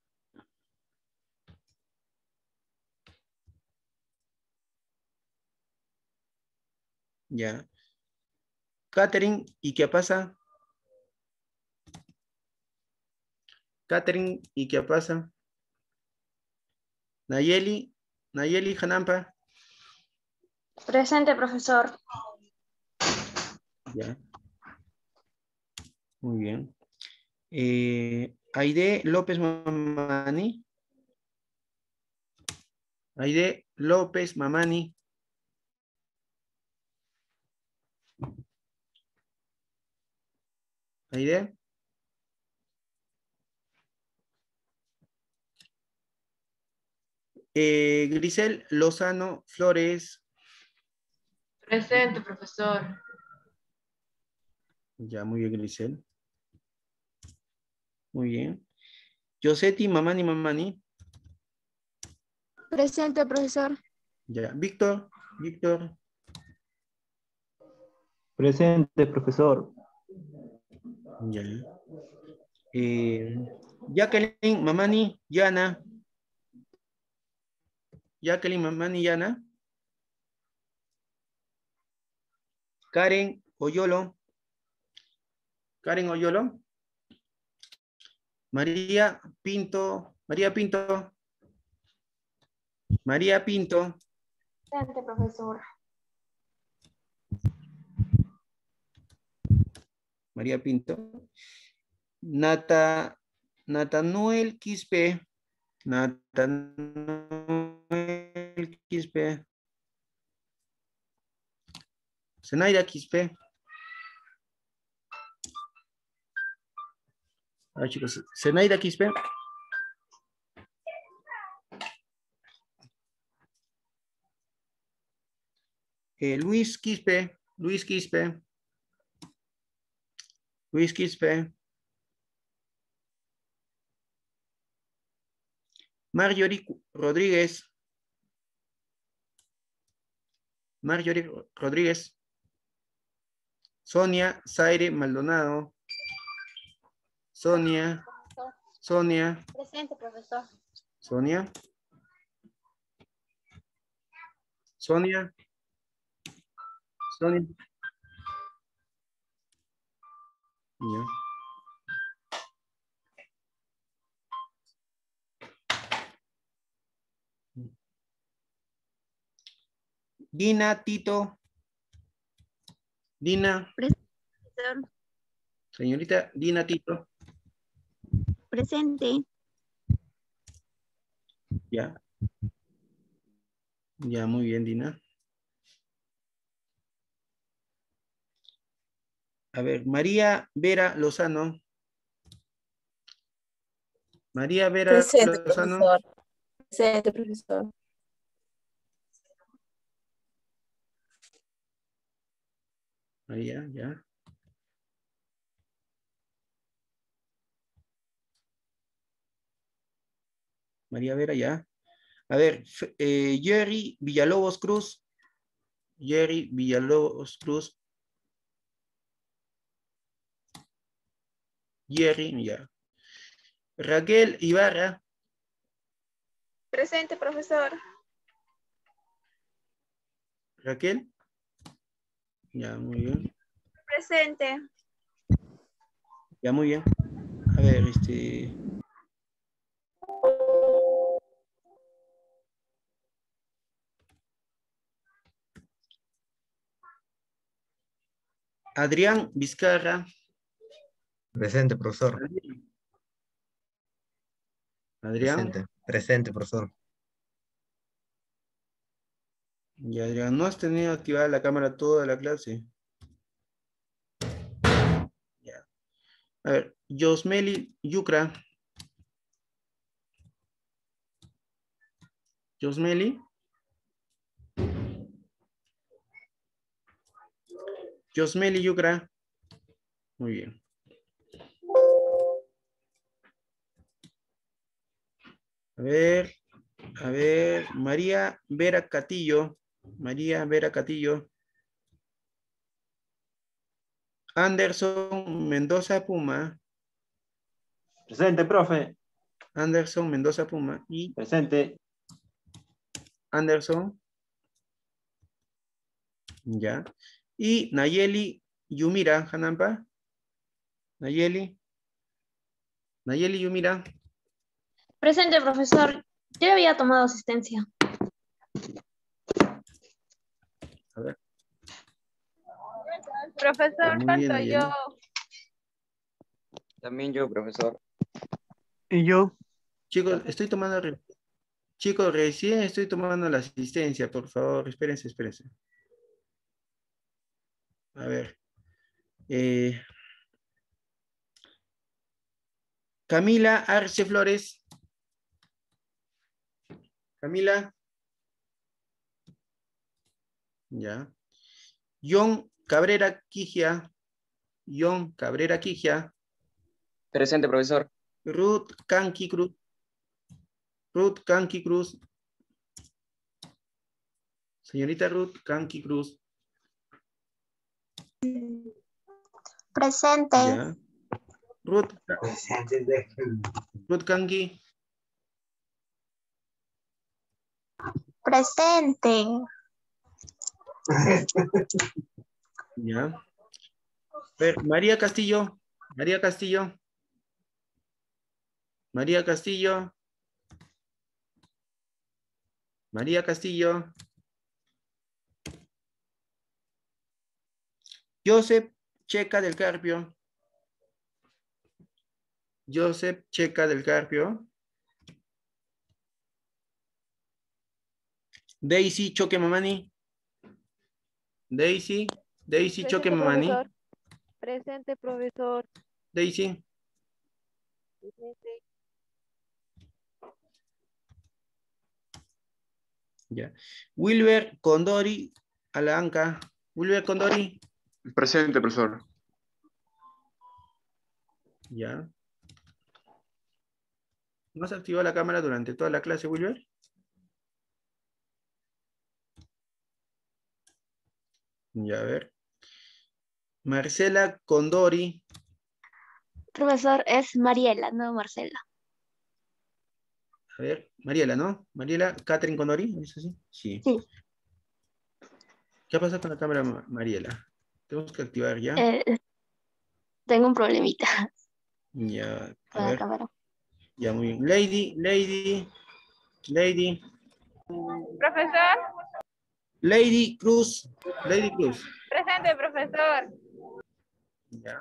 Ya. Catherine, ¿y qué pasa? Catherine, ¿y qué pasa? Nayeli, Nayeli Hanampa. Presente, profesor. Ya. Muy bien. Eh, Aide López Mamani. Aide López Mamani. Aide. Eh, Grisel Lozano Flores. Presente, profesor. Ya, muy bien, Grisel. Muy bien. Yosetti Mamani Mamani. Presente, profesor. Ya. Víctor. Víctor. Presente, profesor. Ya. Eh, Jacqueline Mamani Yana. Jacqueline Mamani Yana. Karen Oyolo. Karen Oyolo. María Pinto. María Pinto. María Pinto. Presente, profesor. María Pinto. Nata, Natanoel Quispe. Natanoel Quispe. Zenaida Quispe. Ah, chicos, Zenaida Quispe. Eh, Luis Quispe. Luis Quispe. Luis Quispe. Marjorie Rodríguez. Marjorie Rodríguez. Sonia Zaire Maldonado. Sonia. Sonia. Presente, profesor. Sonia. Sonia. Sonia. Ya. Dina Tito. Dina. Presente. Señorita Dina Tito. Presente. Ya. Ya, muy bien, Dina. A ver, María Vera Lozano. María Vera Presente, Lozano. profesor. Presente, profesor. María, ya. María Vera, ya. A ver, eh, Jerry Villalobos Cruz. Jerry Villalobos Cruz. Jerry, ya. Raquel Ibarra. Presente, profesor. Raquel. Ya, muy bien. Presente. Ya, muy bien. A ver, este... Adrián Vizcarra. Presente, profesor. Adrián. Presente, presente, profesor. Y Adrián, ¿no has tenido activada la cámara toda la clase? A ver, Yosmeli Yucra. Yosmeli. Yosmeli Yucra. Muy bien. A ver, a ver, María Vera Catillo. María Vera Catillo. Anderson Mendoza Puma. Presente, profe. Anderson Mendoza Puma. Y Presente. Anderson. Ya. Y Nayeli Yumira, Hanampa. Nayeli. Nayeli Yumira. Presente, profesor. Yo había tomado asistencia. A ver. Profesor, Muy bien, falto Nayeli. yo. También yo, profesor. ¿Y yo? Chicos, estoy tomando... re- Chicos, recién estoy tomando la asistencia, por favor. Espérense, espérense. A ver. Eh, Camila Arce Flores. Camila. Ya. John Cabrera Quigia. John Cabrera Quigia. Presente, profesor. Ruth Canqui Cruz. Ruth Canqui Cruz. Señorita Ruth Canqui Cruz. Presente. Ya. Ruth. Ruth Canqui. Presente. Ya. A ver, María Castillo. María Castillo. María Castillo. María Castillo. Joseph Checa del Carpio. Joseph Checa del Carpio. Daisy Choque Mamani. Daisy. Daisy Choque Presente, Mamani. profesor. Presente, profesor. Daisy. Presente. Ya. Wilber Condori Alanca. Wilber Condori. Presente, profesor. Ya. ¿No has activado la cámara durante toda la clase, Wilber? Ya, a ver. Marcela Condori. Profesor, es Mariela, no Marcela. A ver, Mariela, ¿no? Mariela Catherine Condori, ¿es así? Sí. Sí. ¿Qué pasa con la cámara, Ma- Mariela? Tenemos que activar ya. Eh, tengo un problemita Ya, a con la ver. cámara. Ya, muy bien. Lady, Lady, Lady, Profesor, Lady Cruz, Lady Cruz. presente, profesor. Ya.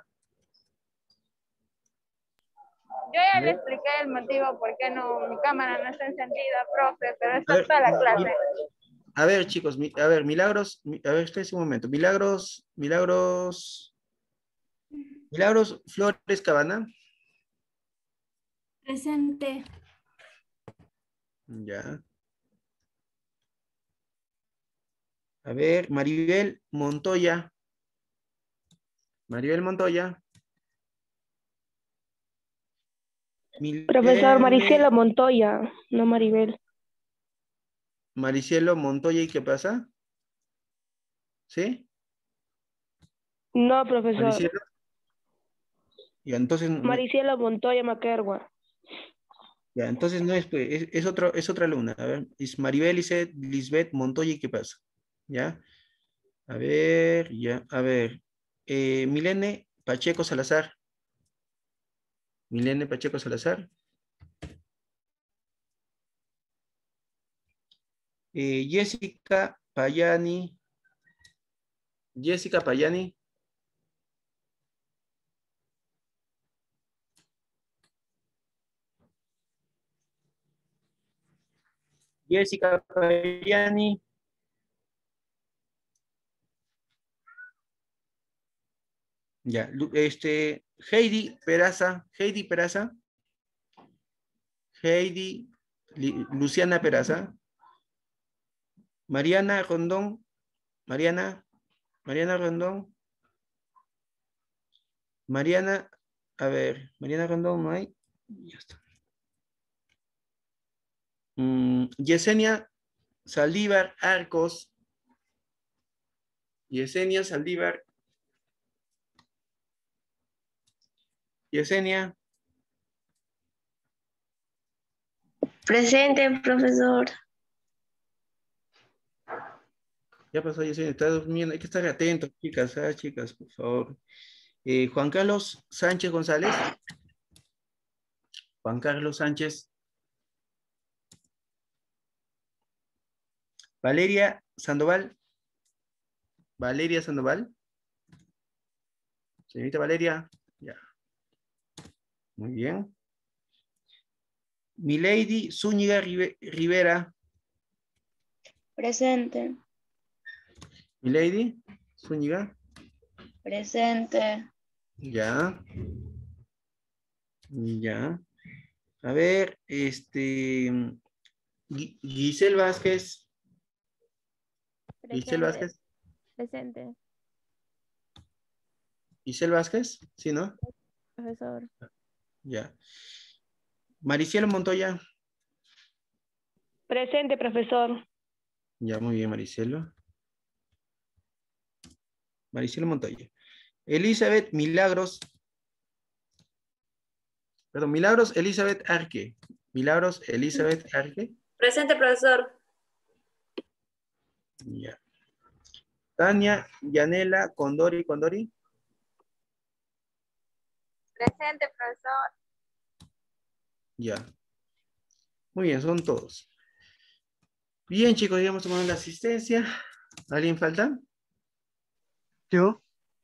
Yo ya A le ver. expliqué el motivo por qué no, mi cámara no está encendida, profe, pero A está ver, toda la clase. A ver, chicos, mi- a ver, Milagros, mi- a ver, espérense un momento. Milagros, Milagros, Milagros Flores Cabana. Presente. Ya. A ver, Maribel Montoya. Maribel Montoya. Profesor Milene- Maricela Montoya, no Maribel. Maricielo Montoya, ¿y qué pasa? ¿Sí? No, profesor. Maricielo. Y entonces, no- Maricela Montoya Maquergua. ya, entonces no es, pues, es, es otro, es otra alumna. A ver, es Maribel Lisbeth, Lisbeth Montoya, ¿y qué pasa? ¿Ya? A ver, ya, a ver. Eh, Milene Pacheco Salazar. Milene Pacheco Salazar. Eh, Jessica Payani. Jessica Payani. Jessica Payani. Ya, Lu- este, Heidi Peraza, Heidi Peraza. Heidi, Li- Luciana Peraza. Mariana Rondón, Mariana, Mariana Rondón. Mariana, a ver, Mariana Rondón no hay. Ya está. Mm, Yesenia Saldívar Arcos. Yesenia Saldívar. Yesenia. Presente, profesor. Ya pasó Yesenia, está durmiendo. Hay que estar atentos, chicas, ah, chicas, por favor. Eh, Juan Carlos Sánchez González. Juan Carlos Sánchez. Valeria Sandoval. Valeria Sandoval. Señorita Valeria. Ya. Muy bien. Milady Zúñiga Rive- Rivera. Presente. Milady Zúñiga. Presente. Ya. Ya. A ver, este. Gui- Giselle Vázquez. Giselle Presente. Vázquez. Presente, Giselle Vázquez, ¿sí, no? profesor. Ya. Maricielo Montoya. Presente, profesor. Ya, muy bien, Maricielo. Maricielo Montoya. Elizabeth Milagros. Perdón, Milagros Elizabeth Arque. Milagros Elizabeth Arque. Presente, profesor. Ya. Tania Yanela Condori Condori. Presente, profesor. Ya. Muy bien, son todos. Bien, chicos, ya hemos tomado la asistencia. ¿Alguien falta? Yo,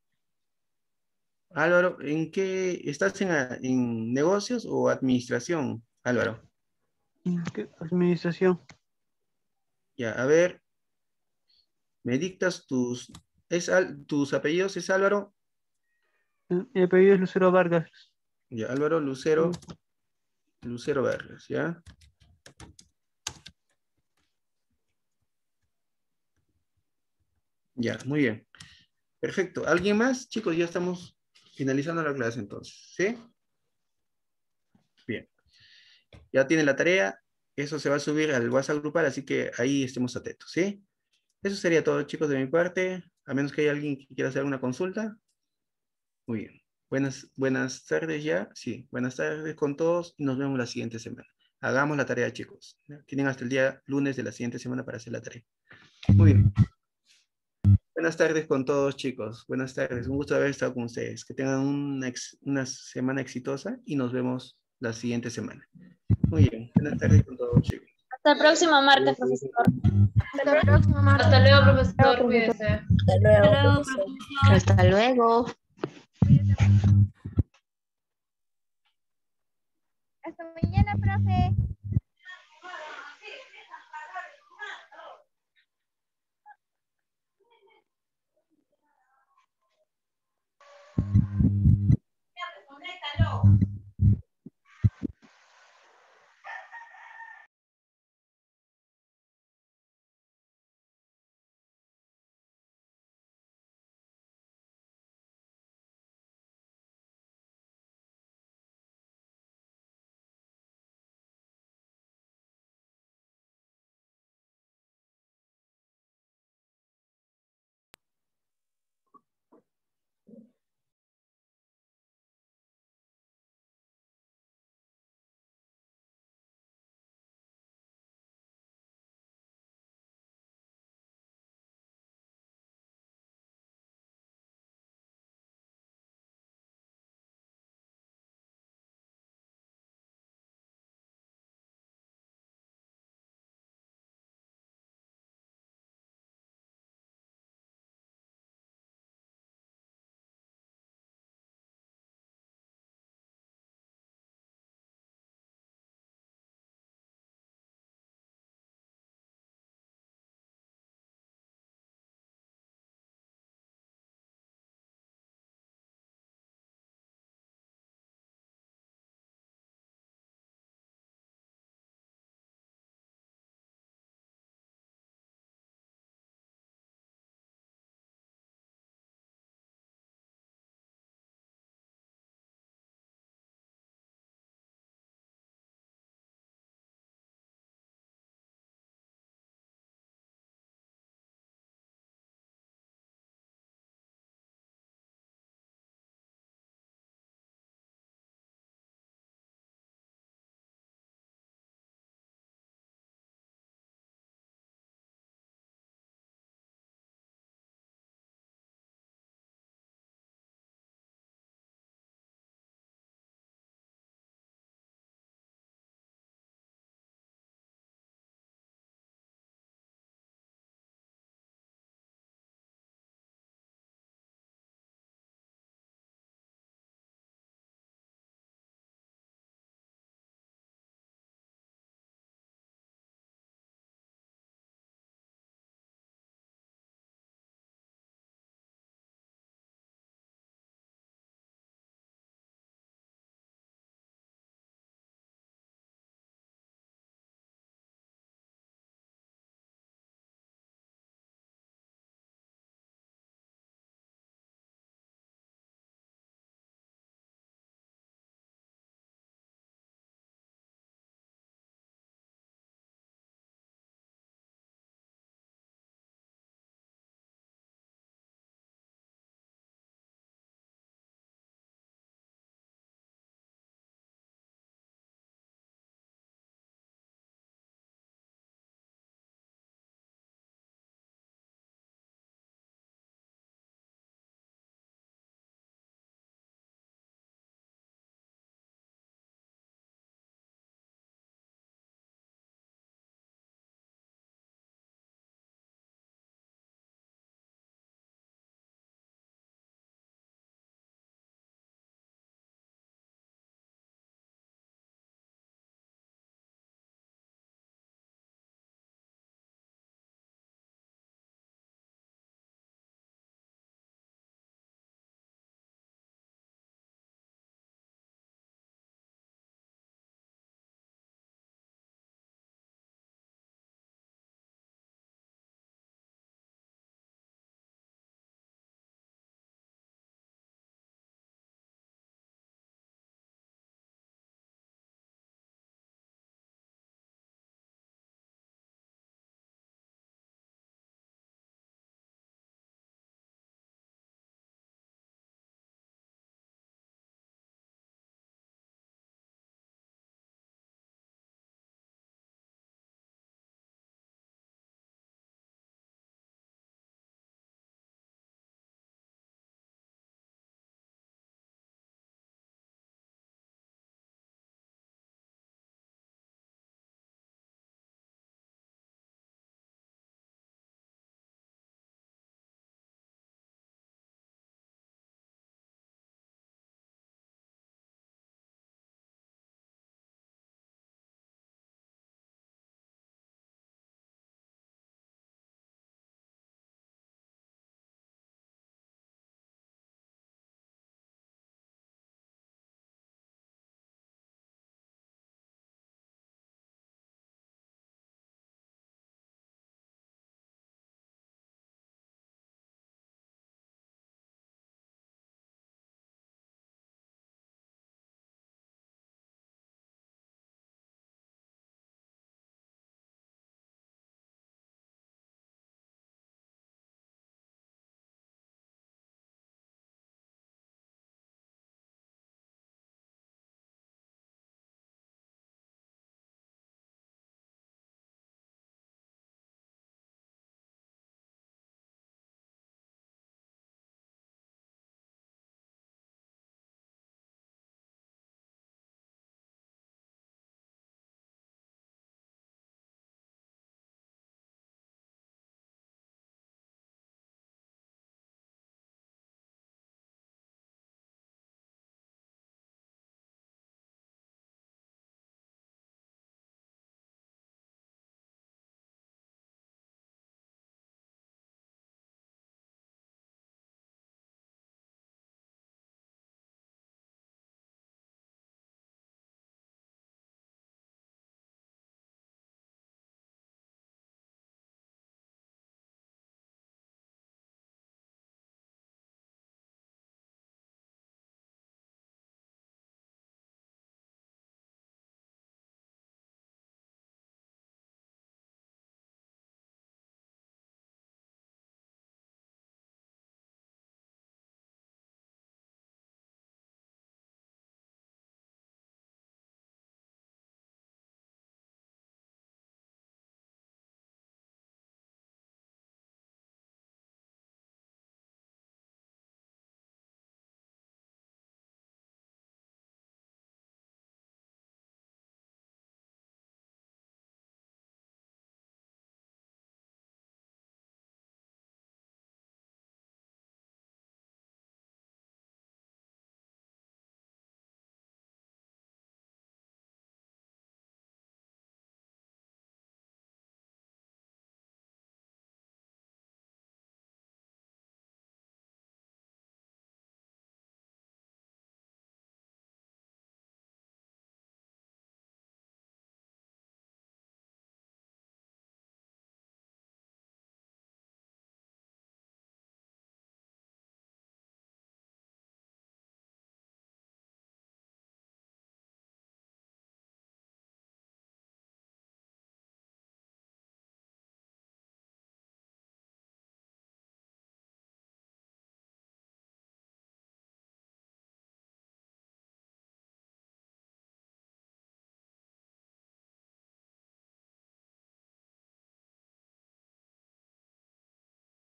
Álvaro, ¿en qué estás en, a- en negocios o administración, Álvaro? ¿en qué administración? Ya, a ver, me dictas tus, es Al- tus apellidos, ¿es Álvaro? Mi apellido es Lucero Vargas. Ya, Álvaro Lucero, Lucero Vargas, ¿ya? Ya, muy bien. Perfecto. ¿Alguien más? Chicos, ya estamos finalizando la clase entonces, ¿sí? Bien. Ya tienen la tarea. Eso se va a subir al WhatsApp grupal, así que ahí estemos atentos, ¿sí? Eso sería todo, chicos, de mi parte. A menos que haya alguien que quiera hacer alguna consulta. Muy bien. Buenas, buenas tardes ya. Sí, buenas tardes con todos y nos vemos la siguiente semana. Hagamos la tarea, chicos. Tienen hasta el día lunes de la siguiente semana para hacer la tarea. Muy bien. Buenas tardes con todos, chicos. Buenas tardes. Un gusto haber estado con ustedes. Que tengan una, ex- una semana exitosa y nos vemos la siguiente semana. Muy bien. Buenas tardes con todos, chicos. Hasta el próximo martes, profesor. Hasta el próximo martes. Hasta luego, profesor. Cuídese. Hasta luego, profesor. Hasta luego. Hasta mañana, profe.